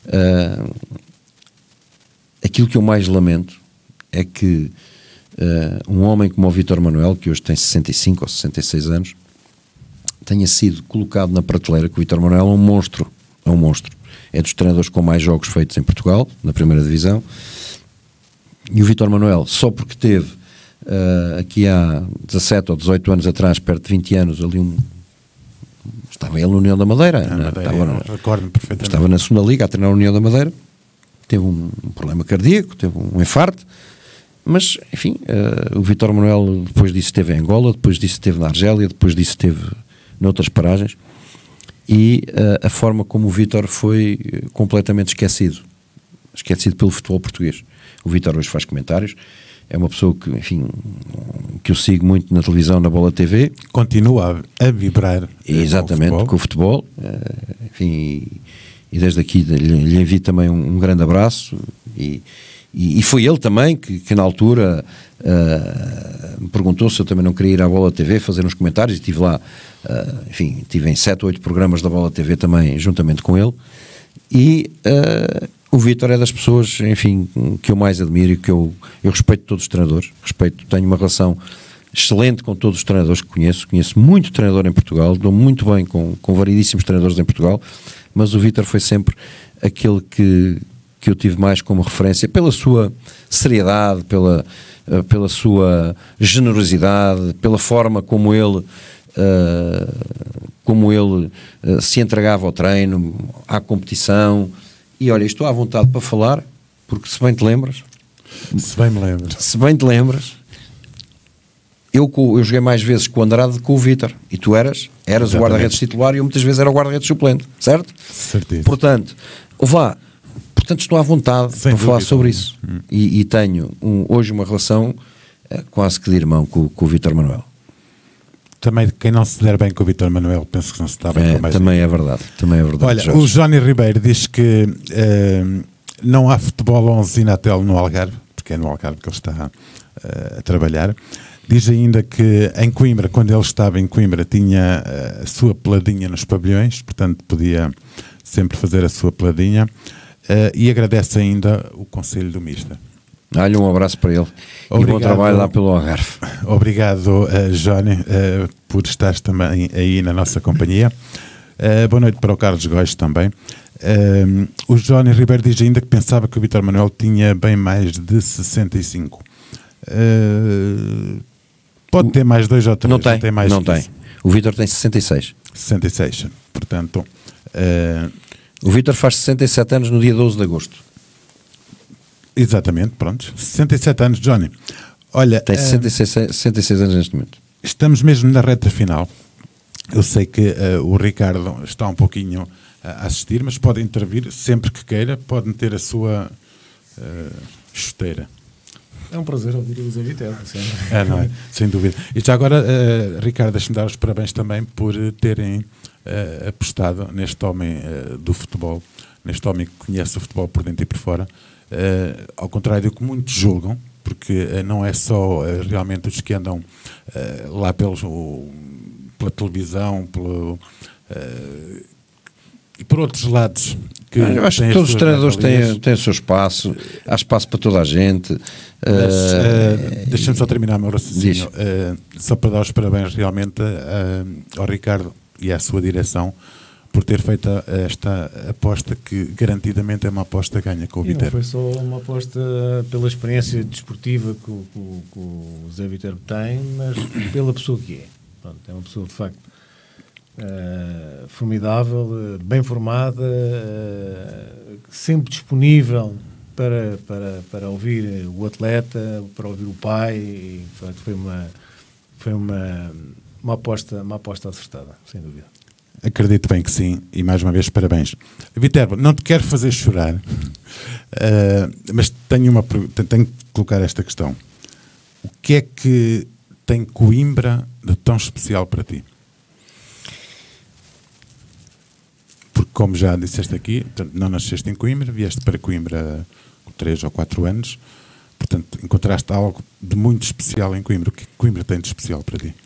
aquilo que eu mais lamento é que um homem como o Vítor Manuel, que hoje tem 65 ou 66 anos, tenha sido colocado na prateleira, que o Vítor Manuel é um monstro, é dos treinadores com mais jogos feitos em Portugal, na primeira divisão, e o Vítor Manuel, só porque teve aqui há 17 ou 18 anos atrás, perto de 20 anos, ali estava ele na União da Madeira, recordo-me perfeitamente. Estava na segunda liga a treinar a União da Madeira, teve um problema cardíaco, teve um infarto, mas enfim, o Vítor Manuel depois disso esteve em Angola, depois disso esteve na Argélia, depois disso esteve noutras paragens, e a forma como o Vítor foi completamente esquecido pelo futebol português. O Vítor hoje faz comentários, é uma pessoa que, enfim, que eu sigo muito na televisão, na Bola TV. Continua a vibrar exatamente com o futebol. Enfim, e desde aqui lhe envio também um grande abraço, e foi ele também que na altura me perguntou se eu também não queria ir à Bola TV fazer uns comentários, e estive lá, enfim, estive em 7 ou 8 programas da Bola TV também, juntamente com ele, e o Vítor é das pessoas, enfim, que eu mais admiro e que eu respeito todos os treinadores, tenho uma relação excelente com todos os treinadores que conheço muito treinador em Portugal, dou muito bem com variedíssimos treinadores em Portugal, mas o Vítor foi sempre aquele que eu tive mais como referência, pela sua seriedade, pela sua generosidade, pela forma como ele se entregava ao treino, à competição. E olha, estou à vontade para falar, porque se bem te lembras, eu joguei mais vezes com o Andrade do que com o Vítor, e tu eras o guarda-redes titular e eu muitas vezes era o guarda-redes suplente, certo? Certíssimo. Portanto, estou à vontade para falar sobre isso. E tenho hoje uma relação quase que de irmão com o Vítor Manuel. Também quem não se der bem com o Vítor Manuel, penso que não se está bem com mais também é verdade. Olha, Jorge. o Johnny Ribeiro diz que não há futebol 11 Inatel no Algarve, porque é no Algarve que ele está a trabalhar. Diz ainda que em Coimbra, quando ele estava em Coimbra, tinha a sua peladinha nos pavilhões, portanto podia sempre fazer a sua peladinha, e agradece ainda o conselho do Mister. Dá-lhe um abraço para ele. Obrigado, e bom trabalho lá pelo Algarve. Obrigado, Johnny, por estares também aí na nossa companhia. Boa noite para o Carlos Góis também. O Johnny Ribeiro diz ainda que pensava que o Vítor Manuel tinha bem mais de 65. Pode ter mais 2 ou 3. Não tem. O Vítor tem 66. 66, portanto... O Vítor faz 67 anos no dia 12 de agosto. Exatamente, pronto. 67 anos, Johnny. Olha, tem 66 anos neste momento. Estamos mesmo na reta final. Eu sei que o Ricardo está um pouquinho a assistir, mas pode intervir sempre que queira, pode meter a sua chuteira. É um prazer ouvir o Zé Viterbo, não é? Sem dúvida. E já agora, Ricardo, deixe-me dar os parabéns também por terem apostado neste homem do futebol, neste homem que conhece o futebol por dentro e por fora, ao contrário do que muitos julgam, porque não é só realmente os que andam lá pela televisão, e por outros lados. Eu acho que todos os treinadores têm o seu espaço, há espaço para toda a gente. Deixa-me só terminar o meu raciocínio, só para dar os parabéns realmente ao Ricardo e à sua direção por ter feito esta aposta que garantidamente é uma aposta ganha com o Viterbo. Não foi só uma aposta pela experiência desportiva que o Zé Viterbo tem, mas pela pessoa que é. Pronto, é uma pessoa de facto formidável, bem formada, sempre disponível para ouvir o atleta, para ouvir o pai, e foi uma aposta acertada, sem dúvida. Acredito bem que sim, e mais uma vez parabéns. Viterbo, não te quero fazer chorar, mas tenho que colocar esta questão. O que é que tem Coimbra de tão especial para ti? Porque, como já disseste aqui, portanto, não nasceste em Coimbra, vieste para Coimbra com 3 ou 4 anos, portanto, encontraste algo de muito especial em Coimbra. O que é que Coimbra tem de especial para ti?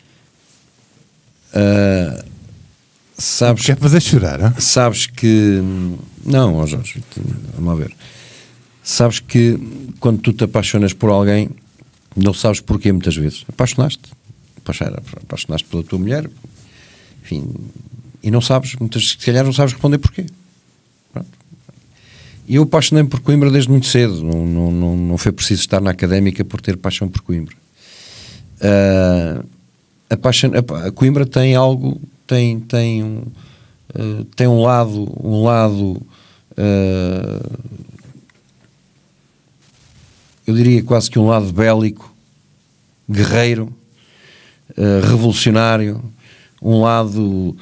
Sabes, quer fazer chorar, hein? Sabes que... Não, ó Jorge, vamos lá ver. Sabes que quando tu te apaixonas por alguém, não sabes porquê muitas vezes. Apaixonaste pela tua mulher, enfim, e não sabes, se calhar não sabes responder porquê. Pronto. E eu apaixonei-me por Coimbra desde muito cedo, não foi preciso estar na académica por ter paixão por Coimbra. A Coimbra tem algo, tem um lado eu diria quase que um lado bélico, guerreiro, revolucionário, um lado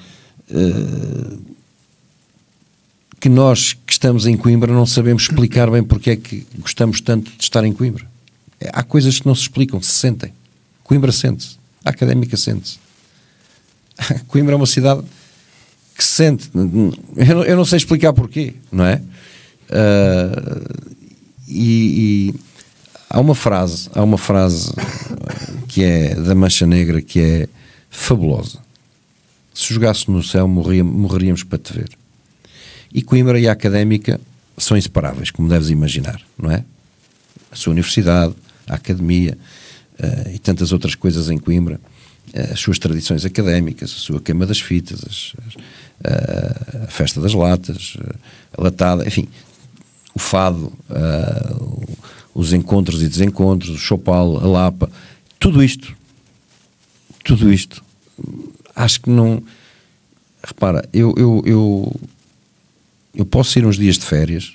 que nós que estamos em Coimbra não sabemos explicar bem porque é que gostamos tanto de estar em Coimbra. Há coisas que não se explicam, se sentem. Coimbra sente-se, a académica sente-se. Coimbra é uma cidade que se sente. Eu não sei explicar porquê, não é? E há uma frase que é da Mancha Negra que é fabulosa. Se jogasse no céu morreríamos para te ver. E Coimbra e a académica são inseparáveis, como deves imaginar, não é? A sua universidade, a academia e tantas outras coisas em Coimbra, as suas tradições académicas, a sua queima das fitas, a festa das latas, a latada, enfim, o fado, os encontros e desencontros, o chopal, a lapa, tudo isto, acho que não... Repara, eu posso ir uns dias de férias,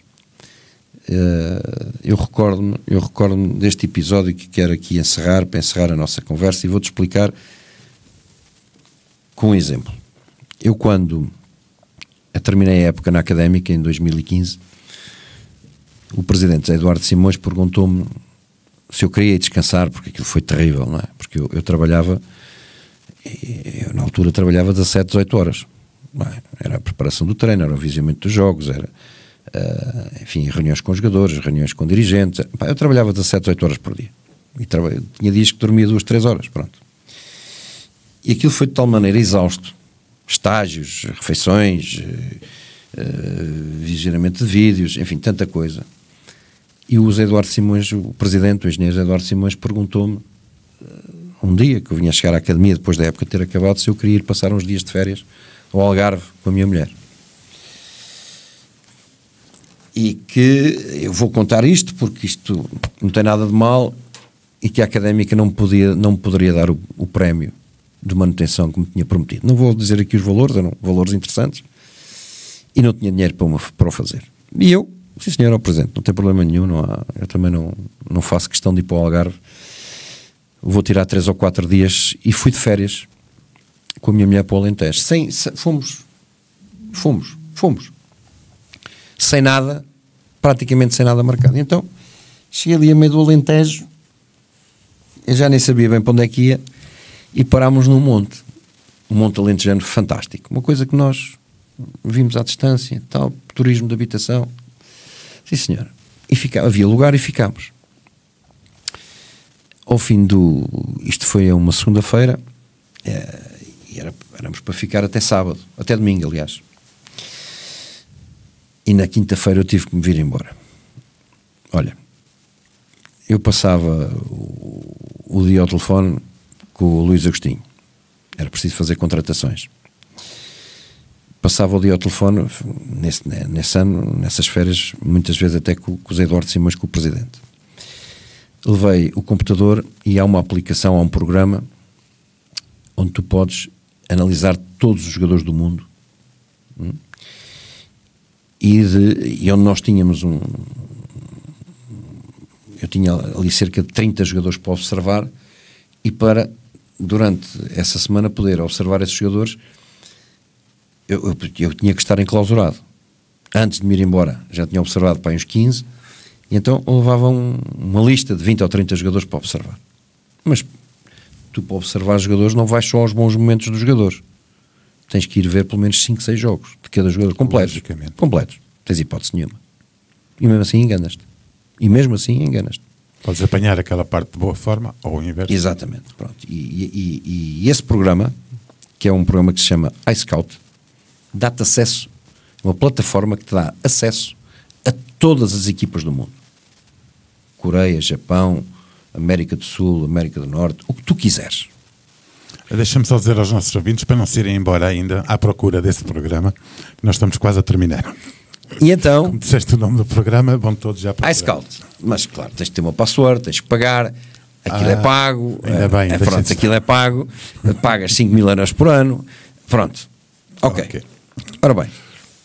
eu recordo-me deste episódio que quero aqui encerrar, para encerrar a nossa conversa, e vou-te explicar com um exemplo. Eu, quando terminei a época na académica, em 2015, o presidente Eduardo Simões perguntou-me se eu queria descansar, porque aquilo foi terrível, não é? Porque eu trabalhava, eu na altura trabalhava 17, 18 horas. Não é? Era a preparação do treino, era o avisamento dos jogos, era, enfim, reuniões com jogadores, reuniões com dirigentes. Eu trabalhava 17, 18 horas por dia. E tinha dias que dormia 2, 3 horas, pronto. E aquilo foi de tal maneira exausto. Estágios, refeições, visionamento de vídeos, enfim, tanta coisa. E o Eduardo Simões, o presidente, o engenheiro Eduardo Simões, perguntou-me um dia, que eu vinha chegar à academia depois da época ter acabado, se eu queria ir passar uns dias de férias ao Algarve com a minha mulher. E que eu vou contar isto porque isto não tem nada de mal, e que a académica não me poderia dar o prémio de manutenção que me tinha prometido. Não vou dizer aqui os valores, eram valores interessantes, e não tinha dinheiro para o fazer. E eu, sim senhor, ao presente, não tem problema nenhum, eu também não faço questão de ir para o Algarve, vou tirar 3 ou 4 dias, e fui de férias com a minha mulher para o Alentejo. Fomos. Sem nada, praticamente sem nada marcado. Então, cheguei ali a meio do Alentejo, eu já nem sabia bem para onde é que ia, e parámos num monte. Um monte alentejano fantástico. Uma coisa que nós vimos à distância, tal, turismo de habitação. Sim, senhora. E havia lugar e ficámos. Ao fim isto foi uma segunda-feira, e éramos para ficar até sábado, até domingo, aliás. E na quinta-feira eu tive que me vir embora. Olha, eu passava o dia ao telefone com o Luís Agostinho. Era preciso fazer contratações. Passava o dia ao telefone, nesse ano, nessas férias, muitas vezes até com o Zé Eduardo Simões, com o presidente. Levei o computador e há uma aplicação, há um programa onde tu podes analisar todos os jogadores do mundo, e onde nós tínhamos eu tinha ali cerca de 30 jogadores para observar, e para, durante essa semana, poder observar esses jogadores, eu tinha que estar enclausurado. Antes de me ir embora, já tinha observado para aí uns 15, e então levava uma lista de 20 ou 30 jogadores para observar. Mas tu, para observar os jogadores, não vais só aos bons momentos dos jogadores. Tens que ir ver pelo menos 5, 6 jogos de cada jogador, completos. Completos. Tens hipótese nenhuma. E mesmo assim enganas-te. Podes apanhar aquela parte de boa forma ou o inverso. Exatamente. Pronto. E esse programa, que é um programa que se chama iScout, dá-te acesso, uma plataforma que te dá acesso a todas as equipas do mundo. Coreia, Japão, América do Sul, América do Norte, o que tu quiseres. Deixa-me só dizer aos nossos ouvintes, para não se irem embora ainda à procura desse programa, que nós estamos quase a terminar. E então... Como disseste o nome do programa, vão todos já procurar. iScout. Mas, claro, tens de ter uma password, tens que pagar, aquilo é pago. Ainda bem. Pronto, aquilo é pago, pagas 5.000 euros por ano. Pronto. Ok. Ora bem.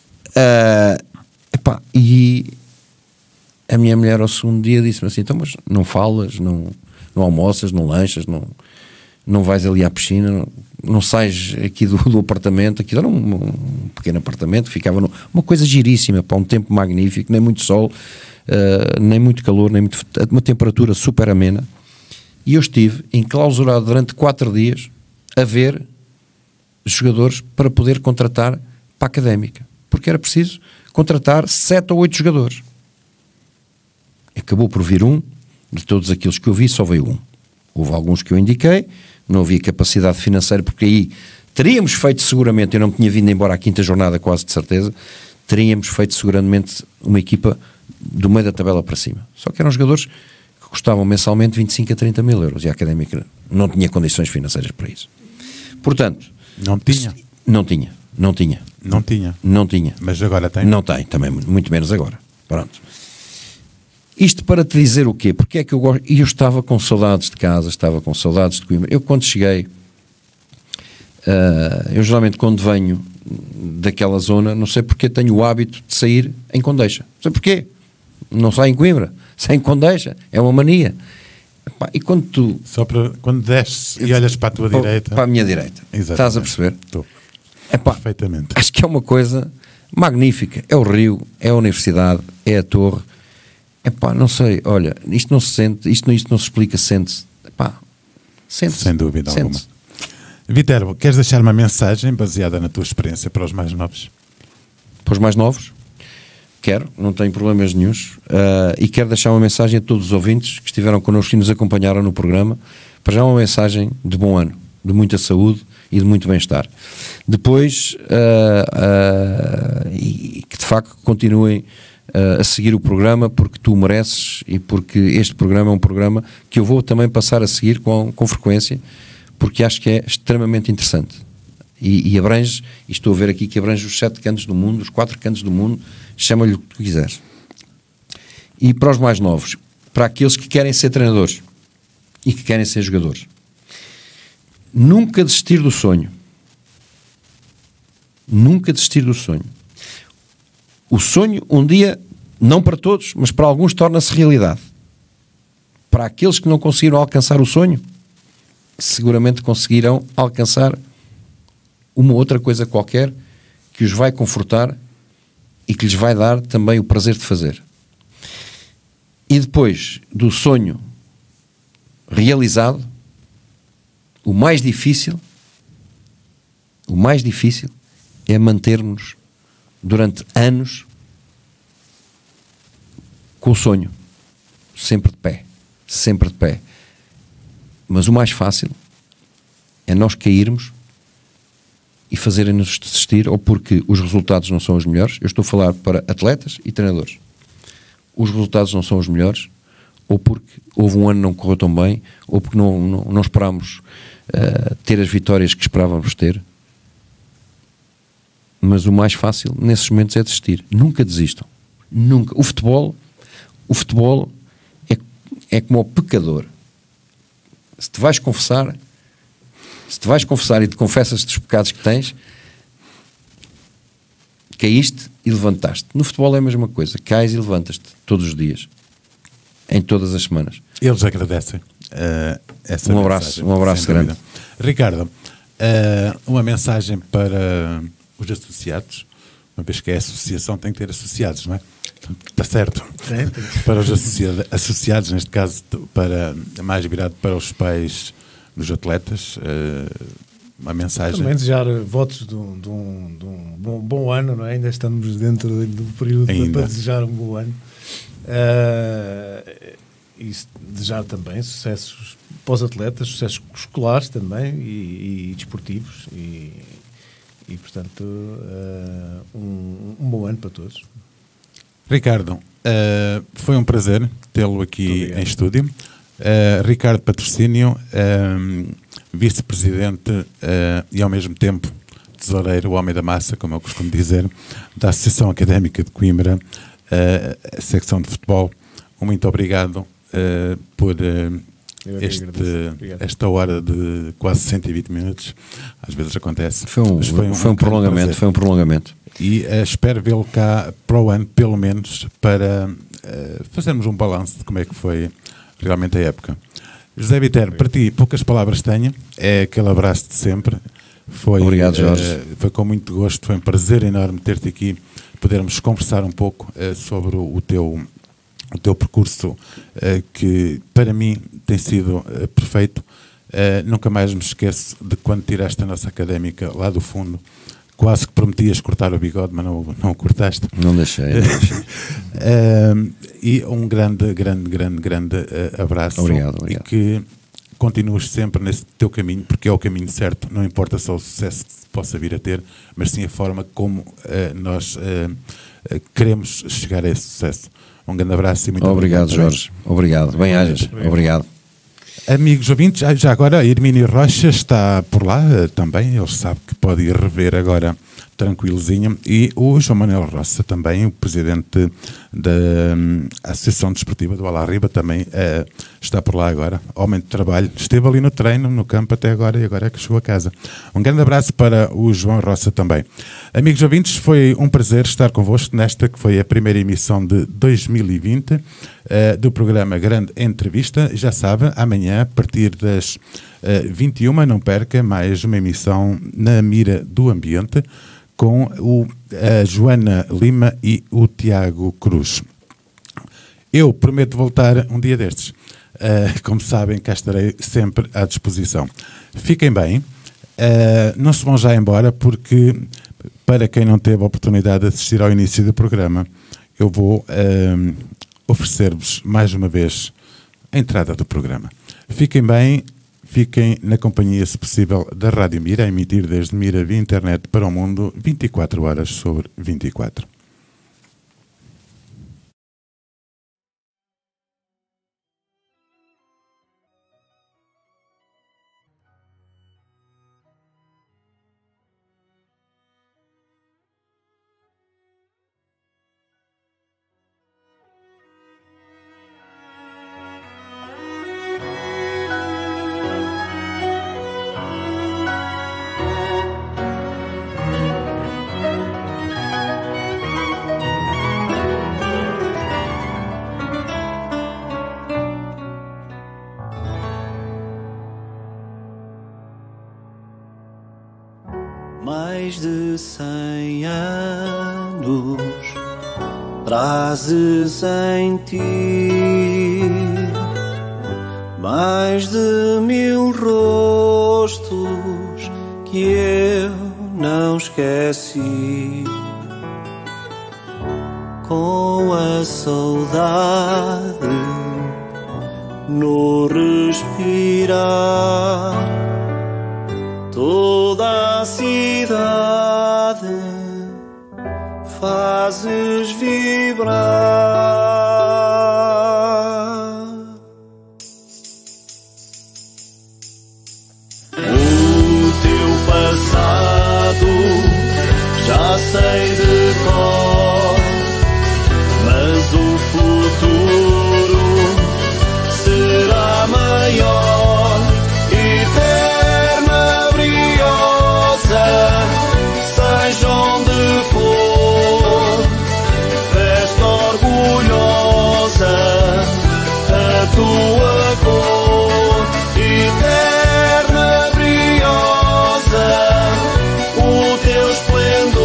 E a minha mulher ao segundo dia disse-me assim, então, mas não falas, não almoças, não lanchas, não vais ali à piscina, não sais aqui do apartamento. Aquilo era um pequeno apartamento, ficava uma coisa giríssima, para um tempo magnífico, nem muito sol, nem muito calor, nem muito, uma temperatura super amena. E eu estive enclausurado durante 4 dias a ver jogadores para poder contratar para a Académica, porque era preciso contratar 7 ou 8 jogadores. Acabou por vir de todos aqueles que eu vi, só veio um. Houve alguns que eu indiquei, não havia capacidade financeira, porque aí teríamos feito seguramente, eu não me tinha vindo embora à 5ª jornada, quase de certeza, teríamos feito seguramente uma equipa do meio da tabela para cima. Só que eram jogadores que custavam mensalmente 25 a 30 mil euros, e a Académica não tinha condições financeiras para isso. Portanto... Não tinha. Mas agora tem? Não tem, também, muito menos agora. Pronto. Isto para te dizer o quê? Porque é que eu gosto... E eu estava com saudades de casa, estava com saudades de Coimbra. Eu quando cheguei, eu geralmente quando venho daquela zona, não sei porque tenho o hábito de sair em Condeixa. Não sei porquê. Não saio em Coimbra, saio em Condeixa. É uma mania. E quando tu... Só para quando desces e olhas para a tua direita... Para a minha direita. Exatamente. Estás a perceber? Estou. Perfeitamente. Acho que é uma coisa magnífica. É o rio, é a universidade, é a torre. Não sei, olha, isto não se sente, isto não se explica, sente-se. Sente-se. Sem dúvida alguma. Viterbo, queres deixar uma mensagem baseada na tua experiência para os mais novos? Para os mais novos? Quero, não tenho problemas nenhuns. E quero deixar uma mensagem a todos os ouvintes que estiveram connosco e nos acompanharam no programa, para já uma mensagem de bom ano, de muita saúde e de muito bem-estar. Depois, e que de facto continuem a seguir o programa, porque tu mereces e porque este programa é um programa que eu vou também passar a seguir com frequência, porque acho que é extremamente interessante e abrange, e estou a ver aqui que abrange os 7 cantos do mundo, os 4 cantos do mundo, chama-lhe o que tu quiseres. E para os mais novos, para aqueles que querem ser treinadores e que querem ser jogadores, nunca desistir do sonho. Nunca desistir do sonho. O sonho, um dia, não para todos, mas para alguns torna-se realidade. Para aqueles que não conseguiram alcançar o sonho, seguramente conseguirão alcançar uma outra coisa qualquer que os vai confortar e que lhes vai dar também o prazer de fazer. E depois do sonho realizado, o mais difícil é mantermos durante anos com o sonho, sempre de pé. Mas o mais fácil é nós cairmos e fazerem-nos desistir, ou porque os resultados não são os melhores. Eu estou a falar para atletas e treinadores. Os resultados não são os melhores, ou porque houve um ano que não correu tão bem, ou porque não esperámos ter as vitórias que esperávamos ter. Mas o mais fácil nesses momentos é desistir. Nunca desistam. Nunca. O futebol é como o pecador. Se te vais confessar e te confessas dos pecados que tens, caíste e levantaste. No futebol é a mesma coisa. Cais e levantas-te todos os dias, em todas as semanas. Eles agradecem essa um abraço grande. Ricardo, uma mensagem para os associados, uma vez que é associação, tem que ter associados, não é? Está certo. Sim. Para os associados, neste caso, mais virado para os pais dos atletas, uma mensagem. Também desejar votos de um bom ano, não é? Ainda estamos dentro do período para desejar um bom ano. E desejar também sucessos para os atletas, sucessos escolares também e desportivos e portanto, um bom ano para todos. Ricardo, foi um prazer tê-lo aqui em estúdio. Ricardo Patrocínio, vice-presidente e ao mesmo tempo tesoureiro, o homem da massa, como eu costumo dizer, da Associação Académica de Coimbra, secção de futebol. Muito obrigado por esta hora de quase 120 minutos. Às vezes acontece. Foi um prolongamento. E espero vê-lo cá para o ano, pelo menos, para fazermos um balanço de como é que foi realmente a época. José Viterbo, para ti, poucas palavras tenho. É aquele abraço de sempre. Obrigado, Jorge. Foi com muito gosto, foi um prazer enorme ter-te aqui, podermos conversar um pouco sobre o teu percurso, que para mim tem sido perfeito. Nunca mais me esqueço de quando tiraste a nossa académica lá do fundo. Quase que prometias cortar o bigode, mas não o cortaste. Não deixei. E um grande abraço. Obrigado. E que continues sempre nesse teu caminho, porque é o caminho certo. Não importa só o sucesso que se possa vir a ter, mas sim a forma como nós queremos chegar a esse sucesso. Um grande abraço e muito obrigado. Jorge. Obrigado. Bem-ajas. Obrigado. Amigos ouvintes, já agora a Hermínio Rocha está por lá também, ele sabe que pode ir rever agora tranquilozinho, e o João Manuel Roça também, o presidente da Associação Desportiva do Alarriba, também está por lá agora, homem de trabalho, esteve ali no treino, no campo até agora, e agora é que chegou a casa. Um grande abraço para o João Roça também. Amigos ouvintes, foi um prazer estar convosco nesta que foi a primeira emissão de 2020 do programa Grande Entrevista. Já sabe, amanhã a partir das 21, não perca mais uma emissão na Mira do Ambiente com a Joana Lima e o Tiago Cruz. Eu prometo voltar um dia destes. Como sabem, cá estarei sempre à disposição. Fiquem bem. Não se vão já embora, porque para quem não teve a oportunidade de assistir ao início do programa, eu vou oferecer-vos mais uma vez a entrada do programa. Fiquem bem. Fiquem na companhia, se possível, da Rádio Mira, a emitir desde Mira via internet para o mundo 24 horas sobre 24. Mais de 100 anos trazes em ti, mais de 1000 rostos que eu não esqueci. Com a saudade no respirar, toda a cidade fazes vibrar. O teu passado já sei de cor, mas o futuro será maior, eterna, briosa, seja onde for, veste orgulhosa a tua cor, eterna, briosa, o teu esplendor.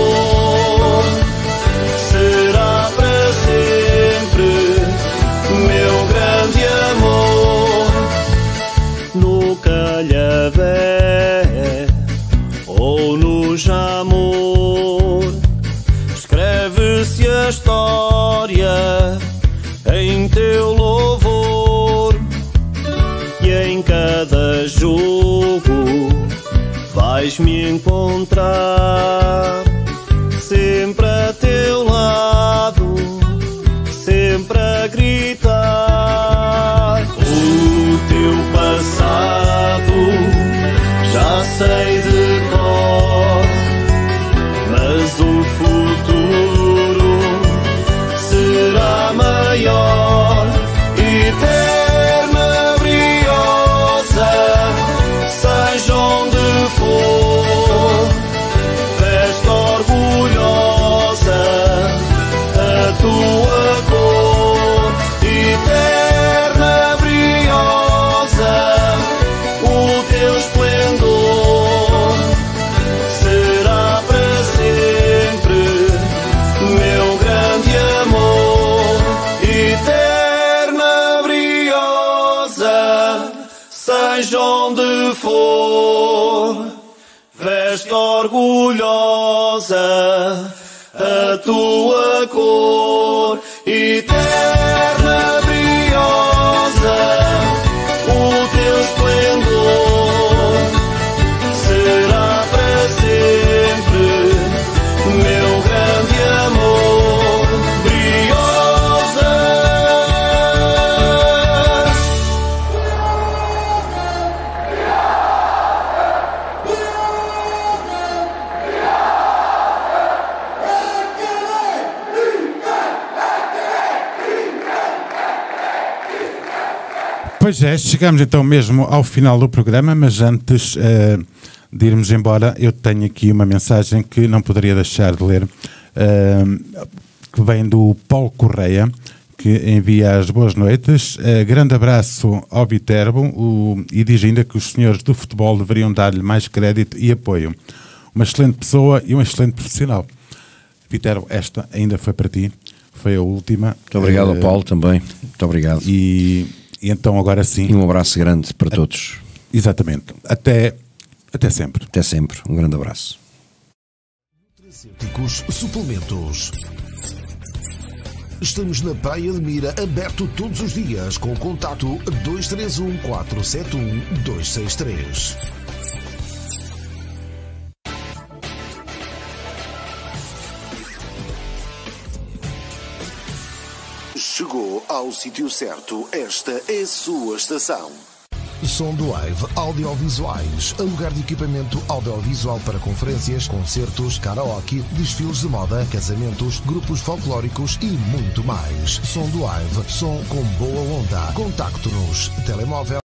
cada jogo vais-me encontrar, sempre a teu lado, sempre a gritar. O teu passado já sei de cor, mas o futuro será maior. Eterna, briosa, seja onde for, veste orgulhosa a tua cor. Eterna, briosa, o teu esplendor será para sempre meu grande amor. Eterna, briosa, seja onde for, veste orgulhosa a tua cor. Eterna, briosa, o teu esplendor será para sempre meu grande amor. Briosa. Pois é, chegamos então mesmo ao final do programa, mas antes de irmos embora, eu tenho aqui uma mensagem que não poderia deixar de ler, que vem do Paulo Correia, que envia as boas noites. Grande abraço ao Viterbo e diz ainda que os senhores do futebol deveriam dar-lhe mais crédito e apoio. Uma excelente pessoa e um excelente profissional. Viterbo, esta ainda foi para ti, foi a última. Muito obrigado ao Paulo também, muito obrigado. E então agora sim. E um abraço grande para todos. Exatamente. Até sempre. Até sempre. Um grande abraço. Nutracêuticos Suplementos. Estamos na Praia de Mira, aberto todos os dias, com o contato 231 471 263. Chegou ao sítio certo. Esta é a sua estação. Som do Live Audiovisuais. Alugar de equipamento audiovisual para conferências, concertos, karaoke, desfiles de moda, casamentos, grupos folclóricos e muito mais. Som do Live. Som com boa onda. Contacto-nos. Telemóvel